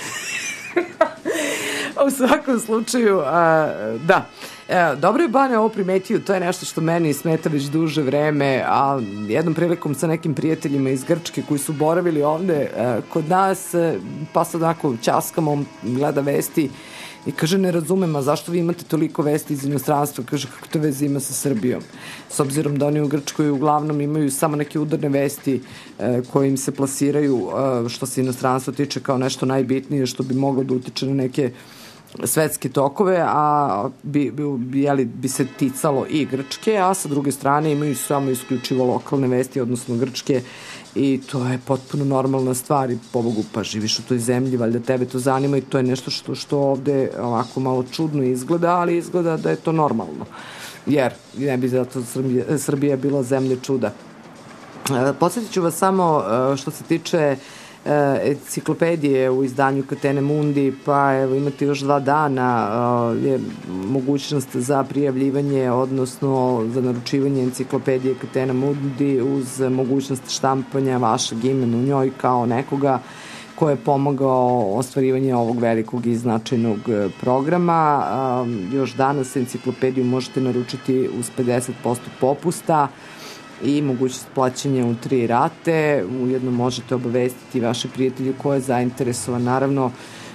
U svakom slučaju, da. Dobro je Bane ovo primetio, to je nešto što meni smeta već duže vreme, a jednom prilikom sa nekim prijateljima iz Grčke koji su boravili ovde kod nas, pa sad onako ćaskamo, on gleda vesti i kaže, ne razumem, a zašto vi imate toliko vesti iz inostranstva? Kaže, kako to veze ima sa Srbijom? S obzirom da oni u Grčkoj uglavnom imaju samo neke udarne vesti koje im se plasiraju što se inostranstva tiče kao nešto najbitnije što bi moglo da utiče na neke svetske tokove, a bi se ticalo i Grčke, a sa druge strane imaju samo isključivo lokalne vesti, odnosno Grčke, i to je potpuno normalna stvar i pobogu, pa živiš u toj zemlji, valjda tebe to zanima i to je nešto što ovde ovako malo čudno izgleda, ali izgleda da je to normalno, jer ne bi zato Srbija bila zemlja čuda. Podsjetit ću vas samo što se tiče enciklopedije u izdanju Catena Mundi, pa evo imate još 2 dana je mogućnost za prijavljivanje, odnosno za naručivanje enciklopedije Catena Mundi uz mogućnost štampanja vašeg imena u njoj kao nekoga ko je pomogao ostvarivanje ovog velikog i značajnog programa. Još danas enciklopediju možete naručiti uz 50% popusta i mogućnost plaćanja u 3 rate. Ujedno možete obavestiti vaše prijatelje ko je zainteresovan. Naravno,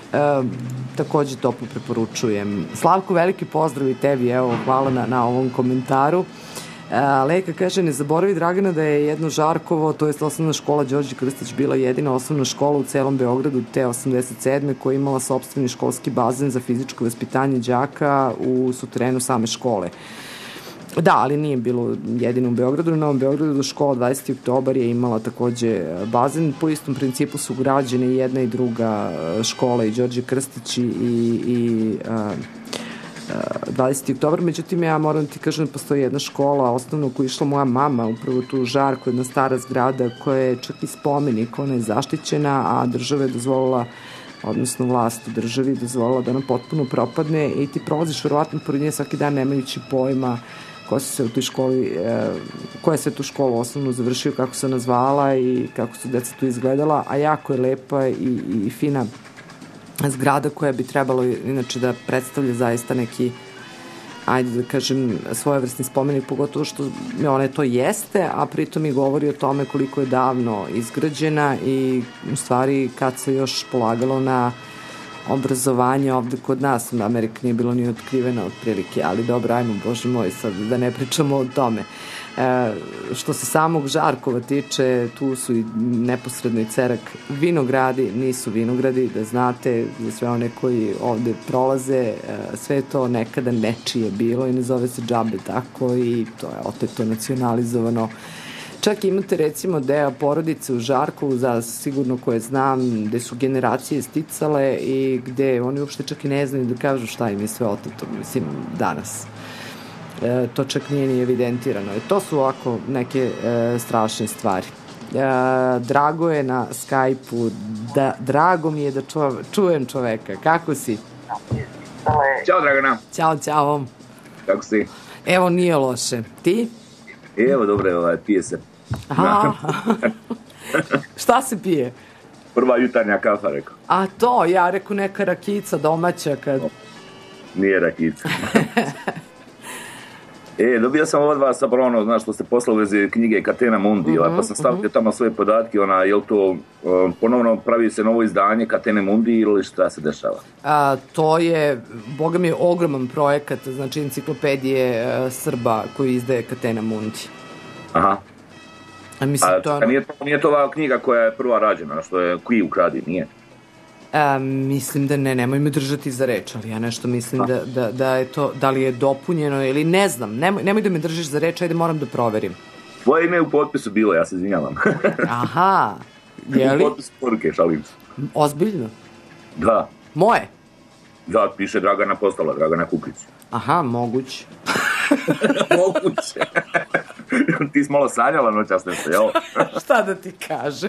takođe toplo preporučujem. Slavko, veliki pozdrav i tebi, evo, hvala na ovom komentaru. Leka kaže, ne zaboravi Dragana da je jedno Žarkovo, to je osnovna škola Đorđe Krstić, bila jedina osnovna škola u celom Beogradu te 87. koja je imala sopstveni školski bazen za fizičko vaspitanje đaka u suterenu same škole. Da, ali nije bilo jedino u Beogradu. Na Novom Beogradu do škola 20. oktobar je imala takođe bazen. Po istom principu su građene i jedna i druga škola, i Đorđe Krstić i 20. oktobar. Međutim, ja moram ti kažem da postoji jedna škola osnovna u koju je išla moja mama, upravo tu u Žarku, jedna stara zgrada koja je čak i spomenik, ona je zaštićena, a država je dozvolila, odnosno vlast u državi dozvolila da ona potpuno propadne i ti prolaziš verovatno pored nje svaki dan nemajući pojma koja se tu školu osnovno završio, kako se ona zvala i kako su deca tu izgledala, a jako je lepa i fina zgrada koja bi trebalo inače da predstavlja zaista neki, ajde da kažem, svojevrsni spomenik, pogotovo što ona to jeste, a pritom i govori o tome koliko je davno izgrađena i u stvari kad se još polagalo na obrazovanje ovde kod nas, Amerika nije bilo ni otkrivena otprilike, ali dobro, ajmo, bože moj, sad da ne pričamo o tome. Što se samog Žarkova tiče, tu su i neposredno i Cerak vinogradi, nisu vinogradi, da znate, za sve one koji ovde prolaze, sve to nekada nečije bilo i ne zove se džabe tako i to je oteto nacionalizovano. Čak imate recimo deo porodice u Žarkovu, za sigurno koje znam, gde su generacije sticale i gde oni uopšte čak i ne znaju da kažu šta im je sve oteto, mislim, danas. To čak nije ni evidentirano. To su ovako neke strašne stvari. Drago je na Skype-u, drago mi je da čujem čoveka. Kako si? Ćao, Dragana. Ćao. Kako si? Evo, nije loše. Ti? Evo, dobro, pije se. Aha. Šta se pije? Prva jutarnja kafa, rekao. A to, ja rekao neka rakica domaća kad... Nije rakica. Dobio sam od vas zapravo ono, znaš, što ste poslali u vezi knjige Catena Mundi, pa sam stavio tamo svoje podatke, je to ponovno pravi se novo izdanje Catene Mundi ili šta se dešava? To je, boga mi, ogroman projekat, znači enciklopedije Srba koji izdaje Catena Mundi. Aha. Mislim, nije to ova knjiga koja je prva rađena, što je Qui ukradi, nije? Mislim da ne, nemoj me držati za reč, ali ja nešto mislim da je to, da li je dopunjeno ili ne znam, nemoj da me držiš za reč, ajde moram da proverim. Tvoje ime u potpisu bilo, ja se izvinjavam. Aha, je li? U potpisu poruke, šalim se. Ozbiljno? Da. Moje? Da, piše Dragana Postala, Dragana Kukić. Aha, moguće. Moguće. Ti si malo sanjala noćas nešto, jel? Šta da ti kažem?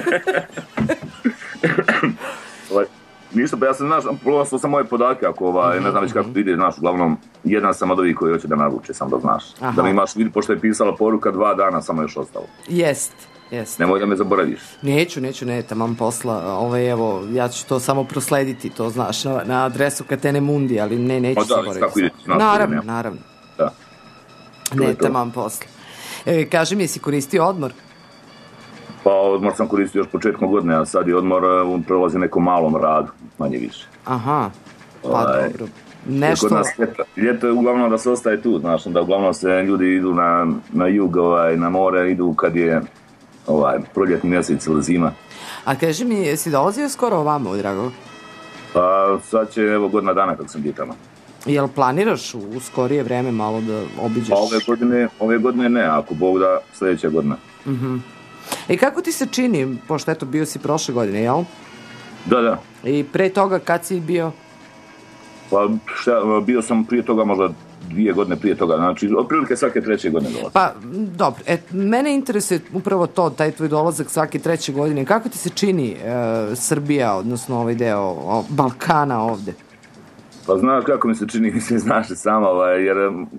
Ništa, pa ja sam, znaš, provastao sam moje podatke, ako ne znam već kako to ide, znaš, uglavnom, jedan sam od ovih koji hoće da naruče, sam da znaš. Aha. Da mi imaš vidi, pošto je pisala poruka, 2 dana samo još ostalo. Jest. Nemoj da me zaboraviš. Neću, tamam posla, evo, ja ću to samo proslediti, to znaš, na adresu Catene Mundi, ali neću zaboraviti. Naravno. Da. Ne, tamam posla. Kaži mi, jesi koristio odmor? Pa odmor sam koristio još početkom godine, a sad je odmor prolazi nekom malom radu, manje više. Aha, pa dobro. Nešto... Kod nas ljeto je uglavnom da se ostaje tu, znaš, da uglavnom se ljudi idu na jug, na more, idu kad je proljetni mjesec ili zima. A kaži mi, jesi dolazio skoro ovamo, drago? Pa sad će, evo, godina dana kako sam bio tamo. Jel planiraš u skorije vreme malo da obiđeš? Pa ove godine ne, ako Bog da, sljedeća godina. I kako ti se čini, pošto eto bio si prošle godine, jel? Da. I pre toga kad si bio? Pa bio sam prije toga možda 2 godine prije toga, znači otprilike svake 3. godine dolazim. Pa dobro, mene interesuje upravo to, taj tvoj dolazak svake 3. godine. Kako ti se čini Srbija, odnosno ovaj deo Balkana ovde? Pa znaš kako mi se čini, mislim, znaš i sama, jer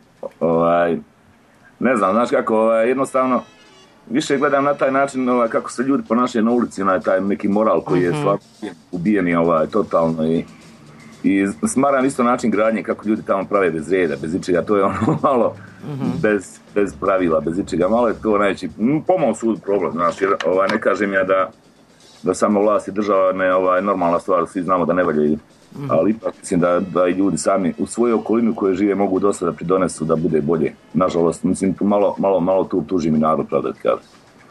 ne znam, znaš kako, jednostavno više gledam na taj način kako se ljudi ponašaju na ulici, taj neki moral koji je stvarno ubijeni totalno i smaram isto način gradnje kako ljudi tamo prave bez reda, bez ičega, to je malo bez pravila, bez ičega, malo je to najveći, pomalo sud problem, znaš, jer ne kažem ja da samo vlast i država ne normalna stvar, svi znamo da ne valjaju, ali ipak mislim da i ljudi sami u svojoj okolini u kojoj žive mogu dosta da pridonesu da bude bolje. Nažalost, mislim, malo tu tužim i narod, pravda ti kažem.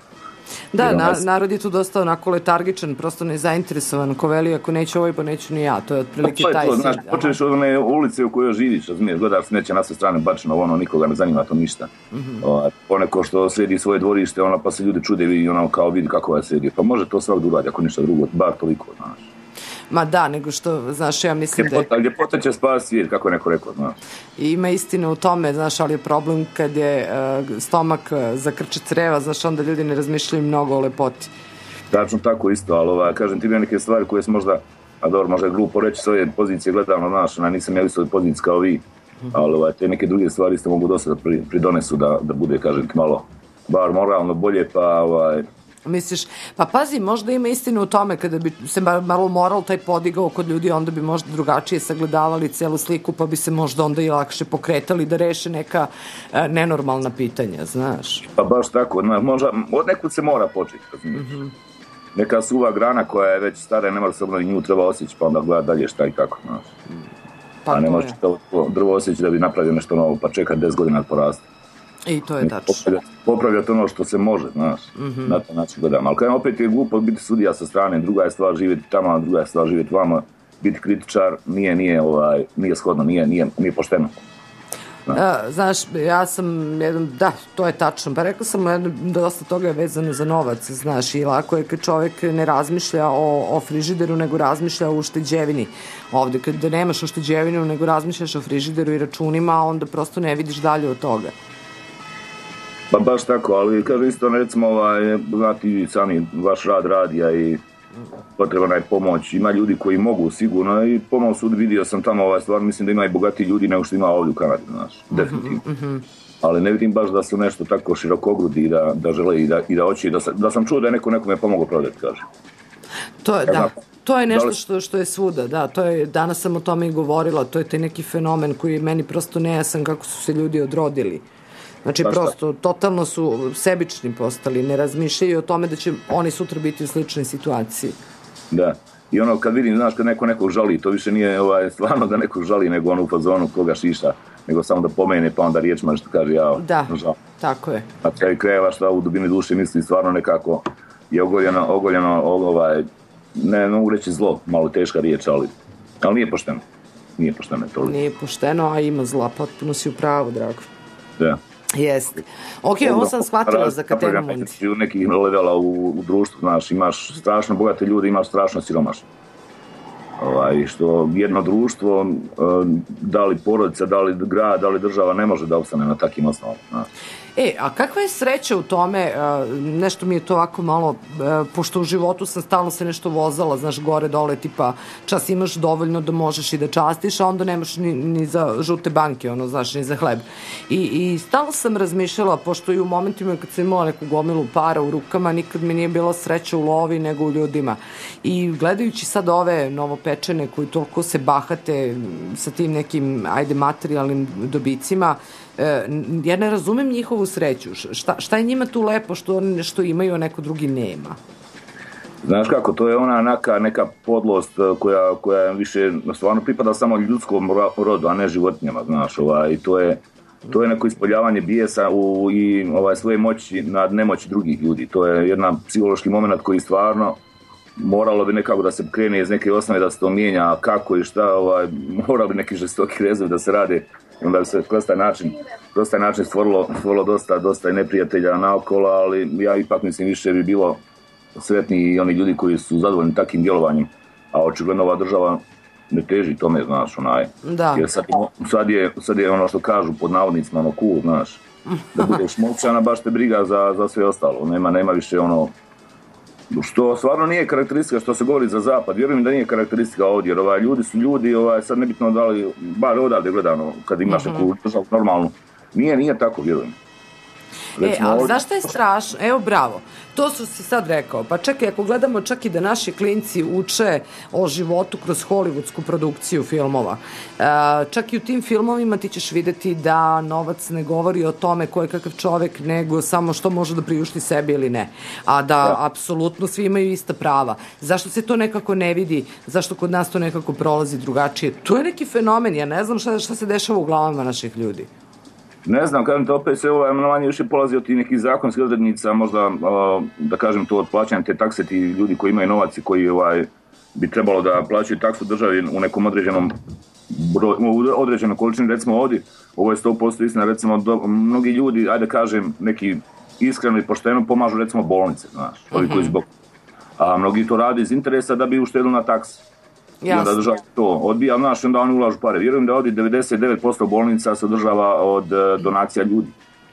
Da, narod je tu dosta onako letargičan, prosto nezainteresovan, ko veli, ako neću ovaj, pa neću ni ja, to je otprilike taj svijet. Znaš, počneš od one ulice u kojoj živiš, razumiješ, gledaš neće na sve strane bačeno, nikoga ne zanima to ništa. Poneko što sredi svoje dvorište, pa se ljudi čude i kao vidi kako je sredi, pa može to svak uradi, ako ništa drugo, bar toliko, znaš. Ma da, nego što, znaš, ja mislim da je... Ljepota će spasti svijet, kako je neko rekao, znaš. I ima istine u tome, znaš, ali je problem kad je stomak zakrče creva, znaš, onda ljudi ne razmišljaju mnogo o lepoti. Tačno tako isto, ali kažem ti neke stvari koje su možda, možda je glupo reći s ove pozicije gledano, znaš, nisam ja isto pozicija kao vi, ali te neke druge stvari isto mogu dosta da pridonesu da bude, kažem ti, malo, bar moralno bolje, pa Misliš, pa pazi, možda ima istinu u tome kada bi se malo moral taj podigao kod ljudi, onda bi možda drugačije sagledavali celu sliku, pa bi se možda onda i lakše pokretali da reše neka nenormalna pitanja, znaš. Pa baš tako, možda od nekud se mora početi, razumiješ. Neka suva grana koja je već stara, ne mora se obnovi, nju treba osjeći, pa onda gleda dalje šta i kako, znaš. Pa ne možeš to drvo osjeći da bi napravio nešto novo, pa čeka 10 godina da poraste. I to je tačno. Popravljati ono što se može, znaš, na taj način gledam. Ali kada opet je glupo biti sudija sa strane, druga je stvar živjeti tamo, druga je stvar živjeti vama, biti kritičar nije shodno, nije pošteno. Znaš, ja sam da, to je tačno, pa rekla sam dosta toga je vezano za novac, znaš, i lako je kad čovjek ne razmišlja o frižideru, nego razmišlja o ušteđevini. Ovde, kad nemaš ušteđevinu, nego razmišljaš o frižideru i računima, onda prosto ne vidiš dalje od toga. Pa baš tako, ali kaže isto, recimo, znati sami vaš rad radija i potrebna je pomoć. Ima ljudi koji mogu sigurno i pomoć sud vidio sam tamo stvar, mislim da ima i bogatiji ljudi nego što ima ovdje u Kanadi, znaš, definitivno. Ali ne vidim baš da su nešto tako širokogrudi da žele i da hoće, da sam čuo da je neko nekome pomogao prodati, kaže. To je nešto što je svuda, da, danas sam o tome i govorila, to je taj neki fenomen koji je meni prosto nejasan kako su se ljudi odrodili. Znači, prosto, totalno su sebični postali, ne razmišljaju o tome da će oni sutra biti u sličnoj situaciji. Da, i ono kad vidim, znaš, kad neko nekog žali, to više nije stvarno da nekog žali, nego ono u fazonu koga šiša, nego samo da pomene, pa onda riječima što kaže ja. Da, tako je. A kraj krajeva šta u dubini duše misli stvarno nekako je ogoljeno, ne mogu reći zlo, malo teška riječ, ali nije pošteno. Nije pošteno toliko. Nije pošteno, a ima zla, potpuno si u pravu, drago. Da. Jeste. Ok, ovo sam shvatila za Katenu Mundi. U nekih levela u društvu, znaš, imaš strašno bogate ljude, imaš strašno siromašne. Što jedno društvo, da li porodica, da li grad, da li država ne može da opstane na takim osnovama. A kakva je sreća u tome, nešto mi je to ovako malo, pošto u životu sam stalno se nešto vozala, znaš, gore, dole, tipa, čas imaš dovoljno da možeš i da častiš, a onda nemaš ni za žute banke, ono, znaš, ni za hleb. I stalno sam razmišljala, pošto i u momentima kad sam imala neku gomilu para u rukama, nikad mi nije bila sreća u lovi nego u ljudima. I gledajući sad ove novopečene koji toliko se bahate sa tim nekim, materijalnim dobicima, ja ne razumem njihovu sreću. Šta je njima tu lepo što imaju, a neko drugi nema? Znaš kako, to je ona neka podlost koja više stvarno pripada samo ljudskom rodu, a ne životinjama, znaš, i to je neko ispoljavanje bijesa i svoje moći nad nemoći drugih ljudi. To je jedan psihološki moment koji stvarno moralo bi nekako da se krene iz neke osnove, da se to mijenja, kako i šta, moralo bi neki žestoki rezovi da se rade, onda bi se kroz taj način stvorilo dosta i neprijatelja naokolo, ali ja ipak mislim više bi bilo sretni i oni ljudi koji su zadovoljni takvim djelovanjem, a očigledno ova država ne teži tome, znaš, Da. Jer sad je ono što kažu pod navodnicima, ono cool, znaš, da budeš moćana, baš te briga za sve ostalo, nema više ono, što stvarno nije karakteristika što se govori za zapad, vjerujem da nije karakteristika ovdje, jer ljudi su ljudi, sad nebitno da li, bar odavde gledano, kad imaš neku državu normalnu, nije tako, vjerujem. Ali zašto je strašno? Evo, bravo. To su si sad rekao. Pa čekaj, ako gledamo čak i da naši klinci uče o životu kroz hollywoodsku produkciju filmova, čak i u tim filmovima ti ćeš vidjeti da novac ne govori o tome ko je kakav čovjek, nego samo što može da priušti sebi ili ne. A da apsolutno svi imaju ista prava. Zašto se to nekako ne vidi? Zašto kod nas to nekako prolazi drugačije? To je neki fenomen. Ja ne znam šta se dešava u glavama naših ljudi. Ne znam, kažem te, opet se manje više polazi od tih nekih zakonskih odrednica, možda, da kažem to, od plaćanja te takse, ti ljudi koji imaju novac i koji bi trebalo da plaćaju taksu državi u nekom određenoj količini, recimo ovdje, ovo je 100% istina, recimo, mnogi ljudi, ajde kažem, neki iskreno i pošteno pomažu, recimo, bolnice, znaš, ovi koji zbog, a mnogi to rade iz interesa da bi uštedili na taksi. I onda država to odbija, znaš, onda oni ulažu pare. Vjerujem da ovdje 99% bolnica se održava od donacija ljudi.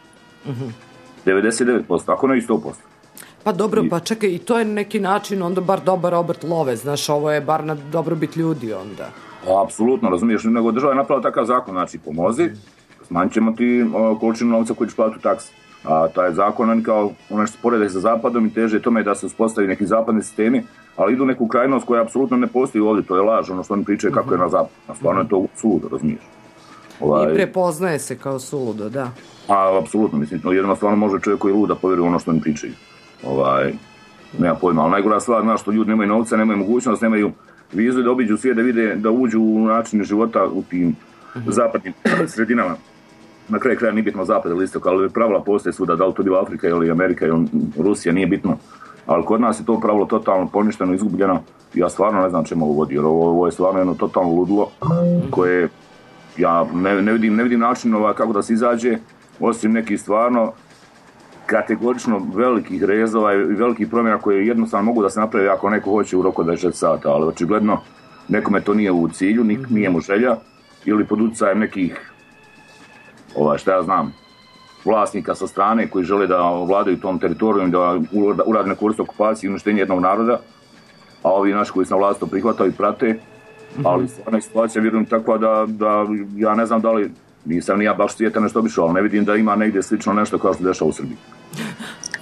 99%, ako ne i 100%. Pa dobro, pa čekaj, i to je neki način onda bar dobar obrt love, znaš, ovo je bar na dobrobit ljudi onda. Apsolutno, razumiješ, nego država je napravila takav zakon, znači pomozi, smanjit ćemo ti količinu novca koji ćeš platiti taksi. A taj zakon, oni kao nešto porede sa zapadom i teže tome da se uspostavi neki zapadni sistemi, ali idu neku krajnost koja apsolutno ne postoji ovdje, to je laž, ono što oni pričaju kako je na zapadu, a stvarno je to suludo, razumiješ. I prepoznaje se kao suludo, da. Apsolutno, mislim, jedno stvarno može čovjek koji je lud da povjeruje ono što oni pričaju. Nema pojma, ali najgora stvar, znaš, što ljudi nemaju novca, nemaju mogućnost, nemaju vizu da obiđu svijet, da vide, da uđu u način života u tim zapadnim sredinama. Na kraju kraja nije bitno zapad ili istok, ali pravila postoje svuda, da li to bila Afrika ili Amerika ili Rusija, nije bitno. Ali kod nas je to pravilo totalno poništeno, izgubljeno. Ja stvarno ne znam čemu ovo vodi, jer ovo je stvarno jedno totalno ludilo koje ja ne vidim način kako da se izađe, osim nekih stvarno kategorično velikih rezova i velikih promjena koje jednostavno mogu da se naprave ako neko hoće u roku 24 sata, ali očigledno nekome to nije u cilju, nije mu želja ili pod utjecajem nekih šta ja znam, vlasnika sa strane koji žele da vladaju tom teritorijom, da urade neku vrstu okupacije i uništenje jednog naroda, a ovi naši koji su na vlasti to prihvataju i prate, ali stvarna situacija vjerujem takva da ja ne znam da li, nisam ni ja baš svijeta nešto obišao, ali ne vidim da ima negdje slično nešto kao što dešava u Srbiji.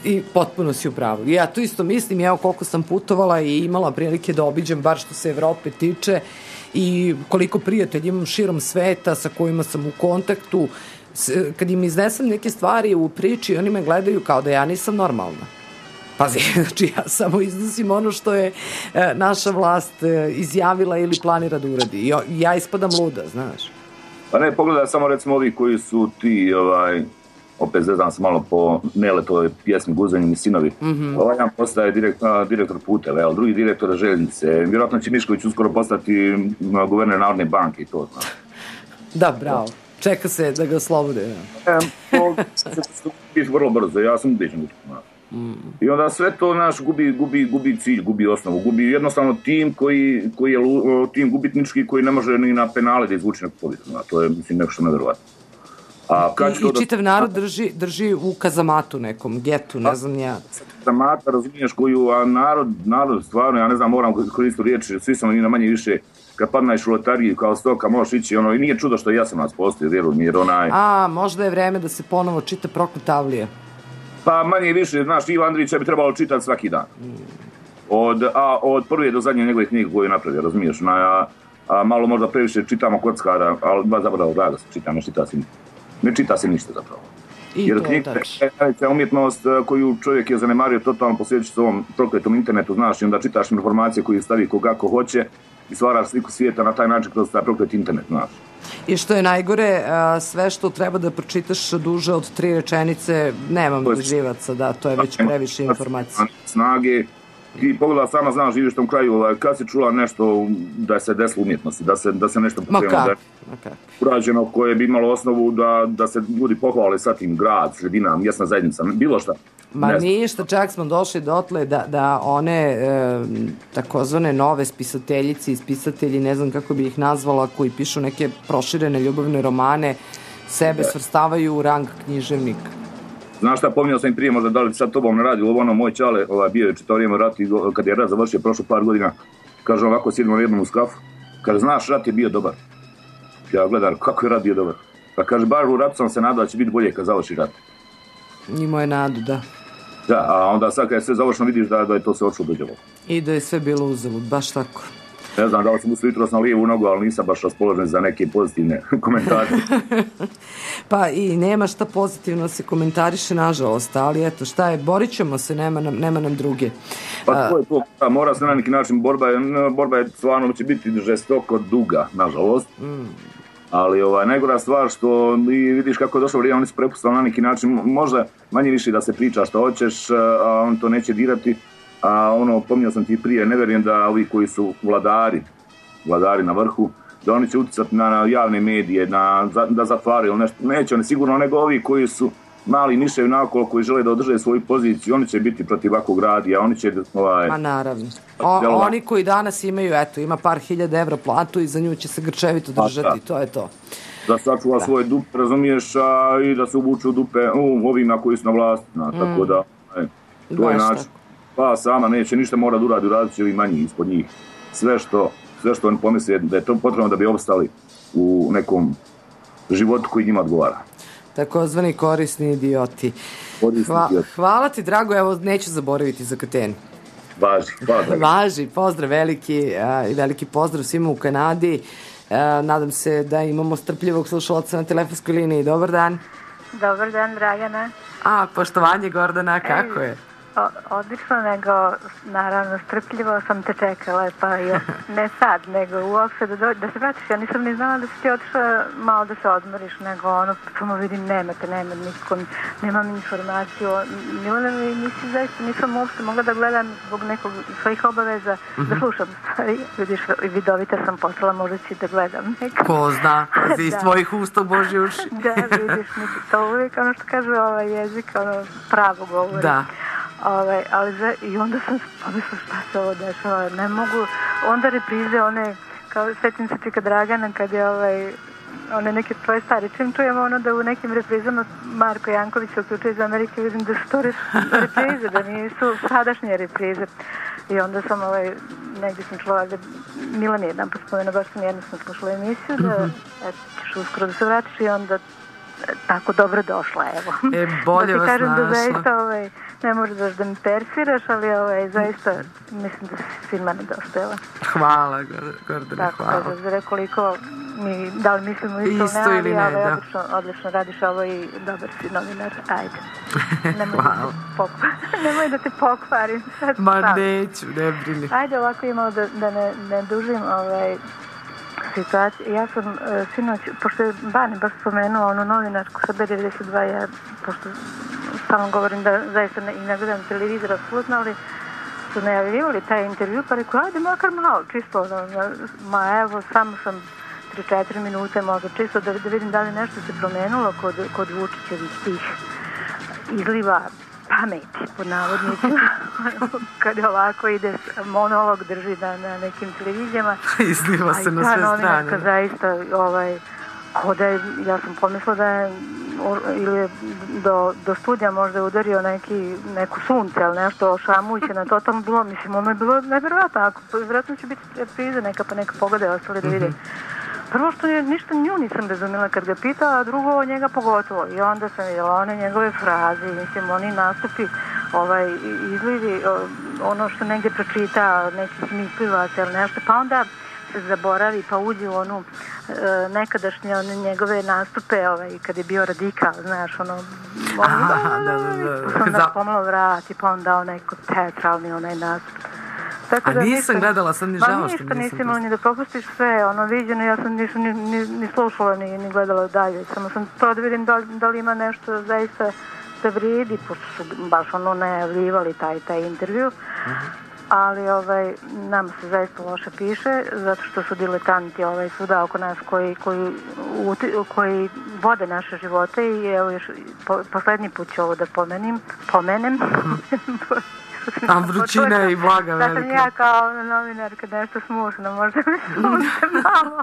I potpuno si u pravu. Ja to isto mislim, evo koliko sam putovala i imala prilike da obiđem, bar što se Evrope tiče, i koliko prijatelja imam širom sveta sa kojima sam u kontaktu, kad im iznesem neke stvari u priči, oni me gledaju kao da ja nisam normalna. Pazi, znači ja samo iznosim ono što je naša vlast izjavila ili planira da uradi. I ja ispadam luda, znaš. Pa ne, pogledaj samo recimo ovi koji su ti, opet zezam se malo po Neletove pjesmi Guzanjini sinovi. Ovaj jedan postaje direktor puteva, ali drugi direktor željeznice. Vjerojatno će Mišković uskoro postati guverner Narodne banke i to. Znaš. Da, bravo. Čeka se da ga oslobode. To se vrlo brzo, ja sam ubeđen u to. I onda sve to naš gubi cilj, gubi osnovu, gubi jednostavno tim koji je tim gubitnički koji ne može ni na penale da izvuči neku pobjedu. To je, mislim, nešto nevjerovatno. I čitav narod drži u kazamatu nekom, getu, ne znam ja. Kazamata, razumiješ, koju, a narod stvarno, ja ne znam, moram koristiti riječi, svi smo mi na manje više, kad padneš u lotariju kao stoka, možeš ići, i nije čudo što Jasenovac postoji, vjerujem, jer onaj... možda je vreme da se ponovo čita Proklet Avlije. Pa manje i više, znaš, Ivo Andrića bi trebalo čitati svaki dan. Od prve do zadnje njegove knjige koju je napravio, razumiješ, malo možda previše čitamo Kockara, ali zapravo rada se čita, ne čita se ništa zapravo. Jer knjiga je najveća umjetnost koju čovjek je zanemario totalno posvećujući se ovom prokletom internetu, znaš, i onda čitaš informacije koje stavi kako hoće i stvaraš sliku svijeta na taj način kroz taj proklet internet, znaš. I što je najgore, sve što treba da pročitaš duže od 3 rečenice, nemam živaca, da, to je već previše informacija. Snage, ti pogleda sama, znaš, živiš u tom kraju, kad si čula nešto da se desilo umjetnosti, da se nešto pokrenuo, urađeno koje bi imalo osnovu da se ljudi pohvale sa tim, grad, sredina, mjesna zajednica, bilo šta. Ma ništa, čak smo došli dotle da one takozvane nove spisateljice i spisatelji, ne znam kako bi ih nazvala, koji pišu neke proširene ljubavne romane, sebe svrstavaju u rang književnika. Znaš šta, pominjao sam im prije, možda da li sad tobom ne radi, moj čale bio je čitao vrijeme rat i kad je rat završio prošlo par godina, kaže ovako, sjedimo na jednom uz kafu, kaže, znaš, rat je bio dobar. Ja gledam, kako je rat bio dobar? Pa kaže, bar u ratu sam se nadao da će biti bolje kad završi rat. Imao je nadu, da. Da, a onda sad kad je sve završeno vidiš da je to sve odšlo dođevo. I da je sve bilo uzalud, baš tako. Ne znam da li sam uspio jutros na lijevu nogu, ali nisam baš raspoložen za neke pozitivne komentare. Pa i nema šta pozitivno se komentariše, nažalost, ali eto, šta je, borit ćemo se, nema nam druge. Pa to je to, mora se na neki način, borba je stvarno će biti žestoko duga, nažalost. Ali najgora stvar što vidiš kako je došlo vrijeme, oni su prepustali na neki način, možda manje više da se priča što hoćeš, a on to neće dirati. A pominjao sam ti prije, ne vjerujem da ovi koji su vladari na vrhu, da oni će utjecati na javne medije, da zatvaraju ili nešto. Neće oni sigurno, nego ovi koji su mali miševi naokolo, koji žele da održe svoju poziciju, oni će biti protiv ovakvog radija, oni će... Ma naravno. Oni koji danas imaju, ima par hiljada evra platu i za nju će se grčevito držati, to je to. Da sačuva svoje dupe, razumiješ, i da se uvuču dupe ovima koji su na vlasti, tako da, to je način. Pa sama neće ništa mora da uradi, uradit će ovi manji ispod njih. Sve što oni pomisle da je to potrebno da bi opstali u nekom životu koji njima odgovara. Takozvani korisni idioti. Hvala ti, drago, evo neću zaboraviti za Katenu. Važi, pozdrav veliki i veliki pozdrav svima u Kanadi. Nadam se da imamo strpljivog slušalca na telefonskoj liniji. Dobar dan. Dobar dan, Dragana. Poštovanje, Gordana, kako je? Odlično, nego naravno strpljivo sam te čekala, pa ne sad, nego uopšte da se vratiš. Ja nisam ni znala da si ti otišla malo da se odmoriš, nego samo vidim nema nikom, nemam informaciju. Milena emisiju zaista nisam uopšte mogla da gledam zbog nekog svojih obaveza, da slušam stvari. Vidiš, vidovita sam postala, možda ću da gledam. Ko zna, pazi iz tvojih usta Božji uši. Da, vidiš, to uvijek ono što kaže jezik, pravo govori. Da. I onda sam pomisla šta se ovo dešava, ne mogu, onda reprize one, kao setim se Čika Dragana kad je one neke tvoje stare, čim čujemo da u nekim reprizama Marko Janković se uključuje iz Amerike, vidim da su to reprize, da nisu sadašnje reprize. I onda sam negdje sam čula da Milan je jedan pospomena, baš sam jedno sam slušala emisiju, da ćeš uskoro da se vratiš i onda tako dobro došla, evo. Bolje vas našla. Da ti kažem da zaista ne možeš da mi persiraš, ali zaista mislim da si svima nedostajala. Hvala, Gordana, hvala. Tako, bez koliko da li mislimo isto ili ne, da. Odlično radiš ovo i dobar si novinar, ajde. Hvala. Nemoj da te pokvarim. Ma neću, ne brini. Ajde ovako imao da ne dužim situaciju. Ja sam sinoć, pošto je Bani baš spomenuo onu novinarku sa B92, ja pošto stalno govorim da zaista ne gledam televizor apsolutno, ali su najavljivali taj intervju, pa rekao, ajde makar malo, čisto, ma evo, samo sam 3-4 minute možda, čisto da vidim da li nešto se promenilo kod Vučićevih tih izliva pameti, pod navodnicima, kad ovako ide monolog drži na nekim televizijama. Izliva se na sve strane. A i ta novinarka zaista, ko da je, ja sam pomislila da je, ili je do studija možda udario neku sunce, ali nešto ošamujuće na totalno bilo, mislim, ono je bilo nevjerojatno, ako vjerojatno će biti repriza neka, pa neka pogode ostali da vide. Prvo što ništa nju nisam razumela kad ga pitala, a drugo njega pogotovo. I onda sam vidjela one njegove fraze, mislim, oni nastupi, izlivi, ono što negdje pročita, neki smislivac ili nešto, pa onda se zaboravi, pa uđe u onu nekadašnje njegove nastupe, kad je bio radikal, znaš, ono... onda pomalo vrati, pa on dao neko teatralni onaj nastup. A nisam gledala, sad ni žao što nisam. Ma ništa, nisi imala ni da propustiš sve, viđeno, ja sam nisam ni slušala, ni gledala dalje, samo sam to da vidim da li ima nešto zaista da vrijedi, pošto su baš najavljivali taj intervju, ali nama se zaista loše piše, zato što su diletanti svuda oko nas koji vode naše živote i evo još poslednji put ću ovo da pomenem. A vrućina je i vlaga velika. Da sam ja kao novinarka nešto smušno, možda mi sunce malo.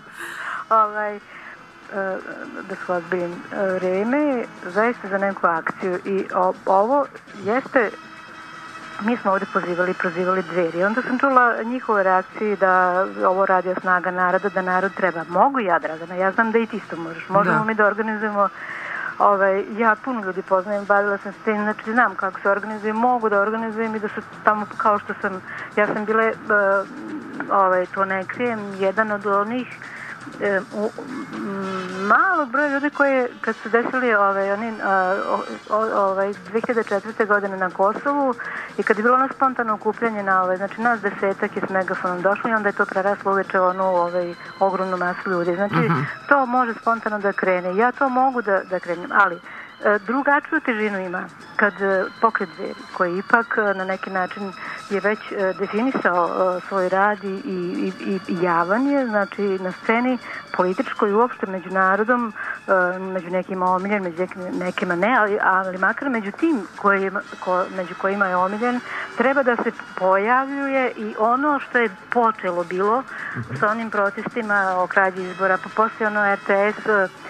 Da se ozbiljim, vreme zaista za neku akciju i ovo jeste, mi smo ovdje prozivali Dveri. Onda sam čula njihove reakcije da ovo radio Snaga naroda, da narod treba. Mogu ja, Dragana, ja znam da i ti isto možeš. Možemo mi da organizujemo, ja puno ljudi poznajem, bavila sam s tim, znači znam kako se organizuje, mogu da organizujem i da se tamo, kao što sam, ja sam bile, to ne krijem, jedan od onih malog broja ljudi koji, kad su desili 2004. godine na Kosovu i kad je bilo ono spontano okupljanje znači nas 10 je s megafonom došlo i onda je to preraslo uveče ogromnu masu ljudi. Znači, to može spontano da krene. Ja to mogu da krenem, ali drugačiju težinu ima kad pokret Dveri, koji ipak na neki način je već definisao svoj rad i javan je, znači na sceni političkoj i uopšte među narodom, među nekima omiljen, među nekima ne, ali makar među tim među kojima je omiljen, treba da se pojavljuje i ono što je počelo bilo sa onim protestima o krađi izbora, pa poslije RTS.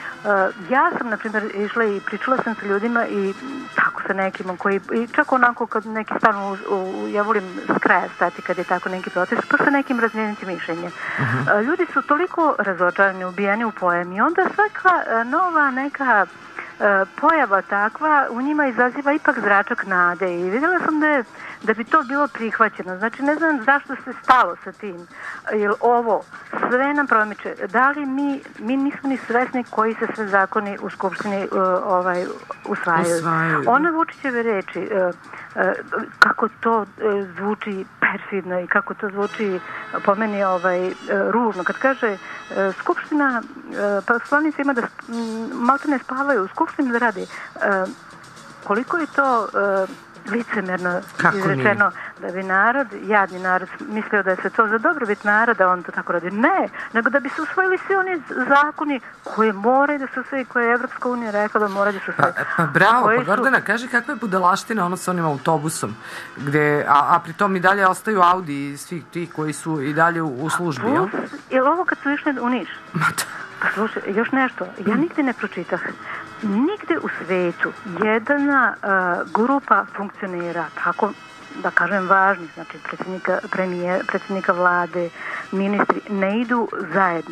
Ja sam, na primjer, išla i pričala sam sa ljudima i tako sa nekima koji, i čak onako kad neki stanu, ja volim s kraja stati kad je tako neki protest, pa sa nekim razmijeniti mišljenje. Ljudi su toliko razočarani, ubijeni u pojem i onda svaka nova neka pojava takva u njima izaziva ipak zračak nade i vidjela sam da bi to bilo prihvaćeno. Znači, ne znam zašto se stalo sa tim. Jer ovo sve nam promiče. Da li mi nismo ni svesni koji se sve zakoni u Skupštini usvajaju. One Vučićeve reči, kako to zvuči perfidno i kako to zvuči po meni ružno. Kad kaže Skupština, poslanici ima da malko ne spavaju u Skupštini da radi. Koliko je to licemerno izrečeno da bi narod, jadni narod, mislio da je se to za dobrobit naroda, on to tako radi. Ne, nego da bi se usvojili svi oni zakoni koje moraju da se usvoji, koje je Evropska unija rekla da moraju da se usvoji. Bravo, pa Gordana, kaži kakva je budalaština ono sa onim autobusom, a pritom i dalje ostaju Audi i svih tih koji su i dalje u službi, jel? Ili ovo kad su išli u Niš? Slušaj, još nešto, ja nigde ne pročitah. Nigde u svetu jedna grupa funkcionera, tako da kažem važnih, znači predsjednika vlade, ministri, ne idu zajedno.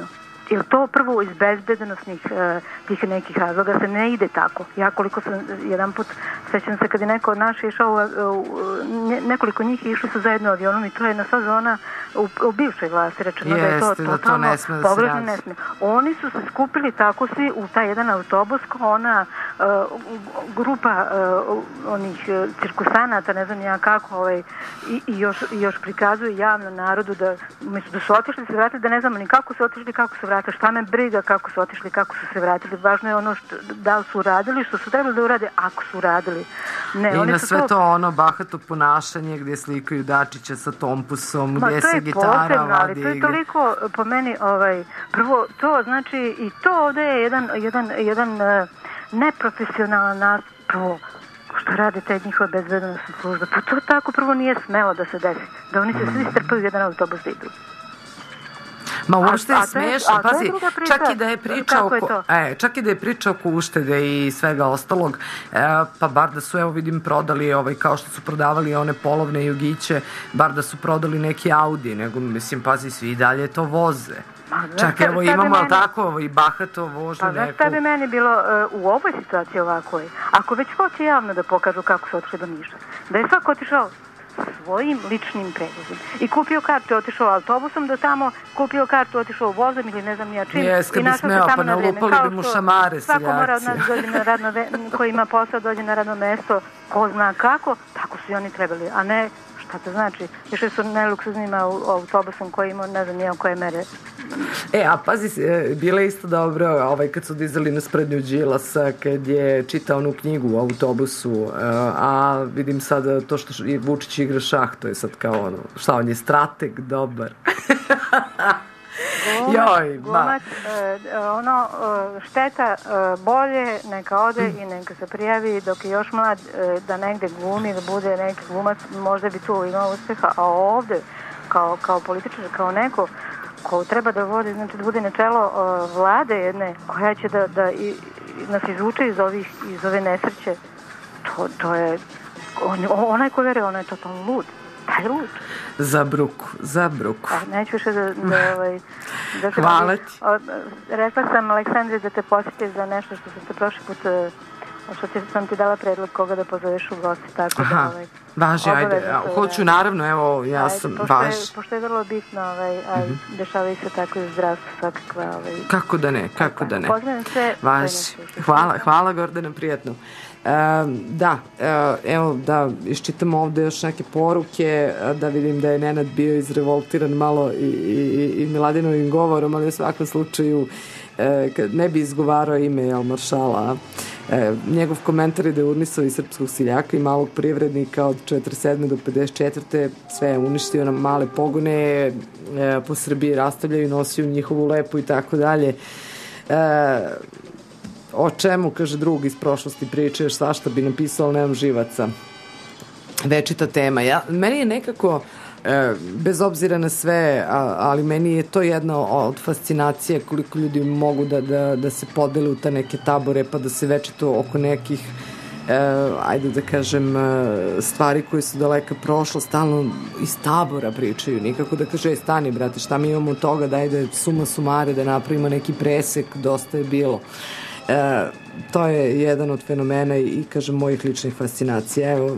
Jer to prvo iz bezbedonosnih tih nekih razloga se ne ide tako. Ja koliko sam jedan put, sećam se kad je neko od naš išao, nekoliko njih išli su zajedno avionom i to je na sva zona u bivšoj vlasti rečeno da je to totalno pogrešno, ne sme. Oni su se skupili tako svi u taj jedan autobus kao ona grupa onih cirkusanata, ne znam ja kako, i još prikazuju javno narodu da umjesto da su otišli se vratili, da ne znamo ni kako su otišli, kako se vratili, šta me briga kako su otišli, kako su se vratili. Važno je ono da li su uradili što su trebali da urade, ako su uradili. I na sve to ono bahato ponašanje gdje slikaju Dačića sa tompusom, gdje se gitara vadi. Ali to je toliko po meni, prvo to znači i to ovdje je jedan neprofesionalan nastup, prvo što rade te njihove bezbednosne službe. Pa to tako prvo nije smelo da se desi, da oni se svi strpaju u jedan autobus da idu. Ma uopšte je smiješno, pazi, čak i da je priča oko uštede i svega ostalog, pa bar da su, evo vidim, prodali, kao što su prodavali one polovne jugiće, bar da su prodali neki Audi, nego, mislim, pazi, svi i dalje to voze. Čak evo imamo tako i bahato vožnju neku. Znaš šta bi meni bilo u ovoj situaciji ovakoj? Ako već hoće javno da pokažu kako su otišli do Niša, da je svako otišao svojim ličnim prevozom i kupio kartu, otišao autobusom do tamo, kupio kartu, otišao vozom ili ne znam nija čim. Jes, kad bi smeo, pa nalupali bi mu šamare seljaci. Svako mora od nas dođe na radno, ko ima posao dođe na radno mesto, ko zna kako, tako su i oni trebali, a ne šta to znači. Išli su najluksuznim autobusom koji ima ne znam nijako koje mere. A pazi, bilo je isto dobro kad su dizali na sprednju Đilasa, kad je čitao onu knjigu u autobusu, a vidim sad to što Vučić igra šah, to je sad kao ono, šta on je strateg, dobar. Glumac, šteta, bolje neka ode i neka se prijavi dok je još mlad, da negde glumi, da bude neki glumac, možda bi tu imao uspeha, a ovde kao političar, kao neko ko treba da vodi, znači da bude na čelo vlade jedne koja će da nas izvuče iz ove nesreće, to je onaj ko vere, onaj je totalno lud. Taj lud. Za bruku. Neću više da hvala ti. Rekla sam Aleksandri da te posjeti za nešto što ste prošli put, što sam ti dala predlog koga da pozoveš u gosti, tako da važi, ajde, hoću naravno, evo, ja sam važi. Pošto je vrlo bitno, dešavaju se tako i u zdravstvu svakakva. Kako da ne. Pozdravim sve. Važi. Hvala Gordana, prijatno. Evo da iščitam ovdje još neke poruke, da vidim da je Nenad bio izrevoltiran malo i Miladinovim govorom, ali u svakom slučaju ne bi izgovarao ime maršala. Njegov komentar je da je urnisao i srpskog seljaka i malog privrednika od 47. do 54. sve je uništio na male pogone, po Srbiji rastavljaju, nosio njihovu lepu i tako dalje. O čemu, kaže drug iz prošlosti, pričaš, svašta bi napisao, ali nemam živaca. Večita tema. Meni je nekako, bez obzira na sve, ali meni je to jedna od fascinacije koliko ljudi mogu da se podele u te neke tabore, pa da se večito oko nekih ajde da kažem stvari koje su daleka prošla stalno iz tabora pričaju, nikako da kaže stani brate, šta mi imamo od toga, da ajde suma sumare da napravimo neki presek, dosta je bilo. To je jedan od fenomena i kažem mojih ličnih fascinacija. Evo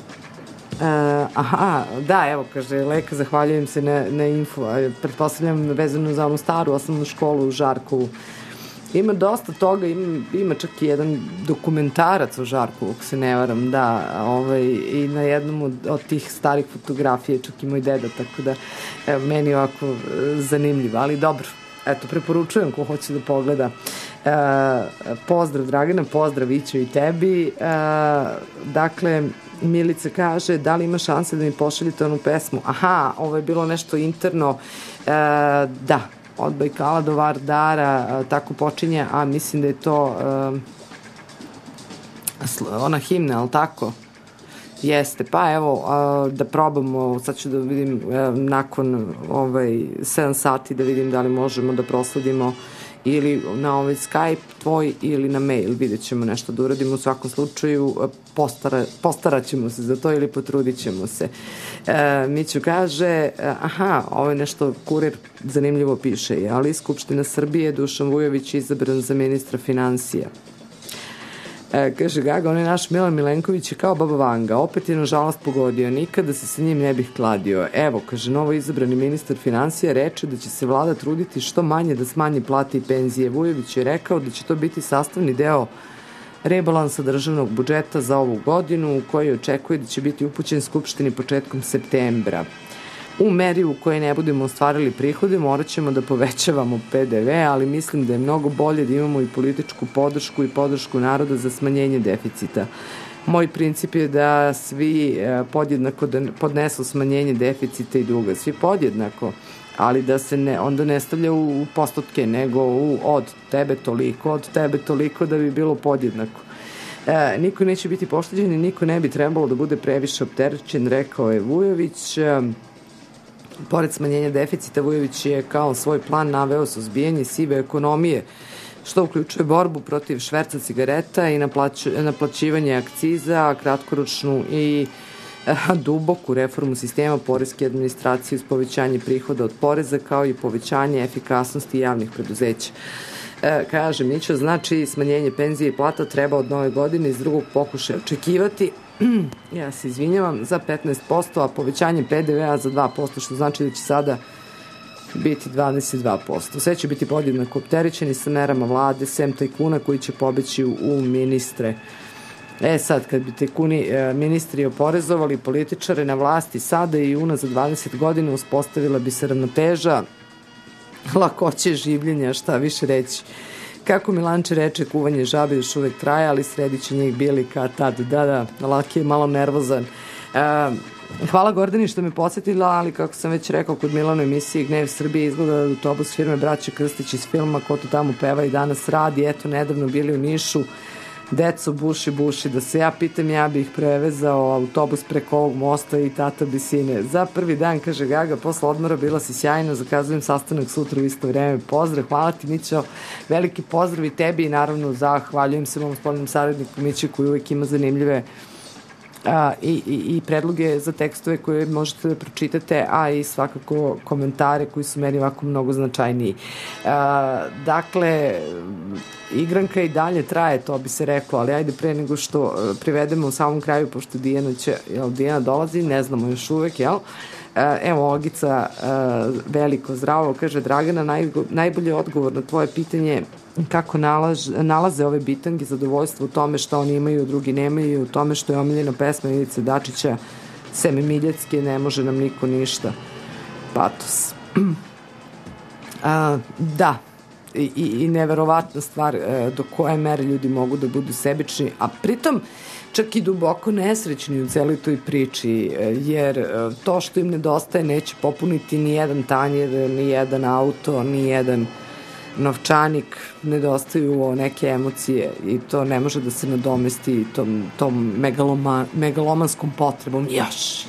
evo kaže Leka, zahvaljujem se na info, pretpostavljam vezano za onu staru osnovnu školu u Žarkovu. Ima dosta toga, ima čak i jedan dokumentarac o Žarkovu, ako se ne varam, i na jednom od tih starih fotografija čak i moj deda, tako da meni je ovako zanimljivo, ali dobro, eto, preporučujem ko hoće da pogleda. Pozdrav Dragana, pozdrav Ićo i tebi. Dakle, Milica kaže, da li ima šanse da mi pošaljete onu pesmu? Ovo je bilo nešto interno. Da, od Bajkala do Vardara, tako počinje, a mislim da je to ona himna, ali tako? Jeste, pa evo, da probamo, sad ću da vidim nakon 7 sati da vidim da li možemo da prosledimo ili na ovaj Skype tvoj ili na mail, vidjet ćemo nešto da uradimo, u svakom slučaju postarat ćemo se za to ili potrudit ćemo se. Miću kaže, ovo je nešto Kurir zanimljivo piše, ali Skupština Srbije, Dušan Vujović izabran za ministra financija. Kaže Gaga, on je naš Milan Milenković je kao Baba Vanga, opet je nažalost pogodio, nikada se sa njim ne bih kladio. Evo, kaže, novo izabrani ministar financija reče da će se vlada truditi što manje da smanji plate i penzije. Vujović je rekao da će to biti sastavni deo rebalansa državnog budžeta za ovu godinu, u kojoj očekuje da će biti upućen Skupštini početkom septembra. U meri u kojoj ne budemo ostvarili prihode, morat ćemo da povećavamo PDV, ali mislim da je mnogo bolje da imamo i političku podršku i podršku naroda za smanjenje deficita. Moj princip je da svi podjednako podnesu smanjenje deficita i duga. Svi podjednako, ali da se onda ne stavlja u postotke, nego od tebe toliko da bi bilo podjednako. Niko neće biti pošteđen i niko ne bi trebalo da bude previše opterećen, rekao je Vujović. Pored smanjenja deficita, Vujović je kao svoj plan naveo suzbijanje sive ekonomije, što uključuje borbu protiv šverca cigareta i naplaćivanje akciza, kratkoročnu i duboku reformu sistema poreske administracije uz povećanje prihoda od poreza, kao i povećanje efikasnosti javnih preduzeća. Kaže Mićo, znači smanjenje penzije i plata treba od nove godine iz drugog pokušaja očekivati, ja se izvinjavam, za 15%, a povećanje PDV-a za 2%, što znači da će sada biti 22%. Sve će biti podjednako opterećeni sa merama vlade, sem tajkuna koji će pobeći u ministre. Sad, kad bi tajkuni ministri oporezovali političare na vlasti sada i unazad 20 godina, uspostavila bi se ravnoteža, lakoće življenja, šta više reći. Kako Milanče reče, kuvanje žabe još uvek traje, ali sredit će njih bili kad tad. Da, Laki je malo nervozan. Hvala Gordani što me podsjetila, ali kako sam već rekao kod Milano emisiji Gnev Srbije izgleda da autobus firme Braće Krstić iz filma Ko to tamo peva i danas radi. Eto, nedavno bili u Nišu, deco buši, da se ja pitam, ja bih prevezao autobus preko ovog mosta i tata bi sine. Za prvi dan, kaže Gaga, posle odmora bila si sjajno, zakazujem sastanak sutra u isto vreme. Pozdrav, hvala ti Mićo, veliki pozdrav i tebi i naravno zahvaljujem se mom spoljnom saradniku Mići koji uvek ima zanimljive i predloge za tekstove koje možete da pročitate, a i svakako komentare koji su meni ovako mnogo značajniji. Dakle, igranka i dalje traje, to bi se reklo, ali ajde pre nego što privedemo u samom kraju, pošto Dijana dolazi, ne znamo još uvek, jel? Evo, Ogica, veliko zdravo, kaže Dragana, najbolji odgovor na tvoje pitanje kako nalaze ove bitange zadovoljstvo u tome što oni imaju, drugi nemaju, i u tome što je omiljena pesma Ivice Dačića Seme Miljacke, ne može nam niko ništa. Patos. Da, i neverovatna stvar do koje mere ljudi mogu da budu sebični, a pritom čak i duboko nesrećni u celoj toj priči, jer to što im nedostaje neće popuniti ni jedan tanjir, ni jedan auto, ni jedan novčanik, nedostaju neke emocije i to ne može da se nadomesti tom megalomanskom potrebom još.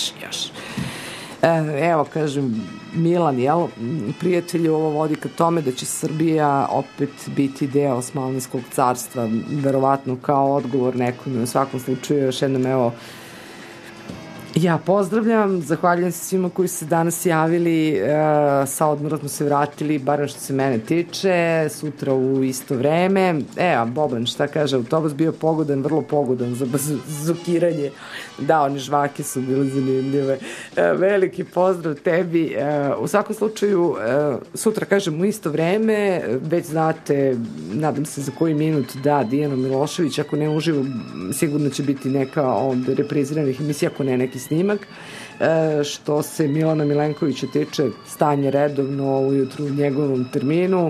Evo, kažem, Milan, jel, prijatelju, ovo vodi ka tome da će Srbija opet biti deo Osmanlijskog carstva, verovatno kao odgovor nekome. U svakom slučaju, još jednom, evo, ja pozdravljam, zahvaljujem se svima koji su se danas javili, sa odmora smo se vratili, barem što se mene tiče, sutra u isto vreme. A Boban, šta kaže, autobus bio pogodan, vrlo pogodan za zukiranje. Da, one žvake su bile zanimljive. Veliki pozdrav tebi. U svakom slučaju, sutra, kažem, u isto vreme, već znate, nadam se za koji minut, da, Dijana Milošević, ako ne uživo, sigurno će biti neka od repriziranih emisija, ako ne neki snimak. Što se Milana Milenkovića tiče, stanje redovno ujutru u njegovom terminu.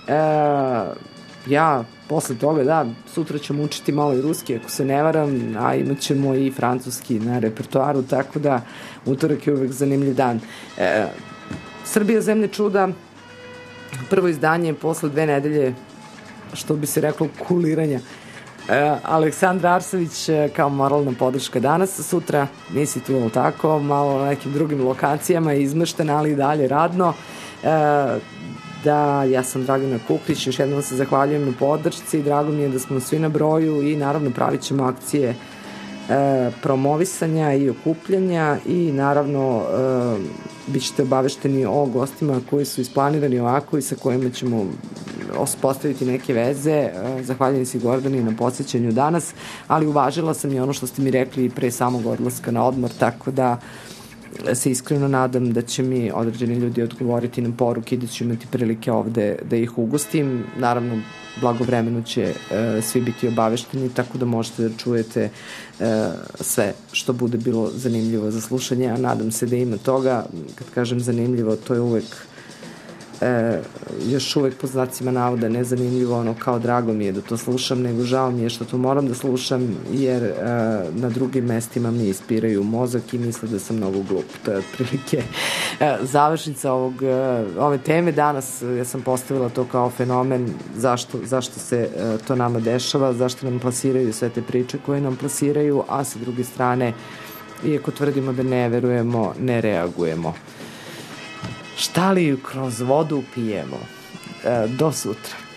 Ja posle toga, da, sutra ćemo učiti malo i ruski, ako se ne varam, a imat ćemo i francuski na repertoaru, tako da utorak je uvek zanimljiv dan. Srbija zemlje čuda, prvo izdanje posle 2 nedelje, što bi se reklo, kuliranja. Aleksandra Arsović kao moralna podrška danas, sutra nisi tu, ali tako, malo na nekim drugim lokacijama izmeštena, ali i dalje radno. da ja sam Dragana Kuklić, još jednom se zahvaljujem na podršci, drago mi je da smo svi na broju i naravno pravit ćemo akcije promovisanja i okupljanja i naravno bit ćete obavešteni o gostima koji su isplanirani ovako i sa kojima ćemo postaviti neke veze. Zahvaljujem se Gordani na posjećanju danas, ali uvažila sam i ono što ste mi rekli pre samog odlaska na odmor, tako da se iskreno nadam da će mi određeni ljudi odgovoriti na poruke i da ću imati prilike ovde da ih ugostim. Naravno, blagovremeno će svi biti obavešteni, tako da možete da čujete sve što bude bilo zanimljivo za slušanje, a nadam se da ima toga. Kad kažem zanimljivo, to je uvek još uvek po znacima navoda nezanimljivo, ono kao drago mi je da to slušam, nego žao mi je što to moram da slušam, jer na drugim mestima mi ispiraju mozak i misle da sam mnogo glup. To je otprilike završnica ove teme danas. Ja sam postavila to kao fenomen zašto se to nama dešava, zašto nam plasiraju sve te priče koje nam plasiraju, a sa druge strane, iako tvrdimo da ne verujemo, ne reagujemo. Šta li kroz vodu pijemo? Do sutra.